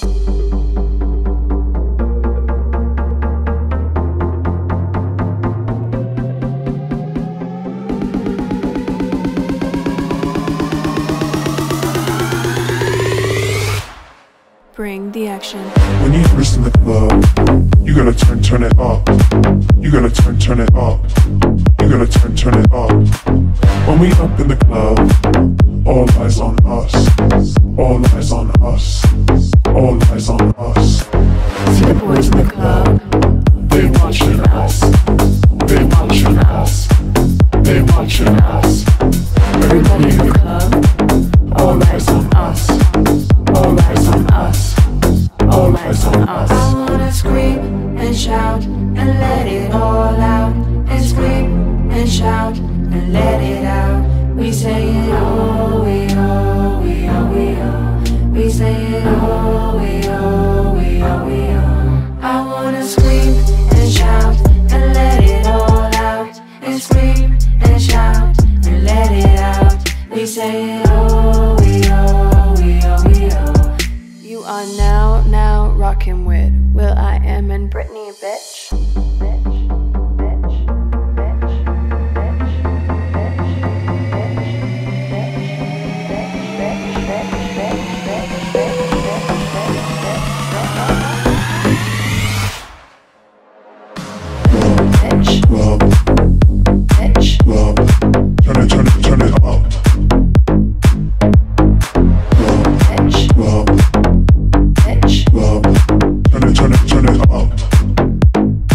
Bring the action. When you first in the club, you gotta turn it up. You gotta turn it up. You gotta turn it up. When we up in the club, all eyes on us. All eyes on us. All eyes on us. See the boys in the club, They watching us. They watching us. They watching us. everybody in the club, all eyes on us. All eyes on us. All eyes on us. I wanna scream and shout and let it all out. And scream and shout and let it out. We say it all, we all, we all, we all. We say it all, we all, we all, we all. I wanna scream and shout and let it all out. And scream and shout and let it out. We say it all, we all, we all, we all. You are now rocking with Will I Am and Brittany, bitch. Club. Club. Turn it up. Club. Club. Turn it up.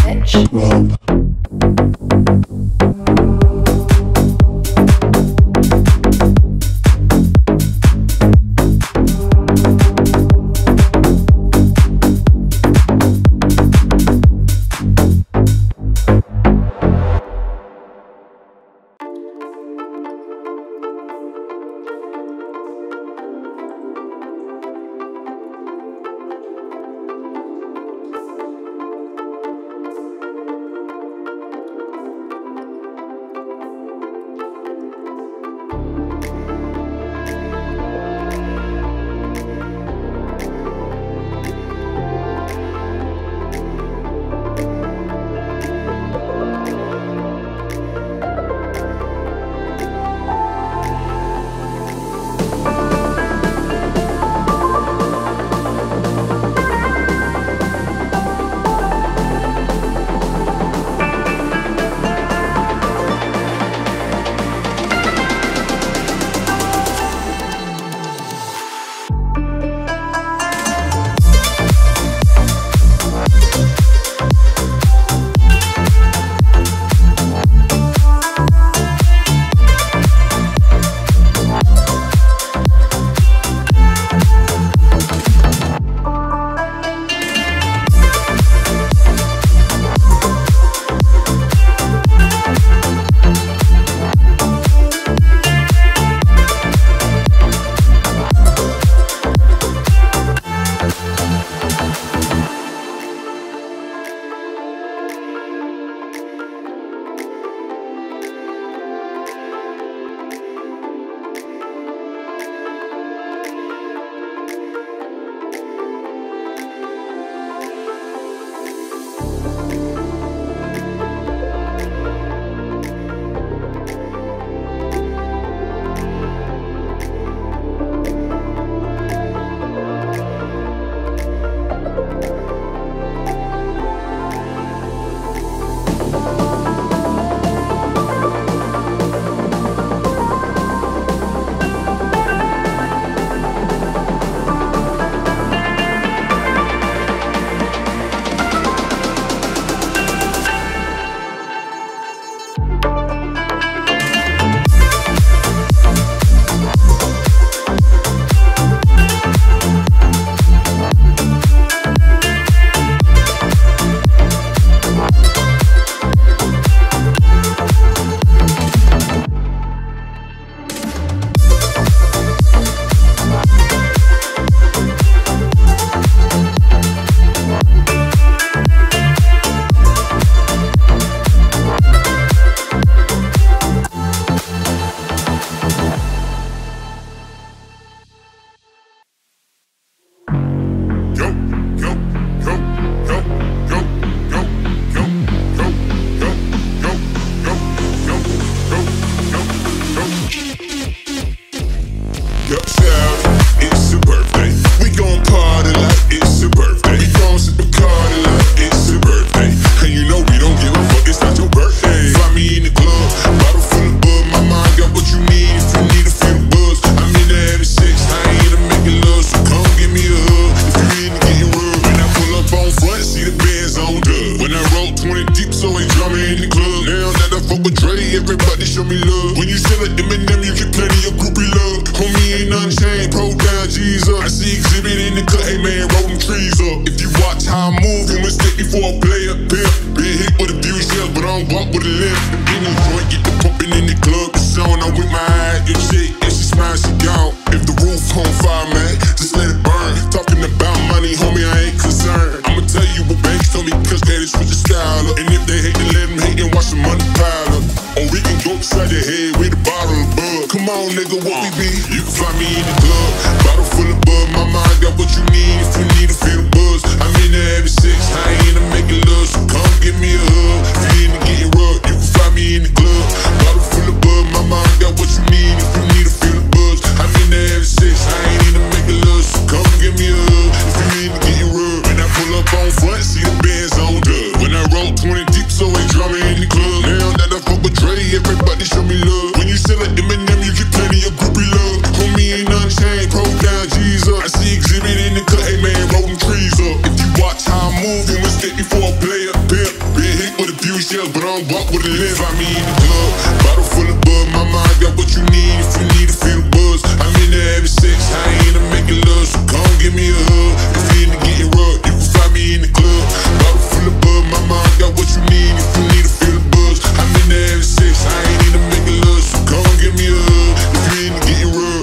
nothing changed, pro down, G's up. I see exhibit in the cut, hey man, roll them trees up. If you watch how I move, you mistake me for a player, pimp. Been hit with a few shells, but I don't walk with a limp. In the joint, get the pumping in the club, it's on. I'm with my eyes, get shake, and she smiles, she gone. If the roof on fire, man, just let it burn. Talking about money, homie, I ain't concerned. I'ma tell you what banks told me, cause they switch the style up. And if they hate, then let them hate and watch the money pile up. Or we can go upside your head with a bottle of bug. Come on, nigga, what we be? You can find me in the club, bottle full of bug. My mind got what you need if you need to feel the buzz. I'm in there every 6, I ain't into making love, so come give me a hug. If you need to get it rubbed, you can find me in the club, bottle full of bug. My mind got what you need if you need to feel the buzz. I'm in there every 6, I ain't into making love, so come give me a hug. If you need to get it rubbed, when I pull up on front, see the bands on dub. When I roll 20 deep, so ain't drama in the club. Now that I fuck with Dre, everybody show me love. When you sell it, Eminem, you get plenty of groupie love. Homie, ain't nothing changed, pro down, G's up. I see exhibit in the cut, hey man, roll them trees up. If you watch how I move, you mistake me for a player, pimp. Been hit with a few shells, but I don't walk with a limp. Find me in the club, bottle full of bug. My mind got what you need if you need to feel the buzz. I'm in there every 6, I ain't into making love, so come give me a hug. If you need to get it rubbed, you can find me in the club, bottle full of bug. My mind got what you need if you need to feel the buzz. I'm in there every 6, I ain't into making love, so come give me a hug. If you need to get it rubbed.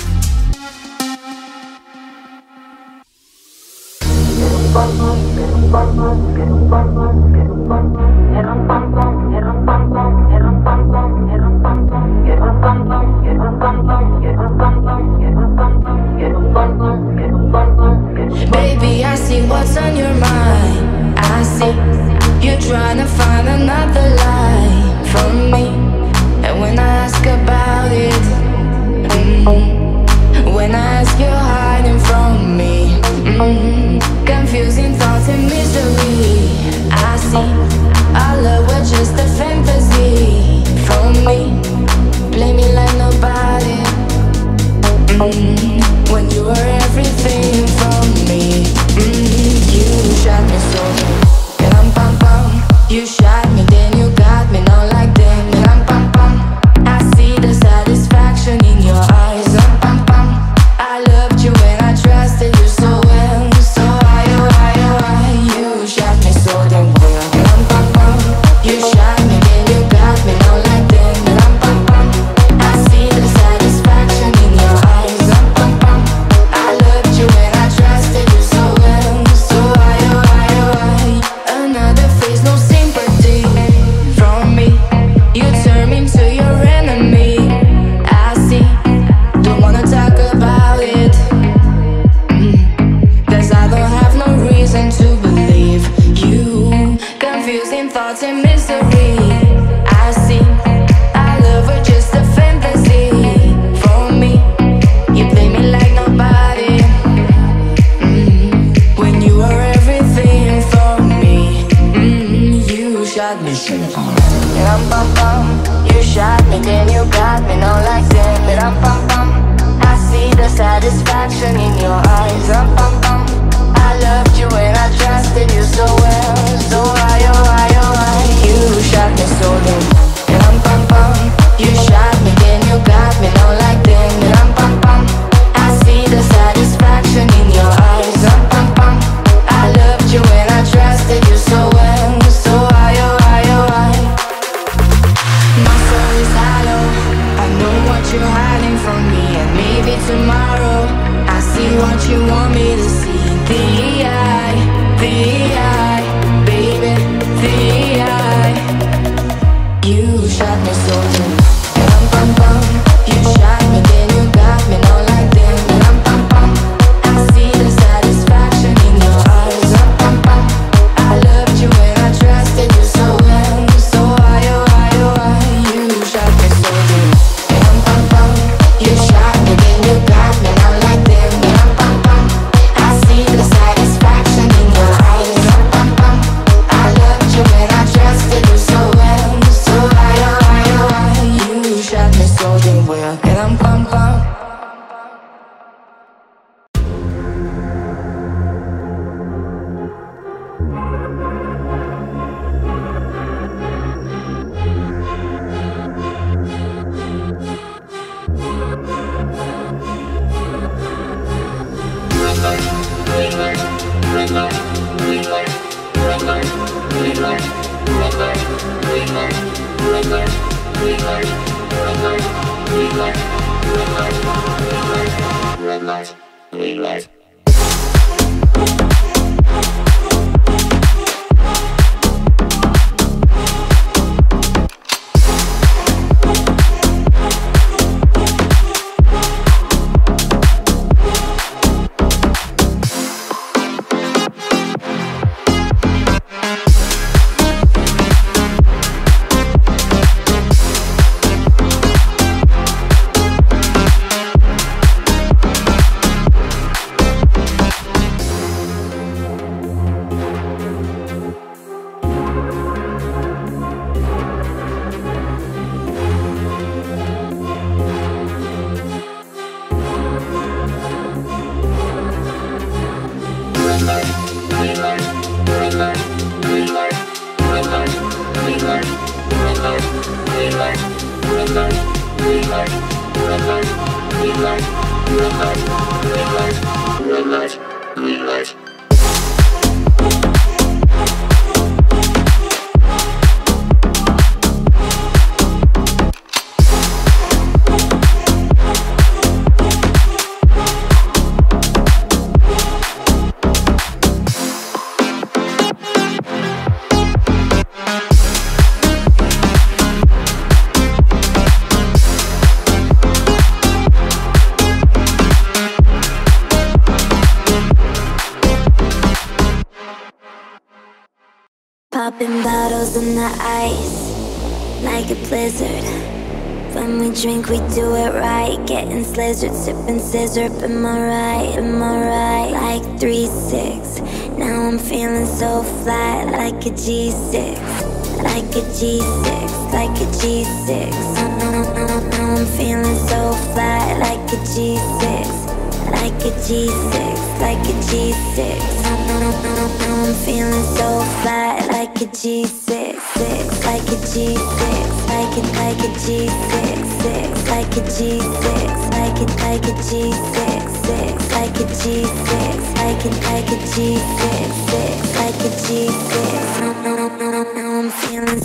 Baby, I see what's on your mind. I see you're trying to find another lie from me. And when I ask about it, when I ask, you're hiding from me. Confusing thoughts and misery. I see our love was just a fantasy from me. Play me like nobody. When you were everything from me. You shot me so. Pam pam. You shot me, then you got me, not like them. Pam pam. I see the satisfaction in your eyes. Pam pam. I loved you and I trusted you so well. So why, you shot me so damn well. Pam pam. You shot me, then you got me, not like them. Pam pam. I see the satisfaction in your eyes. Pam pam. I loved you and I trusted you so well. So why, another face, no sympathy from me. You turn me into your enemy. I see, don't wanna talk about it. Cause I don't have no reason to believe you. Confusing thoughts and misery. I see, our love was just a fantasy from me. You play me like nobody. When you were everything for me. You shot me. Pam pam. You shot me, then you got me, not like them. Pam pam. I see the satisfaction in your eyes. Pam pam. I loved you and I trusted you so well. So why, you shot me so damn. Pam pam. You shot me, then you got me, not like them. Pam pam. I see the satisfaction in your eyes. Pam pam. I loved you and I trusted you so well. So why, my soul is hollow. I know what you're hiding from green light. Popping bottles in the ice, like a blizzard. When we drink, we do it right. Getting slizzard, sipping scissor. Am I right? Am I right? Like 3-6. Now I'm feeling so flat, like a G6. Like a G6, like a G6. Now I'm feeling so flat, like a G6. Like a G6, like a G6. Now I'm feeling so flat, like a G6, like a G6, like a G6, like a G6, like a G6, like a G6, like a G6, like a G6. Now I'm feeling.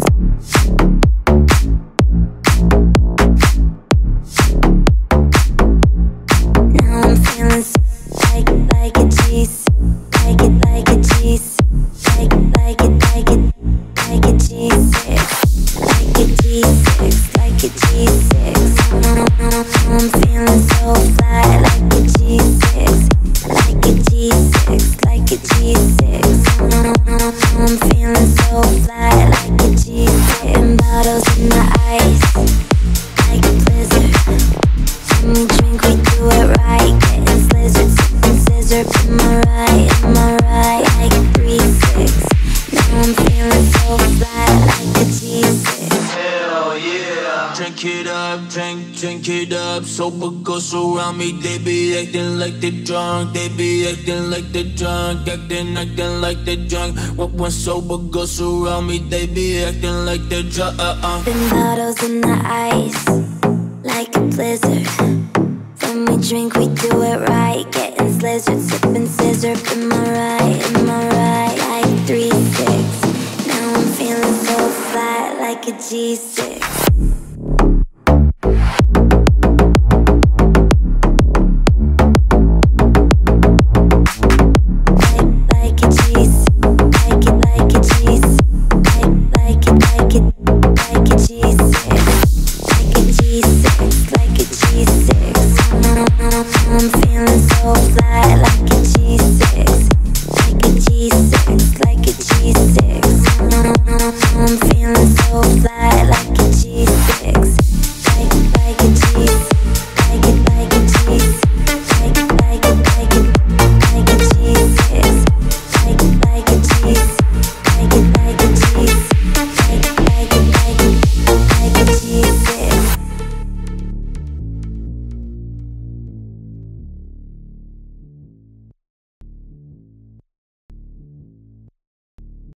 Like a G6, like a G6, like a G6, like a G6, like a G6. I'm feeling so flat, like a G6, like a G6, like a G6. I'm feeling so flat, like a G6. And bottles in the ice, like a blizzard. When we drink, we do it right. Getting slizzard, sipping scissor. Am I right? Am I right? Like 3-6. Now I'm feeling so flat, like a G6. Hell yeah. Drink it up, drink it up. Sober girls around me, they be acting like they drunk. They be acting like they drunk, acting like they drunk. When sober girls around me, they be acting like they drunk. Popping bottles in the ice, like a blizzard. When we drink, we do it right. Getting slizzard, sipping scissor. Am I right? Am I right? Like 3-6. Now I'm feeling so flat, like a G6. Like a G6, like a G6, like a G6, like a G6, like a G6. I'm feeling so flat, like a